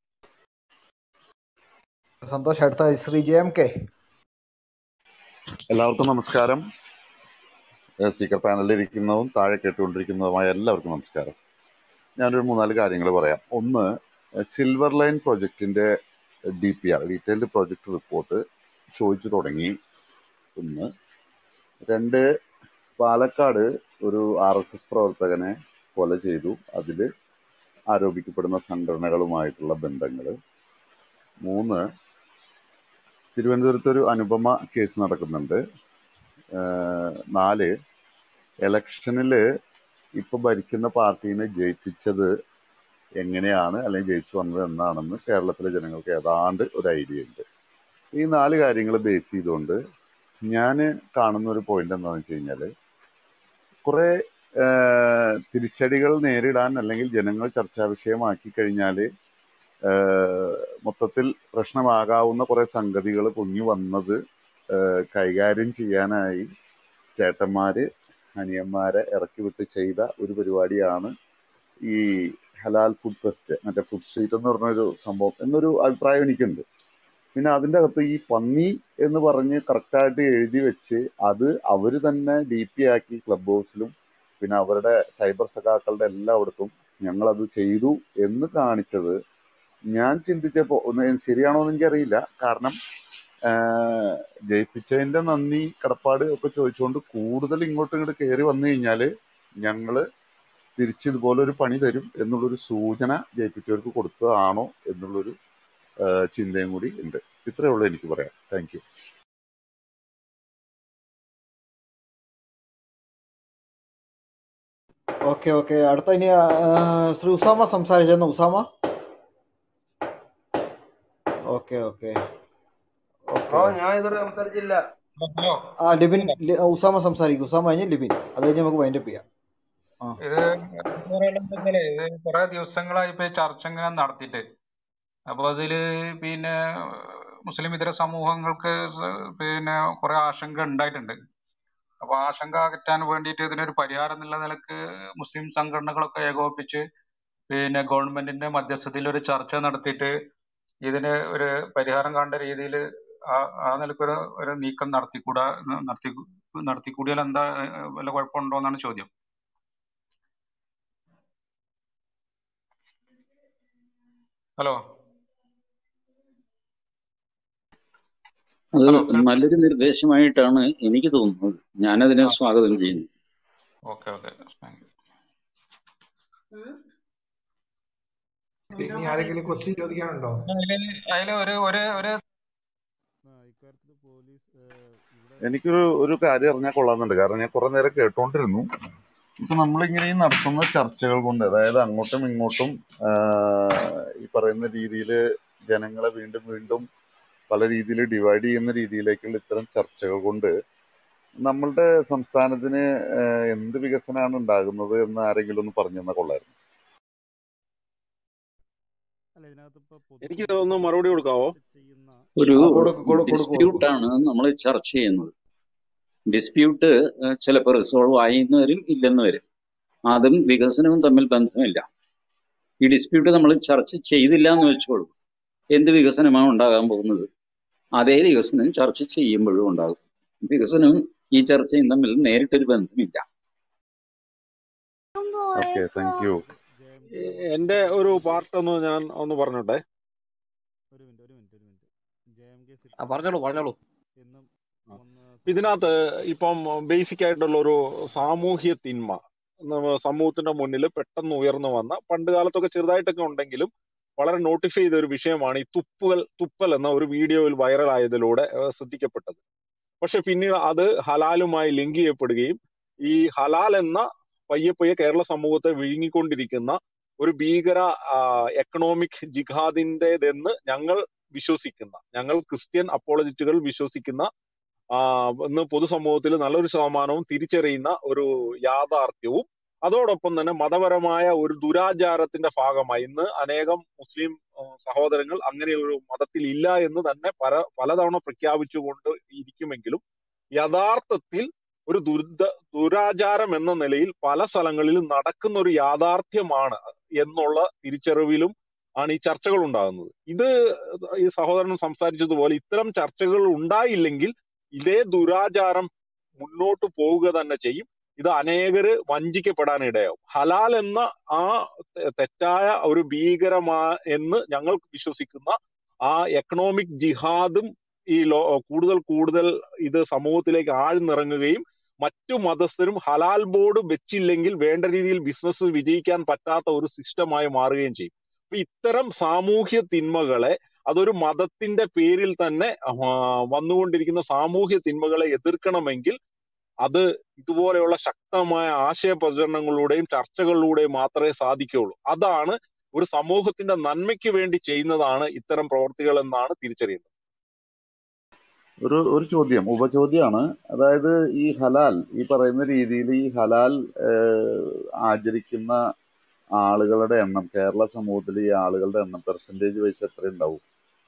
സന്തോഷം. അടുത്ത ശ്രീ ജെ എം കെ. എല്ലാവർക്കും നമസ്കാരം. ഏഹ് സ്പീക്കർ പാനലിൽ ഇരിക്കുന്നതും താഴെ കേട്ടുകൊണ്ടിരിക്കുന്നതുമായ എല്ലാവർക്കും നമസ്കാരം. ഞാനൊരു മൂന്നാല് കാര്യങ്ങൾ പറയാം. ഒന്ന്, സിൽവർ ലൈൻ പ്രൊജക്ടിന്റെ D P R detailed project report ചോദിച്ചു തുടങ്ങി. ഒന്ന്. രണ്ട്, പാലക്കാട് ഒരു ആർ എസ് എസ് പ്രവർത്തകനെ കൊല ചെയ്തു, അതിൽ ആരോപിക്കപ്പെടുന്ന സംഘടനകളുമായിട്ടുള്ള ബന്ധങ്ങൾ. മൂന്ന്, തിരുവനന്തപുരത്ത് ഒരു അനുപമ കേസ് നടക്കുന്നുണ്ട്. ഏഹ് നാല്, ഇലക്ഷനിൽ ഇപ്പൊ ഭരിക്കുന്ന പാർട്ടീനെ ജയിപ്പിച്ചത് എങ്ങനെയാണ് അല്ലെങ്കിൽ ജയിച്ചു വന്നത് എന്നാണെന്ന് കേരളത്തിലെ ജനങ്ങൾക്ക് ഏതാണ്ട് ഒരു ഐഡിയ ഉണ്ട്. ഈ നാല് കാര്യങ്ങൾ ബേസ് ചെയ്തുകൊണ്ട് ഞാൻ കാണുന്ന ഒരു പോയിന്റ് എന്താണെന്ന് വെച്ച് കഴിഞ്ഞാൽ, കുറെ ഏഹ് തിരിച്ചടികൾ നേരിടാൻ അല്ലെങ്കിൽ ജനങ്ങൾ ചർച്ചാ വിഷയമാക്കി കഴിഞ്ഞാൽ മൊത്തത്തിൽ പ്രശ്നമാകാവുന്ന കുറെ സംഗതികൾ പൊങ്ങി വന്നത് ഏഹ് കൈകാര്യം ചെയ്യാനായി ചേട്ടന്മാര് അനിയന്മാരെ ഇറക്കി വിട്ട് ചെയ്ത ഒരു പരിപാടിയാണ് ഈ ഹലാൽ ഫുഡ് ഫെസ്റ്റ്, മറ്റേ ഫുഡ് സ്ട്രീറ്റ് എന്ന് പറഞ്ഞൊരു സംഭവം എന്നൊരു അഭിപ്രായം എനിക്കുണ്ട്. പിന്നെ അതിൻ്റെ അകത്ത് ഈ പന്നി എന്ന് പറഞ്ഞ് കറക്റ്റായിട്ട് എഴുതി വെച്ച് അത് അവർ തന്നെ ഡി പി ആക്കി ക്ലബ് ഹൗസിലും പിന്നെ അവരുടെ സൈബർ സഖാക്കളുടെ എല്ലായിടത്തും ഞങ്ങളത് ചെയ്തു എന്ന് കാണിച്ചത് ഞാൻ ചിന്തിച്ചപ്പോൾ ഒന്ന് ശരിയാണോ എന്ന് എനിക്കറിയില്ല. കാരണം ആഹ് ജയിപ്പിച്ചതിന്റെ നന്ദി കടപ്പാട് ഒക്കെ ചോദിച്ചുകൊണ്ട് കൂടുതൽ ഇങ്ങോട്ടും ഇങ്ങോട്ട് കയറി വന്നു കഴിഞ്ഞാൽ ഞങ്ങള് തിരിച്ച് ഇതുപോലെ ഒരു പണി തരും എന്നുള്ളൊരു സൂചന ജയിപ്പിച്ചവർക്ക് കൊടുത്തതാണോ എന്നുള്ളൊരു ആഹ് ചിന്തയും കൂടി ഉണ്ട്. ഇത്രയേ ഉള്ളൂ എനിക്ക് പറയാം. Thank you. Okay okay. അടുത്ത ഇനി ആ, ശ്രീ ഉസാമ സംസാരിച്ചെന്ന്. ഉസാമ. ഓക്കെ ഓക്കെ ഓ ഓക്കെ. ഞാൻ ഇതുവരെ സംസാരിച്ചില്ല. ഹലോ, ആ ലിബിൻ, ലി- ഉസാമ സംസാരിക്കും. ഉസാമ കഴിഞ്ഞ് ലിബിൻ, അത് കഴിഞ്ഞ് നമുക്ക് വൈൻഡപ്പ് ചെയ്യാം. ആ ഇത് പറയാനുണ്ടെങ്കിലേ ഇത് കുറെ ദിവസങ്ങളായി ഇപ്പൊ ഈ ചർച്ച ഇങ്ങനെ നടത്തിയിട്ട്, അപ്പൊ അതില് പിന്നെ മുസ്ലിം ഇതര സമൂഹങ്ങൾക്ക് സ- പിന്നെ കുറെ ആശങ്ക ഉണ്ടായിട്ടുണ്ട്. അപ്പൊ ആശങ്ക അകറ്റാൻ വേണ്ടിയിട്ട് ഇതിനൊരു പരിഹാരം എന്നുള്ള നിലക്ക് മുസ്ലിം സംഘടനകളൊക്കെ ഏകോപിപ്പിച്ച് പിന്നെ ഗവൺമെന്റിന്റെ മധ്യസ്ഥതയിൽ ഒരു ചർച്ച നടത്തിയിട്ട് ഇതിന് ഒരു പരിഹാരം കാണേണ്ട രീതിയിൽ ആ ആ നിലക്കൊരു ഒരു നീക്കം നടത്തിക്കൂടാ നടത്തി നടത്തിക്കൂടിയാൽ എന്താ ഏഹ് വല്ല കുഴപ്പമുണ്ടോ എന്നാണ് ചോദ്യം. ഹലോ അത് ഹലോ കേൾ നല്ലൊരു നിർദ്ദേശമായിട്ടാണ് എനിക്ക് തോന്നുന്നത്. ഞാനതിനെ ആ സ്വാഗതം ചെയ്യുന്നു. Okay okay thank you. ഇനി ആരെങ്കിലും ക്വസ്റ്റ്യൻ ചോദിക്കാനുണ്ടോ? അതില് അതില് ഒരു ഒരു ഒരു ആ ഇക്കാര്യത്തിൽ പോലീസ് ഏഹ്, ഇവിടെ എനിക്കൊരു ഒരു കാര്യം അറിഞ്ഞാൽ കൊള്ളാമെന്നുണ്ട്. കാരണം ഞാൻ കുറെ നേരം കേട്ടോണ്ടിരുന്നു. ഇപ്പൊ നമ്മളിങ്ങനെ ഈ നടത്തുന്ന ചർച്ചകൾ കൊണ്ട്, അതായത് അങ്ങോട്ടും ഇങ്ങോട്ടും ആഹ്, ഈ പറയുന്ന രീതിയിൽ ജനങ്ങളെ വീണ്ടും വീണ്ടും പല രീതിയിൽ ഡിവൈഡ് ചെയ്യുന്ന രീതിയിലേക്കുള്ള ഇത്തരം ചർച്ചകൾ കൊണ്ട് നമ്മളുടെ സംസ്ഥാനത്തിന് ആഹ്, എന്ത് വികസനമാണ് ഉണ്ടാകുന്നത് എന്ന് ആരെങ്കിലും ഒന്ന് പറഞ്ഞു തന്നാൽ കൊള്ളായിരുന്നു. അല്ല ഇതിനകത്ത് ഇപ്പൊ എനിക്ക് ഒന്ന് പൊതുസമൂഹത്തിൽ മറുപടി കൊടുക്കാവോ? ചർച്ച ചെയ്യുന്ന ഒരു ആ കൊടുക്കും കൊടുക്കും കൊടുക്കും ഡിസ്പ്യൂട്ട് കൊടുക്കും ആണ് നമ്മൾ ചർച്ച ചെയ്യുന്നത്. ഡിസ്പ്യൂട്ട് ചിലപ്പോൾ റിസോൾവ് ആയിന്ന് വരും, ഇല്ലെന്ന് വരും. അതും വികസനവും തമ്മിൽ ബന്ധമില്ല. ഈ ഡിസ്പ്യൂട്ട് നമ്മൾ ചർച്ച ചെയ്തില്ല എന്ന് വെച്ചോളൂ, എന്ത് വികസനമാണ് ഉണ്ടാകാൻ പോകുന്നത്? അതേ വികസനം ചർച്ച ചെയ്യുമ്പോഴും ഉണ്ടാകും. വികസനവും ഈ ചർച്ചയും തമ്മിൽ നേരിട്ടൊരു ബന്ധമില്ല. Okay, thank you. J M K എ- എന്റെ ഒരു പാർട്ട് ഒന്ന് ഞാൻ ഒന്ന് പറഞ്ഞോട്ടെ. ഒരു മിനിറ്റ് ഒരു മിനിറ്റ് ഒരു മിനിറ്റ് ജെ എം കെ ആ സിറ്റിസൺ പറഞ്ഞോളൂ പറഞ്ഞോളൂ. എന്നും ആ. ഒന്ന് ഇതിനകത്ത് സംസാരിച്ചിട്ടുണ്ട്. ഇപ്പം ബേസിക് ആയിട്ടുള്ള ഒരു സാമൂഹ്യ തിന്മ നമ്മ സമൂഹത്തിന്റെ മുന്നിൽ പെട്ടെന്ന് ഉയർന്നു വന്ന, പണ്ട് കാലത്തൊക്കെ ചെറുതായിട്ടൊക്കെ ഉണ്ടെങ്കിലും വളരെ നോട്ടിഫൈ ചെയ്ത ഒരു വിഷയമാണ് ഈ തുപ്പൽ തുപ്പൽ എന്ന ഒരു വീഡിയോയിൽ വൈറലായതിലൂടെ ഏഹ്, ശ്രദ്ധിക്കപ്പെട്ടത്. പക്ഷെ പിന്നീട് അത് ഹലാലുമായി ലിങ്ക് ചെയ്യപ്പെടുകയും ഈ ഹലാൽ എന്ന പയ്യെ പയ്യെ കേരള സമൂഹത്തെ വിഴുങ്ങിക്കൊണ്ടിരിക്കുന്ന ഒരു ഭീകര എക്കണോമിക് ജിഹാദിന്റേതെന്ന് ഞങ്ങൾ വിശ്വസിക്കുന്ന, ഞങ്ങൾ ക്രിസ്ത്യൻ അപ്പോളജിറ്റുകൾ വിശ്വസിക്കുന്ന ആ ഇന്ന് പൊതുസമൂഹത്തിൽ നല്ലൊരു ശതമാനവും തിരിച്ചറിയുന്ന ഒരു യാഥാർത്ഥ്യവും, അതോടൊപ്പം തന്നെ മതപരമായ ഒരു ദുരാചാരത്തിന്റെ ഭാഗമായി ഇന്ന് അനേകം മുസ്ലിം ആ, സഹോദരങ്ങൾ അങ്ങനെ ഒരു മതത്തിൽ ഇല്ല എന്ന് തന്നെ പല പലതവണ പ്രഖ്യാപിച്ചുകൊണ്ട് ഇരിക്കുമെങ്കിലും യഥാർത്ഥത്തിൽ ഒരു ദുരിത ദുരാചാരം എന്ന നിലയിൽ പല സ്ഥലങ്ങളിലും നടക്കുന്ന ഒരു യാഥാർത്ഥ്യമാണ് എന്നുള്ള തിരിച്ചറിവിലും ആണ് ഈ ചർച്ചകൾ ഉണ്ടാകുന്നത്. ഇത് ഈ സഹോദരൻ സംസാരിച്ചതുപോലെ ഇത്തരം ചർച്ചകൾ ഉണ്ടായില്ലെങ്കിൽ ഇതേ ദുരാചാരം മുന്നോട്ട് പോവുക തന്നെ ചെയ്യും. ഇത് അനേകര് വഞ്ചിക്കപ്പെടാൻ ഇടയാവും. ഹലാൽ എന്ന ആ തെ- തെറ്റായ ഒരു ഭീകരമാ എന്ന് ഞങ്ങൾ വിശ്വസിക്കുന്ന ആ എക്കണോമിക് ജിഹാദും ഈ ലോ കൂടുതൽ കൂടുതൽ ഇത് സമൂഹത്തിലേക്ക് ആഴ്ന്നിറങ്ങുകയും മറ്റു മതസ്ഥരും ഹലാൽ ബോർഡ് വെച്ചില്ലെങ്കിൽ വേണ്ട രീതിയിൽ ബിസിനസ് വിജയിക്കാൻ പറ്റാത്ത ഒരു സിസ്റ്റമായി മാറുകയും ചെയ്യും. അപ്പൊ ഇത്തരം സാമൂഹ്യ തിന്മകളെ, അതൊരു മതത്തിന്റെ പേരിൽ തന്നെ ആ, വന്നുകൊണ്ടിരിക്കുന്ന സാമൂഹ്യ തിന്മകളെ എതിർക്കണമെങ്കിൽ അത് ഇതുപോലെയുള്ള ശക്തമായ ആശയ പ്രചരണങ്ങളിലൂടെയും ചർച്ചകളിലൂടെയും മാത്രമേ സാധിക്കുകയുള്ളൂ. അതാണ് ഒരു സമൂഹത്തിന്റെ നന്മയ്ക്ക് വേണ്ടി ചെയ്യുന്നതാണ് ഇത്തരം പ്രവർത്തികൾ എന്നാണ് തിരിച്ചറിയുന്നത്. ഒരു ഒരു ചോദ്യം, ഉപചോദ്യമാണ്. അതായത് ഈ ഹലാൽ, ഈ പറയുന്ന രീതിയിൽ ഈ ഹലാൽ ഏഹ്, ആചരിക്കുന്ന ആളുകളുടെ എണ്ണം, കേരള സമൂഹത്തിൽ ഈ ആളുകളുടെ എണ്ണം പെർസെൻറ്റേജ് വൈസ് എത്ര ഉണ്ടാവും?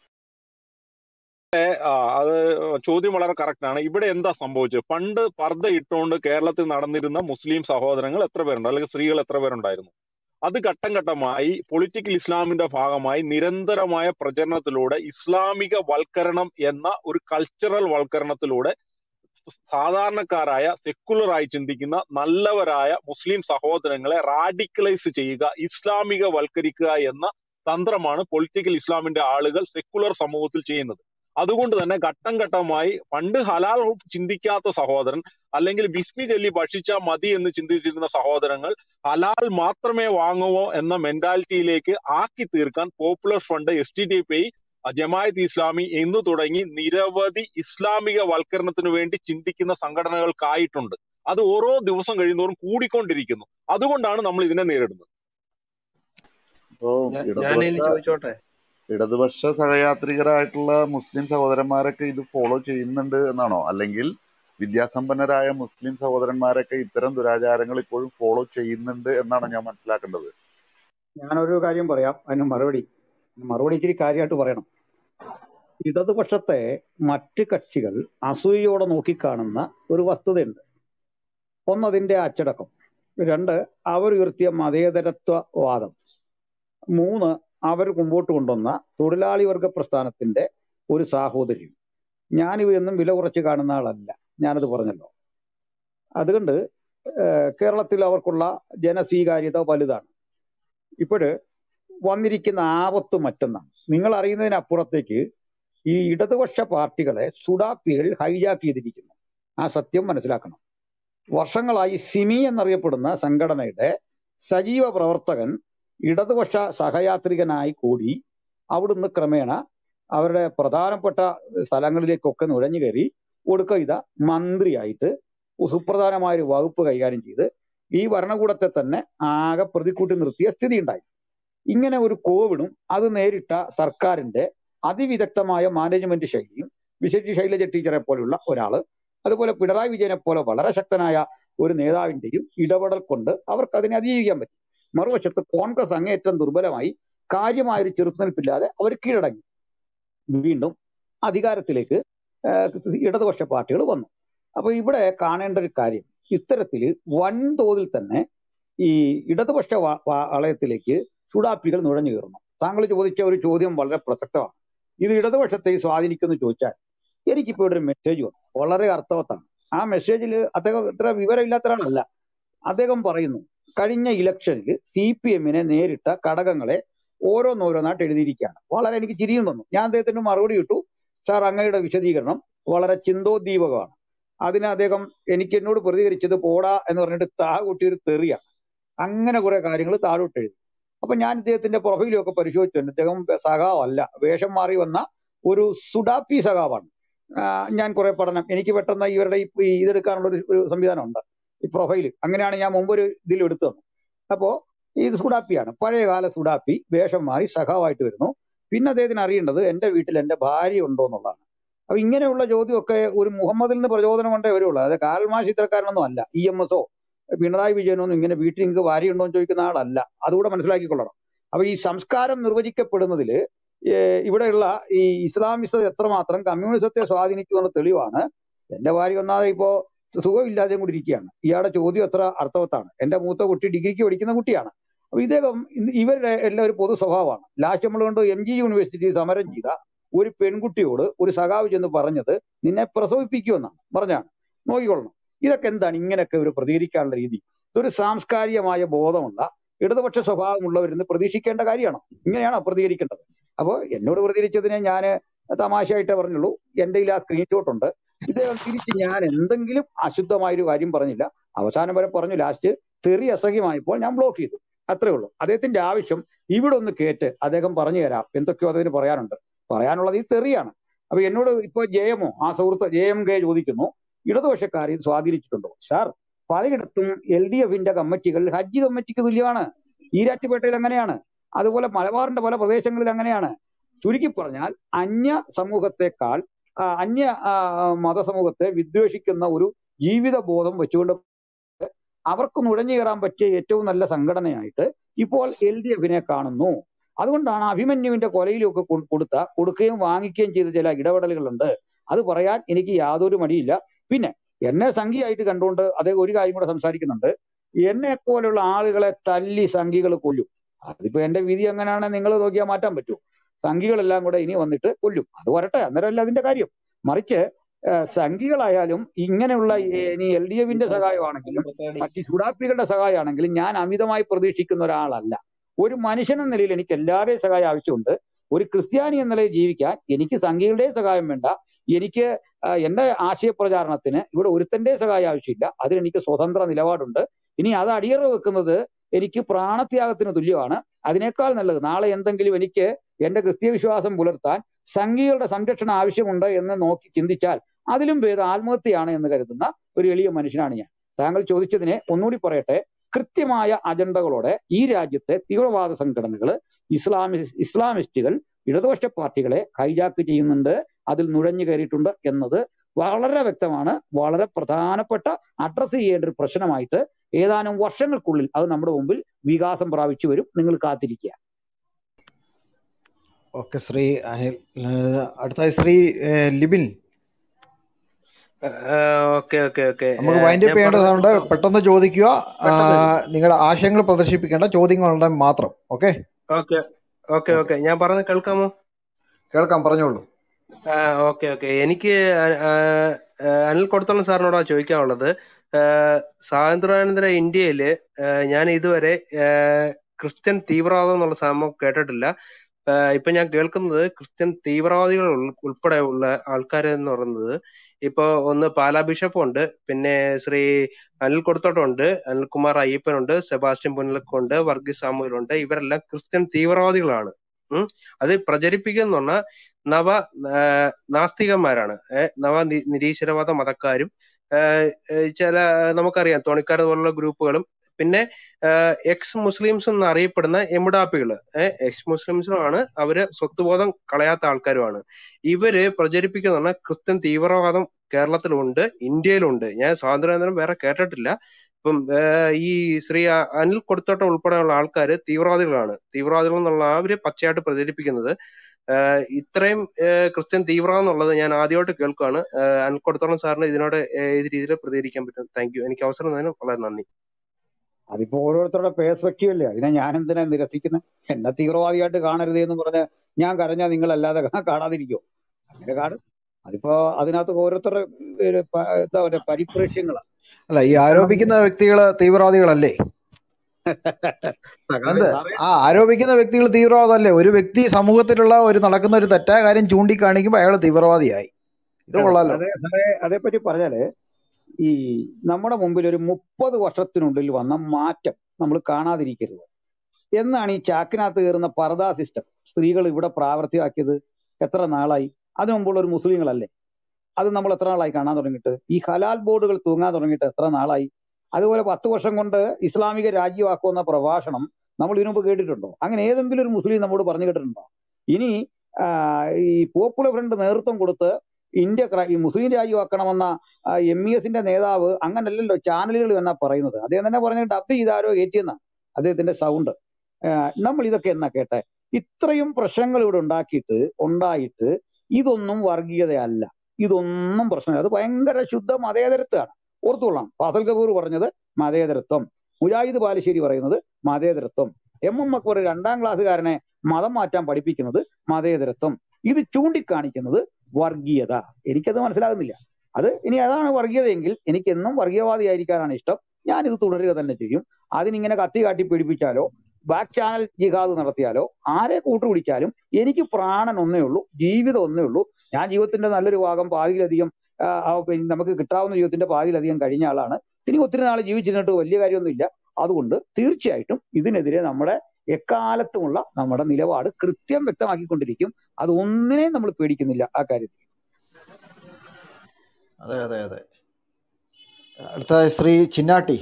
ആ അത് ചോദ്യം വളരെ കറക്റ്റ് ആണ്. ഇവിടെ എന്താ സംഭവിച്ചത്? പണ്ട് പർദ്ദ ഇട്ടുകൊണ്ട് കേരളത്തിൽ നടന്നിരുന്ന മുസ്ലിം സഹോദരങ്ങൾ എത്ര പേരുണ്ട്, അല്ലെങ്കിൽ സ്ത്രീകൾ എത്ര പേരുണ്ടായിരുന്നു? അത് ഘട്ടം ഘട്ടമായി പൊളിറ്റിക്കൽ ഇസ്ലാമിന്റെ ഭാഗമായി നിരന്തരമായ പ്രചരണത്തിലൂടെ ഇസ്ലാമിക വൽക്കരണം എന്ന ഒരു കൾച്ചറൽ വൽക്കരണത്തിലൂടെ സാധാരണക്കാരായ സെക്കുലറായി ചിന്തിക്കുന്ന നല്ലവരായ മുസ്ലിം സഹോദരങ്ങളെ റാഡിക്കലൈസ് ചെയ്യുക, ഇസ്ലാമിക വൽക്കരിക്കുക എന്ന തന്ത്രമാണ് പൊളിറ്റിക്കൽ ഇസ്ലാമിന്റെ ആളുകൾ സെക്കുലർ സമൂഹത്തിൽ ചെയ്യുന്നത്. അതുകൊണ്ട് തന്നെ ഘട്ടം ഘട്ടമായി പണ്ട് ഹലാൽ ചിന്തിക്കാത്ത സഹോദരൻ, അല്ലെങ്കിൽ ബിസ്മി ചൊല്ലി ഭക്ഷിച്ചാൽ മതി എന്ന് ചിന്തിച്ചിരുന്ന സഹോദരങ്ങൾ ഹലാൽ മാത്രമേ വാങ്ങുവോ എന്ന മെന്റാലിറ്റിയിലേക്ക് ആക്കി തീർക്കാൻ popular front, S T D P, Jamaat Islami എന്ന് തുടങ്ങി നിരവധി ഇസ്ലാമിക വൽക്കരണത്തിന് വേണ്ടി ചിന്തിക്കുന്ന സംഘടനകൾക്കായിട്ടുണ്ട്. അത് ഓരോ ദിവസം കഴിയുന്നതോറും കൂടിക്കൊണ്ടിരിക്കുന്നു. അതുകൊണ്ടാണ് നമ്മൾ ഇതിനെ നേരിടുന്നത്. ഇപ്പോ ഞാൻ ഇടതുപക്ഷ ഇനി ചോദിച്ചോട്ടെ? ഇടതുപക്ഷ സഹയാത്രികരായിട്ടുള്ള മുസ്ലിം സഹോദരന്മാരൊക്കെ ഇത് ഫോളോ ചെയ്യുന്നുണ്ട് എന്നാണോ? അല്ലെങ്കിൽ വിദ്യാസമ്പന്നരായ മുസ്ലിം സഹോദരന്മാരൊക്കെ ഇത്തരം ദുരാചാരങ്ങൾ ഇപ്പോഴും ഫോളോ ചെയ്യുന്നുണ്ട് എന്നാണ് ഞാൻ മനസ്സിലാക്കേണ്ടത്? ഞാനൊരു കാര്യം പറയാം, അതിന് മറുപടി മറുപടി ഇച്ചിരി കാര്യമായിട്ട് പറയണം. ഇടതുപക്ഷത്തെ മറ്റ് കക്ഷികൾ അസൂയയോടെ നോക്കിക്കാണുന്ന ഒരു വസ്തുതയുണ്ട്. ഒന്ന്, അതിന്റെ അച്ചടക്കം. രണ്ട്, അവർ ഉയർത്തിയ മതേതരത്വവാദം. മൂന്ന്, അവർ മുമ്പോട്ട് കൊണ്ടുവന്ന തൊഴിലാളി വർഗ പ്രസ്ഥാനത്തിന്റെ ഒരു സാഹോദര്യം. ഞാനിവയൊന്നും വില കുറച്ച് കാണുന്ന ആളല്ല, ഞാനത് പറഞ്ഞല്ലോ. അതുകൊണ്ട് ഏഹ് കേരളത്തിൽ അവർക്കുള്ള ജനസ്വീകാര്യത വലുതാണ്. ഇപ്പോഴ് വന്നിരിക്കുന്ന ആപത്ത് മറ്റൊന്നാണ്. നിങ്ങൾ അറിയുന്നതിനപ്പുറത്തേക്ക് ഈ ഇടതുപക്ഷ പാർട്ടികളെ സുഡാപ്പികൾ ഹൈജാക്ക് ചെയ്തിരിക്കുന്നു. ആ സത്യം മനസ്സിലാക്കണം. വർഷങ്ങളായി സിമി എന്നറിയപ്പെടുന്ന സംഘടനയുടെ സജീവ പ്രവർത്തകൻ ഇടതുപക്ഷ സഹയാത്രികനായി കൂടി അവിടുന്ന് ക്രമേണ അവരുടെ പ്രധാനപ്പെട്ട സ്ഥലങ്ങളിലേക്കൊക്കെ നുഴഞ്ഞു കയറി ഒടുക്ക ഇത മന്ത്രിയായിട്ട് സുപ്രധാനമായ ഒരു വകുപ്പ് കൈകാര്യം ചെയ്ത് ഈ ഭരണകൂടത്തെ തന്നെ ആകെ പ്രതിക്കൂട്ടി നിർത്തിയ സ്ഥിതി ഉണ്ടായി. ഇങ്ങനെ ഒരു കോവിഡും അത് നേരിട്ട സർക്കാരിന്റെ അതിവിദഗ്ധമായ മാനേജ്മെന്റ് ശൈലിയും വിശേഷി ശൈലജ ടീച്ചറെ പോലുള്ള ഒരാള്, അതുപോലെ പിണറായി വിജയനെ പോലെ വളരെ ശക്തനായ ഒരു നേതാവിന്റെയും ഇടപെടൽ കൊണ്ട് അവർക്ക് അതിനെ അതിജീവിക്കാൻ പറ്റി. മറുവശത്ത് കോൺഗ്രസ് അങ്ങേയറ്റം ദുർബലമായി കാര്യമായൊരു ചെറുത്തുനിൽപ്പില്ലാതെ അവർ കീഴടങ്ങി. വീണ്ടും അധികാരത്തിലേക്ക് ഏഹ് ഇടതുപക്ഷ പാർട്ടികൾ വന്നു. അപ്പൊ ഇവിടെ കാണേണ്ട ഒരു കാര്യം, ഇത്തരത്തില് വൻതോതിൽ തന്നെ ഈ ഇടതുപക്ഷ വ- വളയത്തിലേക്ക് ചുടാപ്പികൾ നുഴഞ്ഞു കയറുന്നു. താങ്കൾ ചോദിച്ച ഒരു ചോദ്യം വളരെ പ്രസക്തമാണ്. ഇത് ഇടതുപക്ഷത്തെ സ്വാധീനിക്കുമെന്ന് ചോദിച്ചാൽ എനിക്കിപ്പോ ഇവിടെ ഒരു മെസ്സേജ് വന്നു, വളരെ അർത്ഥവത്താണ്. ആ മെസ്സേജിൽ അദ്ദേഹം ഇത്ര വിവരമില്ലാത്ത ഒരാളല്ല. അദ്ദേഹം പറയുന്നു, കഴിഞ്ഞ ഇലക്ഷനിൽ സി പി എമ്മിനെ നേരിട്ട ഘടകങ്ങളെ ഓരോന്നോരോന്നായിട്ട് എഴുതിയിരിക്കുകയാണ്. വളരെ എനിക്ക് ചിരിയും തന്നു. ഞാൻ അദ്ദേഹത്തിന് മറുപടി ഇട്ടു, സാർ അങ്ങയുടെ വിശദീകരണം വളരെ ചിന്തോദ്ദീപകമാണ്. അതിന് അദ്ദേഹം എനിക്ക് എന്നോട് പ്രതികരിച്ചത് പോടാ എന്ന് പറഞ്ഞിട്ട് താ കൂട്ടിയൊരു തെറിയാണ്. അങ്ങനെ കുറെ കാര്യങ്ങൾ താഴോട്ട് എഴുതി. അപ്പൊ ഞാൻ ഇദ്ദേഹത്തിന്റെ പ്രൊഫൈലൊക്കെ പരിശോധിച്ചിട്ടുണ്ട്. ഇദ്ദേഹം സഖാവല്ല, വേഷം മാറി വന്ന ഒരു സുഡാപ്പി സഖാവാണ്. ആഹ് ഞാൻ കുറെ പഠനം, എനിക്ക് പെട്ടെന്ന് ഇവരുടെ ഈ ഈ ഇതെടുക്കാനുള്ള ഒരു ഒരു സംവിധാനം ഉണ്ട്, ഈ പ്രൊഫൈല്. അങ്ങനെയാണ് ഞാൻ മുമ്പ് ഒരു ഇതിൽ എടുത്തു തന്നു. അപ്പോ ഇത് സുഡാപ്പിയാണ്, പഴയകാല സുഡാപ്പി, വേഷം മാറി സഖാവായിട്ട് വരുന്നു. പിന്നെ അദ്ദേഹത്തിന് അറിയേണ്ടത് എന്റെ വീട്ടിൽ എന്റെ ഭാര്യ ഉണ്ടോ എന്നുള്ളതാണ്. അപ്പൊ ഇങ്ങനെയുള്ള ചോദ്യമൊക്കെ ഒരു മുഹമ്മദിൽ നിന്ന് പ്രചോദനം കൊണ്ടേ വരുള്ളൂ. അത് കാൽമാഷ് ഇത്തരക്കാരനൊന്നും അല്ല. ഇ എം എസോ പിണറായി വിജയനൊന്നും ഇങ്ങനെ വീട്ടിൽ നിങ്ങൾക്ക് ഭാര്യ ഉണ്ടോ എന്ന് ചോദിക്കുന്ന ആളല്ല. അതുകൂടെ മനസ്സിലാക്കിക്കൊള്ളണം. അപ്പൊ ഈ സംസ്കാരം നിർവചിക്കപ്പെടുന്നതിൽ ഇവിടെയുള്ള ഈ ഇസ്ലാമിസം എത്രമാത്രം കമ്മ്യൂണിസത്തെ സ്വാധീനിക്കുന്നുള്ള തെളിവാണ്. എന്റെ ഭാര്യ ഒന്നാതെ ഇപ്പോ സുഖമില്ലാതെയും കൂടി ഇരിക്കുകയാണ്. ഇയാളുടെ ചോദ്യം എത്ര അർത്ഥവത്താണ്. എന്റെ മൂത്ത കുട്ടി ഡിഗ്രിക്ക് പഠിക്കുന്ന കുട്ടിയാണ്. അപ്പൊ ഇദ്ദേഹം ഇന്ന് ഇവരുടെ എല്ലാം ഒരു പൊതു സ്വഭാവമാണ്. ലാസ്റ്റ് നമ്മൾ കൊണ്ട് എം ജി യൂണിവേഴ്സിറ്റി സമരം ചെയ്ത ഒരു പെൺകുട്ടിയോട് ഒരു സഖാവ് ചെന്ന് പറഞ്ഞത് നിന്നെ പ്രസവിപ്പിക്കുമെന്നാണ് പറഞ്ഞാണ്. നോക്കിക്കൊള്ളണം. ഇതൊക്കെ എന്താണ് ഇങ്ങനെയൊക്കെ ഇവർ പ്രതികരിക്കാനുള്ള രീതി? ഇതൊരു സാംസ്കാരികമായ ബോധമുള്ള ഇടതുപക്ഷ സ്വഭാവമുള്ളവരെന്ന് പ്രതീക്ഷിക്കേണ്ട കാര്യമാണ്. ഇങ്ങനെയാണോ പ്രതികരിക്കേണ്ടത്? അപ്പോൾ എന്നോട് പ്രതികരിച്ചതിനെ ഞാൻ തമാശയായിട്ടേ പറഞ്ഞുള്ളൂ. എന്റെ കയ്യിൽ ആ സ്ക്രീൻഷോട്ട് ഉണ്ട്. ഇദ്ദേഹം തിരിച്ച് ഞാൻ എന്തെങ്കിലും അശുദ്ധമായൊരു കാര്യം പറഞ്ഞില്ല. അവസാനം വരെ പറഞ്ഞു. ലാസ്റ്റ് തെറി അസഹ്യമായപ്പോൾ ഞാൻ ബ്ലോക്ക് ചെയ്തു. അത്രേ ഉള്ളൂ. അദ്ദേഹത്തിന്റെ ആവശ്യം ഇവിടെ ഒന്ന് കേട്ട് അദ്ദേഹം പറഞ്ഞു തരാം എന്തൊക്കെയോ അദ്ദേഹത്തിന് പറയാനുണ്ട്. പറയാനുള്ളത് ഈ തെറിയാണ്. അപ്പൊ എന്നോട് ഇപ്പൊ ജയമോ ആ സുഹൃത്ത് ജെ എം കെ ചോദിക്കുന്നു, ഇടതുപക്ഷക്കാരെ ഇത് സ്വാധീനിച്ചിട്ടുണ്ടോ? സാർ, പലയിടത്തും എൽ ഡി എഫിന്റെ കമ്മിറ്റികൾ ഹജ്ജ് കമ്മിറ്റിക്ക് തുല്യമാണ്. ഈരാറ്റുപേട്ടയിൽ അങ്ങനെയാണ്. അതുപോലെ മലബാറിന്റെ പല പ്രദേശങ്ങളിൽ അങ്ങനെയാണ്. ചുരുക്കി പറഞ്ഞാൽ അന്യ സമൂഹത്തെക്കാൾ ആ, അന്യ ആ, മതസമൂഹത്തെ വിദ്വേഷിക്കുന്ന ഒരു ജീവിത ബോധം വെച്ചുകൊണ്ട് അവർക്ക് നുഴഞ്ഞു കയറാൻ പറ്റിയ ഏറ്റവും നല്ല സംഘടനയായിട്ട് ഇപ്പോൾ എൽ ഡി എഫിനെ കാണുന്നു. അതുകൊണ്ടാണ് അഭിമന്യുവിന്റെ കൊലയിലൊക്കെ കൊ- കൊടുത്ത കൊടുക്കുകയും വാങ്ങിക്കുകയും ചെയ്ത ചില ഇടപെടലുകളുണ്ട്. അത് പറയാൻ എനിക്ക് യാതൊരു മടിയില്ല. പിന്നെ എന്നെ സംഘിയായിട്ട് കണ്ടുകൊണ്ട് അദ്ദേഹം ഒരു കാര്യം കൂടെ സംസാരിക്കുന്നുണ്ട്. എന്നെ പോലുള്ള ആളുകളെ തല്ലി സംഘികൾ കൊല്ലും. അതിപ്പോ എന്റെ വിധി എങ്ങനെയാണെന്ന് നിങ്ങൾ നോക്കിയാൽ മാറ്റാൻ പറ്റുമോ? സംഘികളെല്ലാം കൂടെ ഇനി വന്നിട്ട് കൊല്ലും. അത് വരട്ടെ, അന്നേരമല്ല അതിന്റെ കാര്യം. മറിച്ച് ഏഹ് സംഘികളായാലും ഇങ്ങനെയുള്ള ഈ- ഇനി എൽ ഡി എഫിന്റെ സഹായമാണെങ്കിലും മറ്റ് സുഡാപ്പികളുടെ സഹായമാണെങ്കിലും ഞാൻ അമിതമായി പ്രതീക്ഷിക്കുന്ന ഒരാളല്ല. ഒരു മനുഷ്യൻ എന്ന നിലയിൽ എനിക്ക് എല്ലാവരുടെയും സഹായം ആവശ്യമുണ്ട്. ഒരു ക്രിസ്ത്യാനി എന്ന നിലയിൽ ജീവിക്കാൻ എനിക്ക് സംഘികളുടെയും സഹായം വേണ്ട. എനിക്ക് ആ, എന്റെ ആശയപ്രചാരണത്തിന് ഇവിടെ ഒരുത്തന്റെ സഹായം ആവശ്യമില്ല. അതിനെനിക്ക് സ്വതന്ത്ര നിലപാടുണ്ട്. ഇനി അത് അടിയറ വെക്കുന്നത് എനിക്ക് പ്രാണത്യാഗത്തിന് തുല്യമാണ്. അതിനേക്കാൾ നല്ലത് നാളെ എന്തെങ്കിലും എനിക്ക് എന്റെ ക്രിസ്തീയ വിശ്വാസം പുലർത്താൻ സംഘികളുടെ സംരക്ഷണം ആവശ്യമുണ്ട് എന്ന് നോക്കി ചിന്തിച്ചാൽ അതിലും ഭേദം ആത്മഹത്യയാണ് എന്ന് കരുതുന്ന ഒരു എളിയ മനുഷ്യനാണ് ഞാൻ. താങ്കൾ ചോദിച്ചതിനെ ഒന്നുകൂടി പറയട്ടെ. കൃത്യമായ അജണ്ടകളോടെ ഈ രാജ്യത്തെ തീവ്രവാദ സംഘടനകൾ, ഇസ്ലാമി ഇസ്ലാമിസ്റ്റുകൾ ഇടതുപക്ഷ പാർട്ടികളെ ഹൈജാക്ക് ചെയ്യുന്നുണ്ട്, അതിൽ നുഴഞ്ഞു കയറിയിട്ടുണ്ട് എന്നത് വളരെ വ്യക്തമാണ്. വളരെ പ്രധാനപ്പെട്ട അഡ്രസ് ചെയ്യേണ്ട ഒരു പ്രശ്നമായിട്ട് ഏതാനും വർഷങ്ങൾക്കുള്ളിൽ അത് നമ്മുടെ മുമ്പിൽ വികാസം പ്രാപിച്ചു വരും. നിങ്ങൾ കാത്തിരിക്കുക. ഓക്കെ ശ്രീ അനിൽ. ഏഹ് അടുത്തായി ശ്രീ ഏഹ് ലിബിൻ. ഓക്കെ ഓക്കെ ഓക്കെ നമുക്ക് വൈൻഡ് ഞാൻ അപ്പ് ചെയ്യേണ്ടതുകൊണ്ട് പറഞ്ഞത് പെട്ടെന്ന് ചോദിക്കുക. പെട്ടെന്ന് നിങ്ങളുടെ ആശയങ്ങൾ പ്രദർശിപ്പിക്കേണ്ട ചോദ്യങ്ങളുണ്ടെങ്കിൽ മാത്രം. Okay. Okay okay okay okay ഞാൻ പറഞ്ഞത് കേൾക്കാമോ? കേൾക്കാം, പറഞ്ഞോളൂ. ആ ഓക്കെ ഓക്കെ എനിക്ക് അ- ആ, ആ, അനിൽ കൊടുത്തോളം സാറിനോടാ ചോദിക്കാനുള്ളത്. ആ, സ്വാതന്ത്ര്യാനന്തര ഇന്ത്യയില് ആ, ഞാൻ ഇതുവരെ ആ, ക്രിസ്ത്യൻ തീവ്രവാദം എന്നുള്ള സംഭവം കേട്ടിട്ടില്ല. ആ, ഇപ്പൊ ഞാൻ കേൾക്കുന്നത് ക്രിസ്ത്യൻ തീവ്രവാദികൾ ഉൾ- ഉൾപ്പെടെ ഉള്ള ആൾക്കാർ എന്ന് പറയുന്നത് ഇപ്പൊ ഒന്ന് പാലാ ബിഷപ്പ് ഉണ്ട്, പിന്നെ ശ്രീ അനിൽ കൊടുത്തോട്ടമുണ്ട്, അനിൽകുമാർ അയ്യപ്പനുണ്ട്, സെബാസ്റ്റ്യൻ പുന്നലക്കുണ്ട്, വർഗീസ് സാമുവലുണ്ട്. ഇവരെല്ലാം ക്രിസ്ത്യൻ തീവ്രവാദികളാണ്. ഉം അത് പ്രചരിപ്പിക്കുന്ന പറഞ്ഞാൽ നവ ആ, നാസ്തികന്മാരാണ്. ഏഹ് നവ നി- നിരീശ്വരവാദ മതക്കാരും ഏഹ് ഏഹ് ചില നമുക്കറിയാം തോണിക്കാർ പോലുള്ള ഗ്രൂപ്പുകളും പിന്നെ എക്സ് മുസ്ലിംസ് എന്ന് അറിയപ്പെടുന്ന എമുഡാപ്പികള് ഏഹ് എക്സ് മുസ്ലിംസുമാണ്. അവര് സ്വത്തുബോധം കളയാത്ത ആൾക്കാരുമാണ്. ഇവര് പ്രചരിപ്പിക്കുന്ന പറഞ്ഞാൽ ക്രിസ്ത്യൻ തീവ്രവാദം കേരളത്തിലുണ്ട്, ഇന്ത്യയിലുണ്ട്. ഞാൻ സ്വാതന്ത്ര്യാനന്തരം വേറെ കേട്ടിട്ടില്ല. ഇപ്പം ഏഹ് ഈ ശ്രീ അ- അനിൽ കൊടുത്തോട്ടം ഉൾപ്പെടെയുള്ള ആൾക്കാര് തീവ്രവാദികളാണ്. തീവ്രവാദികൾ എന്നുള്ള അവര് പച്ചയായിട്ട് പ്രചരിപ്പിക്കുന്നത്. ആഹ് ഇത്രയും ആഹ് ക്രിസ്ത്യൻ തീവ്രവാദം എന്നുള്ളത് ഞാൻ ആദ്യമായിട്ട് കേൾക്കുകയാണ്. ആഹ് അനിൽ കൊടുത്തോളം സാറിന് ഇതിനോട് ഏഹ് ഏത് രീതിയിൽ പ്രതികരിക്കാൻ പറ്റും? Thank you. എനിക്ക് അവസരം തന്നതിന് വളരെ നന്ദി. അതിപ്പോ ഓരോരുത്തരുടെ പേഴ്സ്പെക്റ്റീവ് അല്ലേ, അതിനെ ഞാൻ എന്തിനാ നിരസിക്കുന്നത്? എന്നെ തീവ്രവാദിയായിട്ട് കാണരുത് എന്ന് പറഞ്ഞ് ഞാൻ കരഞ്ഞാൽ നിങ്ങൾ അല്ലാതെ കാണാതിരിക്കോ? അങ്ങനെ കാണും. അതിപ്പോ അതിനകത്ത് ഓരോരുത്തരുടെ ഒരു പ- എന്താ പറയുക പരിപ്രേക്ഷ്യങ്ങളാണ്. അല്ല, ഈ കാരണം ആരോപിക്കുന്ന വ്യക്തികള് തീവ്രവാദികളല്ലേ? സഖാവേ എന്ത് സാറേ ആ ആരോപിക്കുന്ന വ്യക്തികൾ തീവ്രവാദമല്ലേ? ഒരു വ്യക്തി സമൂഹത്തിലുള്ള ഒരു നടക്കുന്ന ഒരു തെറ്റായ കാര്യം ചൂണ്ടിക്കാണിക്കുമ്പോൾ അയാൾ തീവ്രവാദിയായി. ഇത് അതെ കൊള്ളാലോ. അതെ സാറേ, അതേപ്പറ്റി പറഞ്ഞാല് ഈ നമ്മുടെ മുമ്പിൽ ഒരു മുപ്പത് വർഷത്തിനുള്ളിൽ വന്ന മാറ്റം നമ്മൾ കാണാതിരിക്കരുത് എന്നാണ് ഈ ചാക്കിനകത്ത് കയറുന്ന പർദാ സിസ്റ്റം സ്ത്രീകൾ ഇവിടെ പ്രാവർത്തികമാക്കിയത്. എത്ര നാളായി? അതിനു മുമ്പുള്ള ഒരു മുസ്ലിങ്ങളല്ലേ? അത് നമ്മൾ എത്ര നാളായി കാണാൻ തുടങ്ങിയിട്ട്? ഈ ഹലാൽ ബോർഡുകൾ തൂങ്ങാൻ തുടങ്ങിയിട്ട് എത്ര നാളായി? അതുപോലെ പത്ത് വർഷം കൊണ്ട് ഇസ്ലാമിക രാജ്യമാക്കുമെന്ന പ്രഭാഷണം നമ്മൾ ഇതിനു മുമ്പ് കേട്ടിട്ടുണ്ടോ? അങ്ങനെ ഏതെങ്കിലും ഒരു മുസ്ലിം നമ്മോട് പറഞ്ഞു കേട്ടിട്ടുണ്ടോ? ഇനി ആ, ഈ പോപ്പുലർ ഫ്രണ്ട് നേതൃത്വം കൊടുത്ത് ഇന്ത്യ ക്ര- ഈ മുസ്ലിം രാജ്യമാക്കണമെന്ന എം ഇ എസിന്റെ നേതാവ് അങ്ങനല്ലല്ലോ ചാനലുകൾ എന്നാ പറയുന്നത്. അദ്ദേഹം തന്നെ പറഞ്ഞ ഡബ് ചെയ്താരോ കയറ്റിയെന്നാണ് അദ്ദേഹത്തിന്റെ സൗണ്ട്. നമ്മൾ ഇതൊക്കെ എന്നാ കേട്ടെ? ഇത്രയും പ്രശ്നങ്ങൾ ഇവിടെ ഉണ്ടാക്കിയിട്ട് ഉണ്ടായിട്ട് ഇതൊന്നും വർഗീയതയല്ല, ഇതൊന്നും പ്രശ്നമില്ല. അത് ഭയങ്കര ശുദ്ധ മതേതരത്വമാണ്. ഓർത്തുകൊള്ളാം, ഫാസൽ കപൂർ പറഞ്ഞത് മതേതരത്വം, മുജാഹിദ് ബാലുശ്ശേരി പറയുന്നത് മതേതരത്വം, എം എം അക്ബർ രണ്ടാം ക്ലാസ്സുകാരനെ മതം മാറ്റാൻ പഠിപ്പിക്കുന്നത് മതേതരത്വം. ഇത് ചൂണ്ടിക്കാണിക്കുന്നത് വർഗീയത. എനിക്കത് മനസ്സിലാകുന്നില്ല. അത് ഇനി അതാണ് വർഗീയതയെങ്കിൽ എനിക്ക് എന്നും വർഗീയവാദിയായിരിക്കാനാണ് ഇഷ്ടം. ഞാനിത് തുടരുക തന്നെ ചെയ്യും. അതിനിങ്ങനെ കത്തി കാട്ടി പീഡിപ്പിച്ചാലോ ബാക്ക് ചാനൽ ജിഹാദ് നടത്തിയാലോ ആരെ കൂട്ടുപിടിച്ചാലും എനിക്ക് പ്രാണൻ ഒന്നേ ഉള്ളൂ, ജീവിതം ഒന്നേ ഉള്ളൂ. ഞാൻ ജീവിതത്തിന്റെ നല്ലൊരു ഭാഗം പാതിയിലധികം ആ, ആ, പിന്നെ നമുക്ക് കിട്ടാവുന്ന ജീവിതത്തിന്റെ പാതിയിലധികം കഴിഞ്ഞ ആളാണ്. ഇനി ഒത്തിരി നാൾ ജീവിച്ചിരുന്നിട്ട് വലിയ കാര്യമൊന്നുമില്ല. അതുകൊണ്ട് തീർച്ചയായിട്ടും ഇതിനെതിരെ നമ്മുടെ എക്കാലത്തുമുള്ള നമ്മുടെ നിലപാട് കൃത്യം വ്യക്തമാക്കിക്കൊണ്ടിരിക്കും. അത് ഒന്നിനെയും നമ്മൾ പേടിക്കുന്നില്ല ആ കാര്യത്തിൽ. അതെ അതെ അതെ. അടുത്ത ശ്രീ ചിന്നാട്ടി.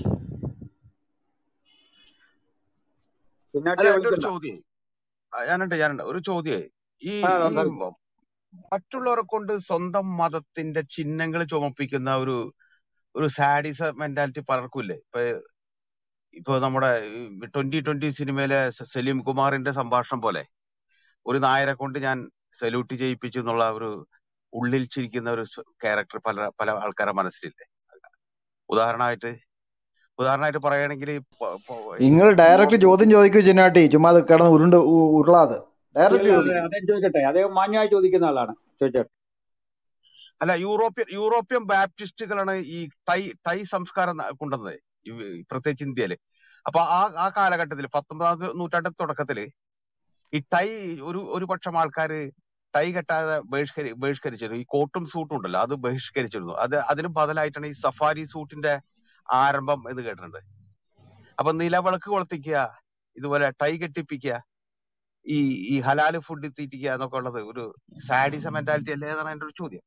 ചിന്നാട്ടിയെ അല്ല എന്റെ ഒരു വിളിക്കണ്ട. ചോദ്യേ ആ, ഞാനുണ്ട് ഞാനുണ്ട് ഒരു ചോദ്യേ ഈ ആ ഈ സംസാരിക്കും. മ- മറ്റുള്ളവരെ കൊണ്ട് സ്വന്തം മതത്തിന്റെ ചിഹ്നങ്ങൾ ചുമപ്പിക്കുന്ന ഒരു ഒരു സാഡിസ മെന്റാലിറ്റി പലർക്കുമില്ലേ? ഇപ്പൊ ഇപ്പൊ നമ്മുടെ ട്വന്റി ട്വന്റി സിനിമയിലെ സ- സലീം കുമാറിന്റെ സംഭാഷണം പോലെ ഒരു നായരെ കൊണ്ട് ഞാൻ സല്യൂട്ട് ചെയ്യിപ്പിച്ചു എന്നുള്ള ഒരു ഉള്ളിൽ ചിരിക്കുന്ന ഒരു ക്യാരക്ടർ പല പല ആൾക്കാരുടെ മനസ്സിലില്ലേ? ഉദാഹരണമായിട്ട് ഉദാഹരണമായിട്ട് പറയുകയാണെങ്കിൽ നിങ്ങൾ ഡയറക്റ്റ് ചോദ്യം ചോദിക്കൂ ചിന്നാട്ടി, ചുമ്മാ അത് കിടന്ന് ഉരുണ്ട് ഉ- ഉരുളാതെ ഡയറക്റ്റ് അതെ ചോദിക്കും. അദ്ദേഹം ചോദിക്കട്ടെ, അദ്ദേഹം മാന്യമായി ചോദിക്കുന്ന ആളാണ്, ചോദിച്ചോട്ടെ. അല്ല യൂറോപ്യൻ യൂറോപ്യൻ ബാപ്റ്റിസ്റ്റുകളാണ് ഈ ടൈ ടൈ സംസ്കാരം ന- കൊണ്ടുവന്നത് ഈ പ്രത്യേകിച്ച് ഇന്ത്യയില്. അപ്പൊ ആ ആ കാലഘട്ടത്തിൽ പത്തൊമ്പതാം നൂറ്റാണ്ടിന്റെ തുടക്കത്തില് ഈ ടൈ ഒരു ഒരു പക്ഷം ആൾക്കാര് ടൈ കെട്ടാതെ ബഹിഷ്കരി ബഹിഷ്കരിച്ചിരുന്നു. ഈ കോട്ടും സൂട്ടും ഉണ്ടല്ലോ അത് ബഹിഷ്കരിച്ചിരുന്നു. അത് അതിന് ബദലായിട്ടാണ് ഈ സഫാരി സൂട്ടിന്റെ ആരംഭം എന്ന് കേട്ടിട്ടുണ്ട്. അപ്പൊ നിലവിളക്ക് കൊളുത്തിക്കുക, ഇതുപോലെ ടൈ കെട്ടിപ്പിക്കുക, ഈ ഈ ഹലാല് ഫുഡ് തീറ്റിക്കുക എന്നൊക്കെ ഉള്ളത് ഒരു സാഡിസ മെന്റാലിറ്റി അല്ലേ എന്നാണ് എന്റെ ഒരു ചോദ്യം.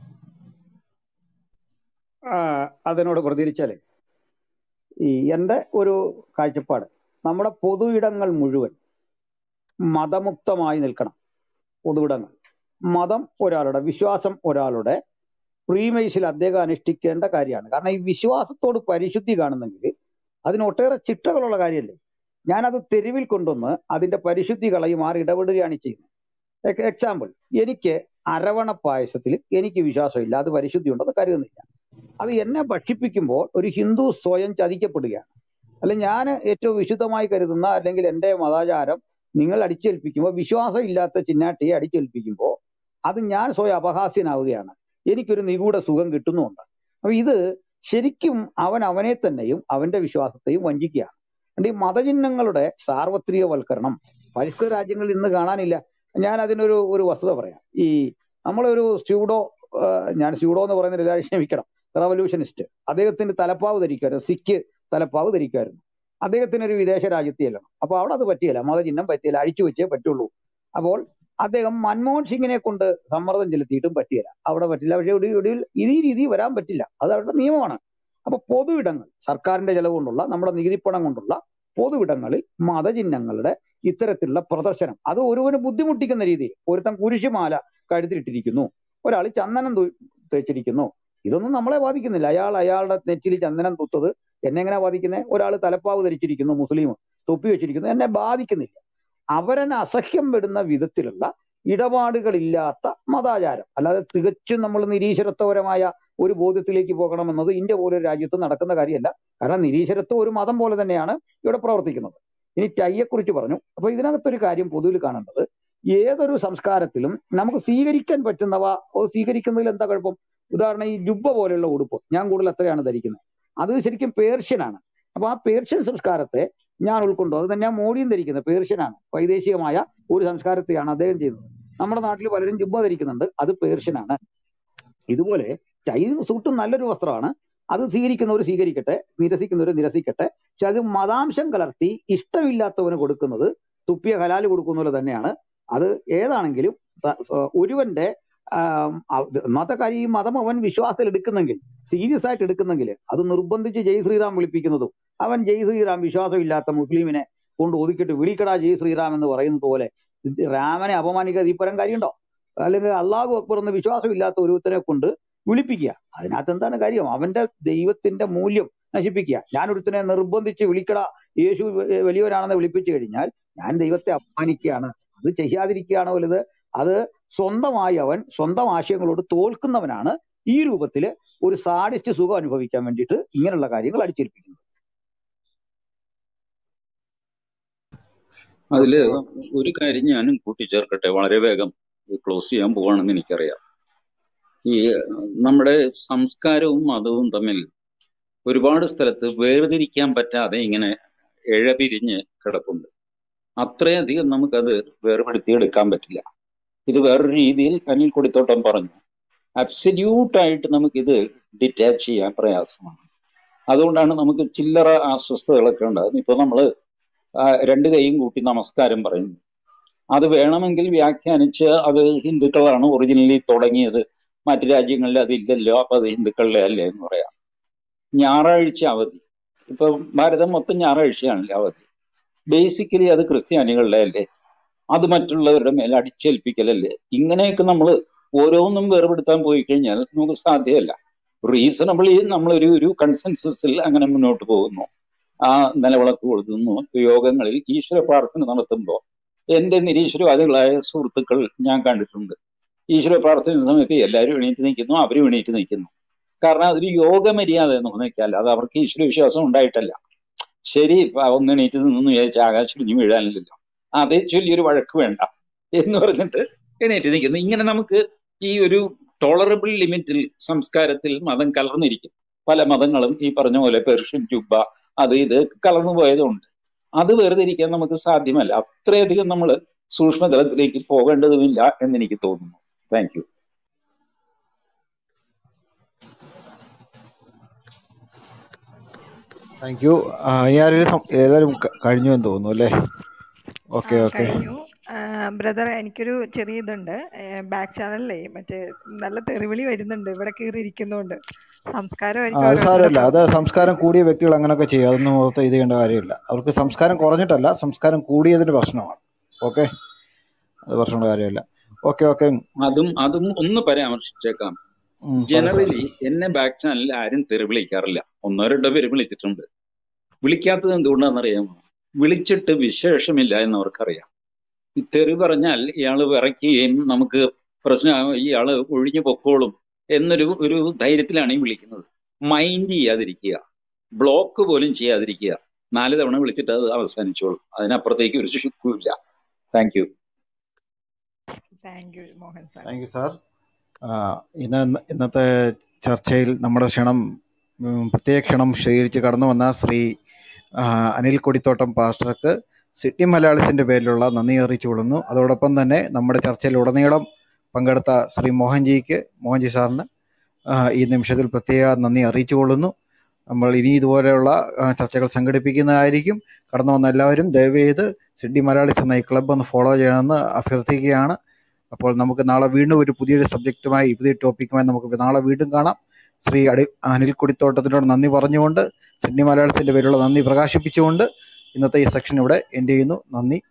ആ, അതിനോട് പ്രതികരിച്ചാലേ ഈ എൻ്റെ ഒരു കാഴ്ചപ്പാട്, നമ്മുടെ പൊതു ഇടങ്ങൾ മുഴുവൻ മതമുക്തമായി നിൽക്കണം. പൊതു ഇടങ്ങൾ, മതം ഒരാളുടെ, വിശ്വാസം ഒരാളുടെ പ്രീമേസിൽ അദ്ദേഹം അനുഷ്ഠിക്കേണ്ട കാര്യമാണ്. കാരണം ഈ വിശ്വാസത്തോട് പരിശുദ്ധി കാണുന്നെങ്കിൽ അതിന് ഒട്ടേറെ ചിട്ടകളുള്ള കാര്യമല്ലേ. ഞാനത് തെരുവിൽ കൊണ്ടുവന്ന് അതിന്റെ പരിശുദ്ധി കളയും ആർ ഇടപെടുകയാണ് ചെയ്യുന്നത്. എക്സാമ്പിൾ, എനിക്ക് അരവണ പായസത്തിൽ എനിക്ക് വിശ്വാസമില്ല, അത് പരിശുദ്ധി ഉണ്ടെന്ന് കരുതുന്നില്ല. അത് എന്നെ ഭക്ഷിപ്പിക്കുമ്പോൾ ഒരു ഹിന്ദു സ്വയം ചതിക്കപ്പെടുകയാണ്. അല്ലെ ഞാൻ ഏറ്റവും വിശുദ്ധമായി കരുതുന്ന അല്ലെങ്കിൽ എൻ്റെ മതാചാരം നിങ്ങൾ അടിച്ചേൽപ്പിക്കുമ്പോൾ, വിശ്വാസം ഇല്ലാത്ത ചിന്നാട്ടിയെ അടിച്ചേൽപ്പിക്കുമ്പോൾ അത് ഞാൻ സ്വയം അപഹാസ്യനാവുകയാണ്, എനിക്കൊരു നിഗൂഢ സുഖം കിട്ടുന്നുമുണ്ട്. അപ്പൊ ഇത് ശരിക്കും അവൻ അവനെ തന്നെയും അവന്റെ വിശ്വാസത്തെയും വഞ്ചിക്കുകയാണ്. അതുകൊണ്ട് ഈ മതചിഹ്നങ്ങളുടെ സാർവത്രികവൽക്കരണം പരിഷ്കൃത രാജ്യങ്ങളിൽ ഇന്ന് കാണാനില്ല. ഞാൻ അതിനൊരു ഒരു വസ്തുത പറയാം. ഈ നമ്മളൊരു സ്യൂഡോ ആഹ് ഞാൻ സ്യൂഡോ എന്ന് പറയുന്ന എല്ലാവരും ക്ഷമിക്കണം, റവല്യൂഷനിസ്റ്റ്, അദ്ദേഹത്തിന് തലപ്പാവ് ധരിക്കുമായിരുന്നു, സിഖ് തലപ്പാവ് ധരിക്കുമായിരുന്നു. അദ്ദേഹത്തിന് ഒരു വിദേശ രാജ്യത്ത് ചെല്ലണം. അപ്പൊ അവിടെ അത് പറ്റിയല്ല, മതചിഹ്നം പറ്റിയല്ല, അഴിച്ചു വെച്ചേ പറ്റുള്ളൂ. അപ്പോൾ അദ്ദേഹം മൻമോഹൻ സിംഗിനെ കൊണ്ട് സമ്മർദ്ദം ചെലുത്തിയിട്ടും പറ്റിയല്ല, അവിടെ പറ്റില്ല. പക്ഷേ ഒടുവിൽ ഒടുവിൽ ഈ രീതി വരാൻ പറ്റില്ല, അത് അവരുടെ നിയമമാണ്. അപ്പൊ പൊതു ഇടങ്ങൾ, സർക്കാരിന്റെ ചെലവ് കൊണ്ടുള്ള, നമ്മുടെ നികുതിപ്പണം കൊണ്ടുള്ള പൊതു ഇടങ്ങളിൽ മതചിഹ്നങ്ങളുടെ ഇത്തരത്തിലുള്ള പ്രദർശനം, അത് ഒരുവന് ബുദ്ധിമുട്ടിക്കുന്ന രീതിയിൽ, ഒരുത്തൻ കുരിശുമാല കഴുത്തിലിട്ടിരിക്കുന്നു, ഒരാൾ ചന്ദനം തു- തേച്ചിരിക്കുന്നു, ഇതൊന്നും നമ്മളെ ബാധിക്കുന്നില്ല. അയാൾ അയാളുടെ നെറ്റിയിൽ ചന്ദനം തുത്തത് എന്നെ എങ്ങനെ ബാധിക്കുന്നത്? ഒരാൾ തലപ്പാവ് ധരിച്ചിരിക്കുന്നു, മുസ്ലിം തൊപ്പി വെച്ചിരിക്കുന്നു, എന്നെ ബാധിക്കുന്നില്ല. അവരനെ അസഹ്യം പെടുന്ന വിധത്തിലുള്ള ഇടപാടുകളില്ലാത്ത മതാചാരം, അല്ലാതെ തികച്ചും നമ്മൾ നിരീശ്വരത്വപരമായ ഒരു ബോധ്യത്തിലേക്ക് പോകണമെന്നത് ഇന്ത്യ പോലൊരു രാജ്യത്ത് നടക്കുന്ന കാര്യമല്ല. കാരണം നിരീശ്വരത്വം ഒരു മതം പോലെ തന്നെയാണ് ഇവിടെ പ്രവർത്തിക്കുന്നത്. ഇനി ടൈയെ കുറിച്ച് പറഞ്ഞു. അപ്പൊ ഇതിനകത്തൊരു കാര്യം പൊതുവിൽ കാണേണ്ടത്, ഏതൊരു സംസ്കാരത്തിലും നമുക്ക് സ്വീകരിക്കാൻ പറ്റുന്നവ അത് സ്വീകരിക്കുന്നതിൽ എന്താ കുഴപ്പം? ഉദാഹരണം, ഈ ജുബ്ബ പോലെയുള്ള ഉടുപ്പ് ഞാൻ കൂടുതൽ എത്രയാണ് ധരിക്കുന്നത്, അത് ശരിക്കും പേർഷ്യനാണ്. അപ്പൊ ആ പേർഷ്യൻ സംസ്കാരത്തെ ഞാൻ ഉൾക്കൊണ്ടു. അത് തന്നെ മോഡിയും ധരിക്കുന്നത് പേർഷ്യനാണ്, വൈദേശികമായ ഒരു സംസ്കാരത്തെയാണ് അദ്ദേഹം ചെയ്യുന്നത്. നമ്മുടെ നാട്ടിൽ പലരും ജുബ്ബ ധരിക്കുന്നുണ്ട്, അത് പേർഷ്യനാണ്. ഇതുപോലെ ടൈ സൂട്ടും നല്ലൊരു വസ്ത്രമാണ്, അത് സ്വീകരിക്കുന്നവർ സ്വീകരിക്കട്ടെ, നിരസിക്കുന്നവർ നിരസിക്കട്ടെ. പക്ഷെ അത് മതാംശം കലർത്തി ഇഷ്ടമില്ലാത്തവന് കൊടുക്കുന്നത് തുപ്പിയ ഹലാല് കൊടുക്കുന്നത് തന്നെയാണ്. അത് ഏതാണെങ്കിലും ത- സ- ഒരുവന്റെ ആം, അവ- മതകാരി ഈ മതം അവൻ വിശ്വാസത്തിൽ എടുക്കുന്നെങ്കിൽ, സീരിയസ് ആയിട്ട് എടുക്കുന്നെങ്കിൽ, അത് നിർബന്ധിച്ച് ജയ് ശ്രീറാം വിളിപ്പിക്കുന്നതും, അവൻ ജയ് ശ്രീറാം വിശ്വാസം ഇല്ലാത്ത മുസ്ലിമിനെ കൊണ്ട് ഒതുക്കിയിട്ട് വിളിക്കടാ ജയ് ശ്രീറാം എന്ന് പറയുന്നത് പോലെ ഇത് രാമനെ അപമാനിക്കാതെ ഈ പരം കാര്യമുണ്ടോ? അല്ലെങ്കിൽ അള്ളാഹു അക്ബർ എന്ന് വിശ്വാസം ഇല്ലാത്ത ഒരുത്തനെ കൊണ്ട് വിളിപ്പിക്കുക, അതിനകത്ത് എന്താണ് കാര്യം? അവന്റെ ദൈവത്തിന്റെ മൂല്യം നശിപ്പിക്കുക. ഞാൻ ഒരുത്തനെ നിർബന്ധിച്ച് വിളിക്കട യേശു വ- വലിയവരാണെന്ന് വിളിപ്പിച്ചു കഴിഞ്ഞാൽ ഞാൻ ദൈവത്തെ അപമാനിക്കുകയാണ്. അത് ചെയ്യാതിരിക്കുകയാണോ വലുത്? അത് സ്വന്തമായി അവൻ സ്വന്തം ആശയങ്ങളോട് തോൽക്കുന്നവനാണ് ഈ രൂപത്തില് ഒരു സാഡിസ്റ്റ് സുഖം അനുഭവിക്കാൻ വേണ്ടിയിട്ട് ഇങ്ങനെയുള്ള കാര്യങ്ങൾ അടിച്ചേൽപ്പിക്കുന്നത്. അതില് ഓക്കെ ഒരു കാര്യം ഞാനും കൂട്ടിച്ചേർക്കട്ടെ, വളരെ വേഗം ക്ലോസ് ചെയ്യാൻ പോവാണെന്ന് എനിക്കറിയാം. ഈ നമ്മുടെ സംസ്കാരവും മതവും തമ്മിൽ ഒരുപാട് സ്ഥലത്ത് വേർതിരിക്കാൻ പറ്റാതെ ഇങ്ങനെ ഇഴപിരിഞ്ഞ് കിടപ്പുണ്ട്. അത്രയധികം നമുക്കത് വേർപെടുത്തിയെടുക്കാൻ പറ്റില്ല. ഇത് വേറൊരു രീതിയിൽ അനിൽ കൊടിത്തോട്ടം പറഞ്ഞു, അബ്സല്യൂട്ടായിട്ട് നമുക്കിത് ഡിറ്റാച്ച് ചെയ്യാൻ പ്രയാസമാണ്. അതുകൊണ്ടാണ് നമുക്ക് ചില്ലറ അസ്വസ്ഥതകളൊക്കെ ഉണ്ടാകുന്നത്. ഇപ്പൊ നമ്മള് ആ, രണ്ട് കൈയും കൂട്ടി നമസ്കാരം പറയുന്നു. അത് വേണമെങ്കിൽ വ്യാഖ്യാനിച്ച് അത് ഹിന്ദുക്കളാണ് ഒറിജിനലി തുടങ്ങിയത്, മറ്റു രാജ്യങ്ങളിൽ അതില്ലല്ലോ, അപ്പൊ അത് ഹിന്ദുക്കളുടെ അല്ലേ എന്ന് പറയാം. ഞായറാഴ്ച അവധി, ഇപ്പൊ ഭാരതം മൊത്തം ഞായറാഴ്ചയാണല്ലോ അവധി. ബേസിക്കലി അത് ക്രിസ്ത്യാനികളുടെ അല്ലേ, അത് മറ്റുള്ളവരുടെ മേലെ അടിച്ചേൽപ്പിക്കലല്ലേ. ഇങ്ങനെയൊക്കെ നമ്മൾ ഓരോന്നും വേർപെടുത്താൻ പോയി കഴിഞ്ഞാൽ നമുക്ക് സാധ്യമല്ല. റീസണബിളി നമ്മളൊരു ഒരു കൺസെൻസസിൽ അങ്ങനെ മുന്നോട്ട് പോകുന്നു. ആ നിലവിളക്ക് കൊളുത്തുന്നു, യോഗങ്ങളിൽ ഈശ്വര പ്രാർത്ഥന നടത്തുമ്പോൾ എന്റെ നിരീശ്വരവാദികളായ സുഹൃത്തുക്കൾ ഞാൻ കണ്ടിട്ടുണ്ട്. ഈശ്വര പ്രാർത്ഥന സമയത്ത് എല്ലാവരും എണീറ്റ് നിൽക്കുന്നു, അവരും എണീറ്റ് നിൽക്കുന്നു. കാരണം അതൊരു യോഗ മര്യാദ എന്ന് പറഞ്ഞാൽ അത് അവർക്ക് ഈശ്വര വിശ്വാസം ഉണ്ടായിട്ടല്ല. ശരി, ഒന്ന് എണീറ്റ് നിന്നു വിചാരിച്ച ആകാശം ഇനി വീഴാനില്ലല്ലോ, അതേ ചൊല്ലി ഒരു വഴക്ക് വേണ്ട എന്ന് പറഞ്ഞിട്ട് എണീറ്റ് നിൽക്കുന്നു. ഇങ്ങനെ നമുക്ക് ഈ ഒരു ടോളറബിൾ ലിമിറ്റിൽ സംസ്കാരത്തിൽ മതം കലർന്നിരിക്കും. പല മതങ്ങളും ഈ പറഞ്ഞ പോലെ പെർഷ്യൻ ജുബ്ബ അത് ഇത് കലർന്നു പോയതുകൊണ്ട് അത് വേർതിരിക്കാൻ നമുക്ക് സാധ്യമല്ല. അത്രയധികം നമ്മൾ സൂക്ഷ്മതലത്തിലേക്ക് പോകേണ്ടതുമില്ല എന്നെനിക്ക് തോന്നുന്നു. Thank you. Thank you. ഇനി ആരെങ്കിലും സം- ഏതായാലും ക- കഴിഞ്ഞു എന്ന് തോന്നുന്നു അല്ലേ? ആ ഓക്കെ ഓക്കെ. കഴിഞ്ഞു. ബ്രദർ, എനിക്കൊരു ചെറിയ ഇതുണ്ട്. ബാക്ക് ചാനലിലേ മറ്റേ നല്ല തെറിവിളി വരുന്നുണ്ട് ഇവിടെ കയറി ഇരിക്കുന്നോണ്ട്. ആ സംസ്കാരമായിരിക്കും അത് ഓരോരുത്തരുടെ സാരമില്ല, അത് പ്രോബ്ലം. സംസ്കാരം കൂടിയ വ്യക്തികൾ അങ്ങനെയൊക്കെ ചെയ്യും, അതൊന്നും ഓർത്ത് ഇത് ചെയ്യേണ്ട കാര്യമില്ല. അവർക്ക് സംസ്കാരം കുറഞ്ഞിട്ടല്ല, സംസ്കാരം കൂടിയതിന്റെ പ്രശ്നമാണ്. ഓക്കെ, അത് പ്രശ്നമുള്ള കാര്യമില്ല. Okay okay. അതും അതും ഒന്ന് പരാമർശിച്ചേക്കാം. പറ സാർ. ജനറലി എന്നെ ബാക്ക് ചാനലിൽ ആരും തെറി വിളിക്കാറില്ല. ഒന്നോ രണ്ടോ പേര് വിളിച്ചിട്ടുണ്ട്. വിളിക്കാത്തത് എന്തുകൊണ്ടാണെന്നറിയാമോ? വിളിച്ചിട്ട് വിശേഷമില്ല എന്നവർക്കറിയാം. ഈ തെറി പറഞ്ഞാൽ ഇയാള് വിറയ്ക്കുകയും നമുക്ക് പ്രശ്നം ഇയാള് ഒഴിഞ്ഞു പൊക്കോളും എന്നൊരു ഒരു ധൈര്യത്തിലാണ് ഈ വിളിക്കുന്നത്. മൈൻഡ് ചെയ്യാതിരിക്കുക, ബ്ലോക്ക് പോലും ചെയ്യാതിരിക്കുക. നാല് തവണ വിളിച്ചിട്ട് അത് അവസാനിച്ചോളും. അതിനപ്പുറത്തേക്ക് ഒരു ചുക്കുമില്ല. Thank you. Thank you Mohan sir. Thank you sir. ഇന്ന് ഇന്നത്തെ ചർച്ചയിൽ നമ്മുടെ ക്ഷണം ഉം, പ്രത്യേക ക്ഷണം സ്വീകരിച്ച് കടന്നു വന്ന ശ്രീ ആ, അനിൽ കൊടിത്തോട്ടം പാസ്റ്റർക്ക് സിഡ്നി മലയാളീസിൻ്റെ പേരിലുള്ള നന്ദി അറിയിച്ചു കൊള്ളുന്നു. അതോടൊപ്പം തന്നെ നമ്മുടെ ചർച്ചയിൽ ഉടനീളം പങ്കെടുത്ത ശ്രീ മോഹൻജിക്ക് മോഹൻജി സാറിന് ആ, ഈ നിമിഷത്തിൽ പ്രത്യേക നന്ദി അറിയിച്ചു കൊള്ളുന്നു. നമ്മൾ ഇനി ഇതുപോലെയുള്ള ആ, ചർച്ചകൾ സംഘടിപ്പിക്കുന്നതായിരിക്കും. കടന്നു വന്ന എല്ലാവരും ദയവ് ചെയ്ത് സിഡ്നി മലയാളീസ് എന്ന ഈ ക്ലബ്ബ് ഒന്ന് ഫോളോ ചെയ്യണമെന്ന് അഭ്യർത്ഥിക്കുകയാണ്. അപ്പോൾ നമുക്ക് നാളെ വീണ്ടും ഒരു പുതിയൊരു സബ്ജക്റ്റുമായി പുതിയ ടോപ്പിക്കുമായി നമുക്ക് നാളെ വീണ്ടും കാണാം. ശ്രീ അടി അനിൽ കൊടിത്തോട്ടത്തിനോട് നന്ദി പറഞ്ഞുകൊണ്ട് സിഡ്നി മലയാളത്തിൻ്റെ പേരിലുള്ള നന്ദി പ്രകാശിപ്പിച്ചുകൊണ്ട് ഇന്നത്തെ ഈ സെക്ഷൻ ഇവിടെ എൻഡ് ചെയ്യുന്നു. നന്ദി.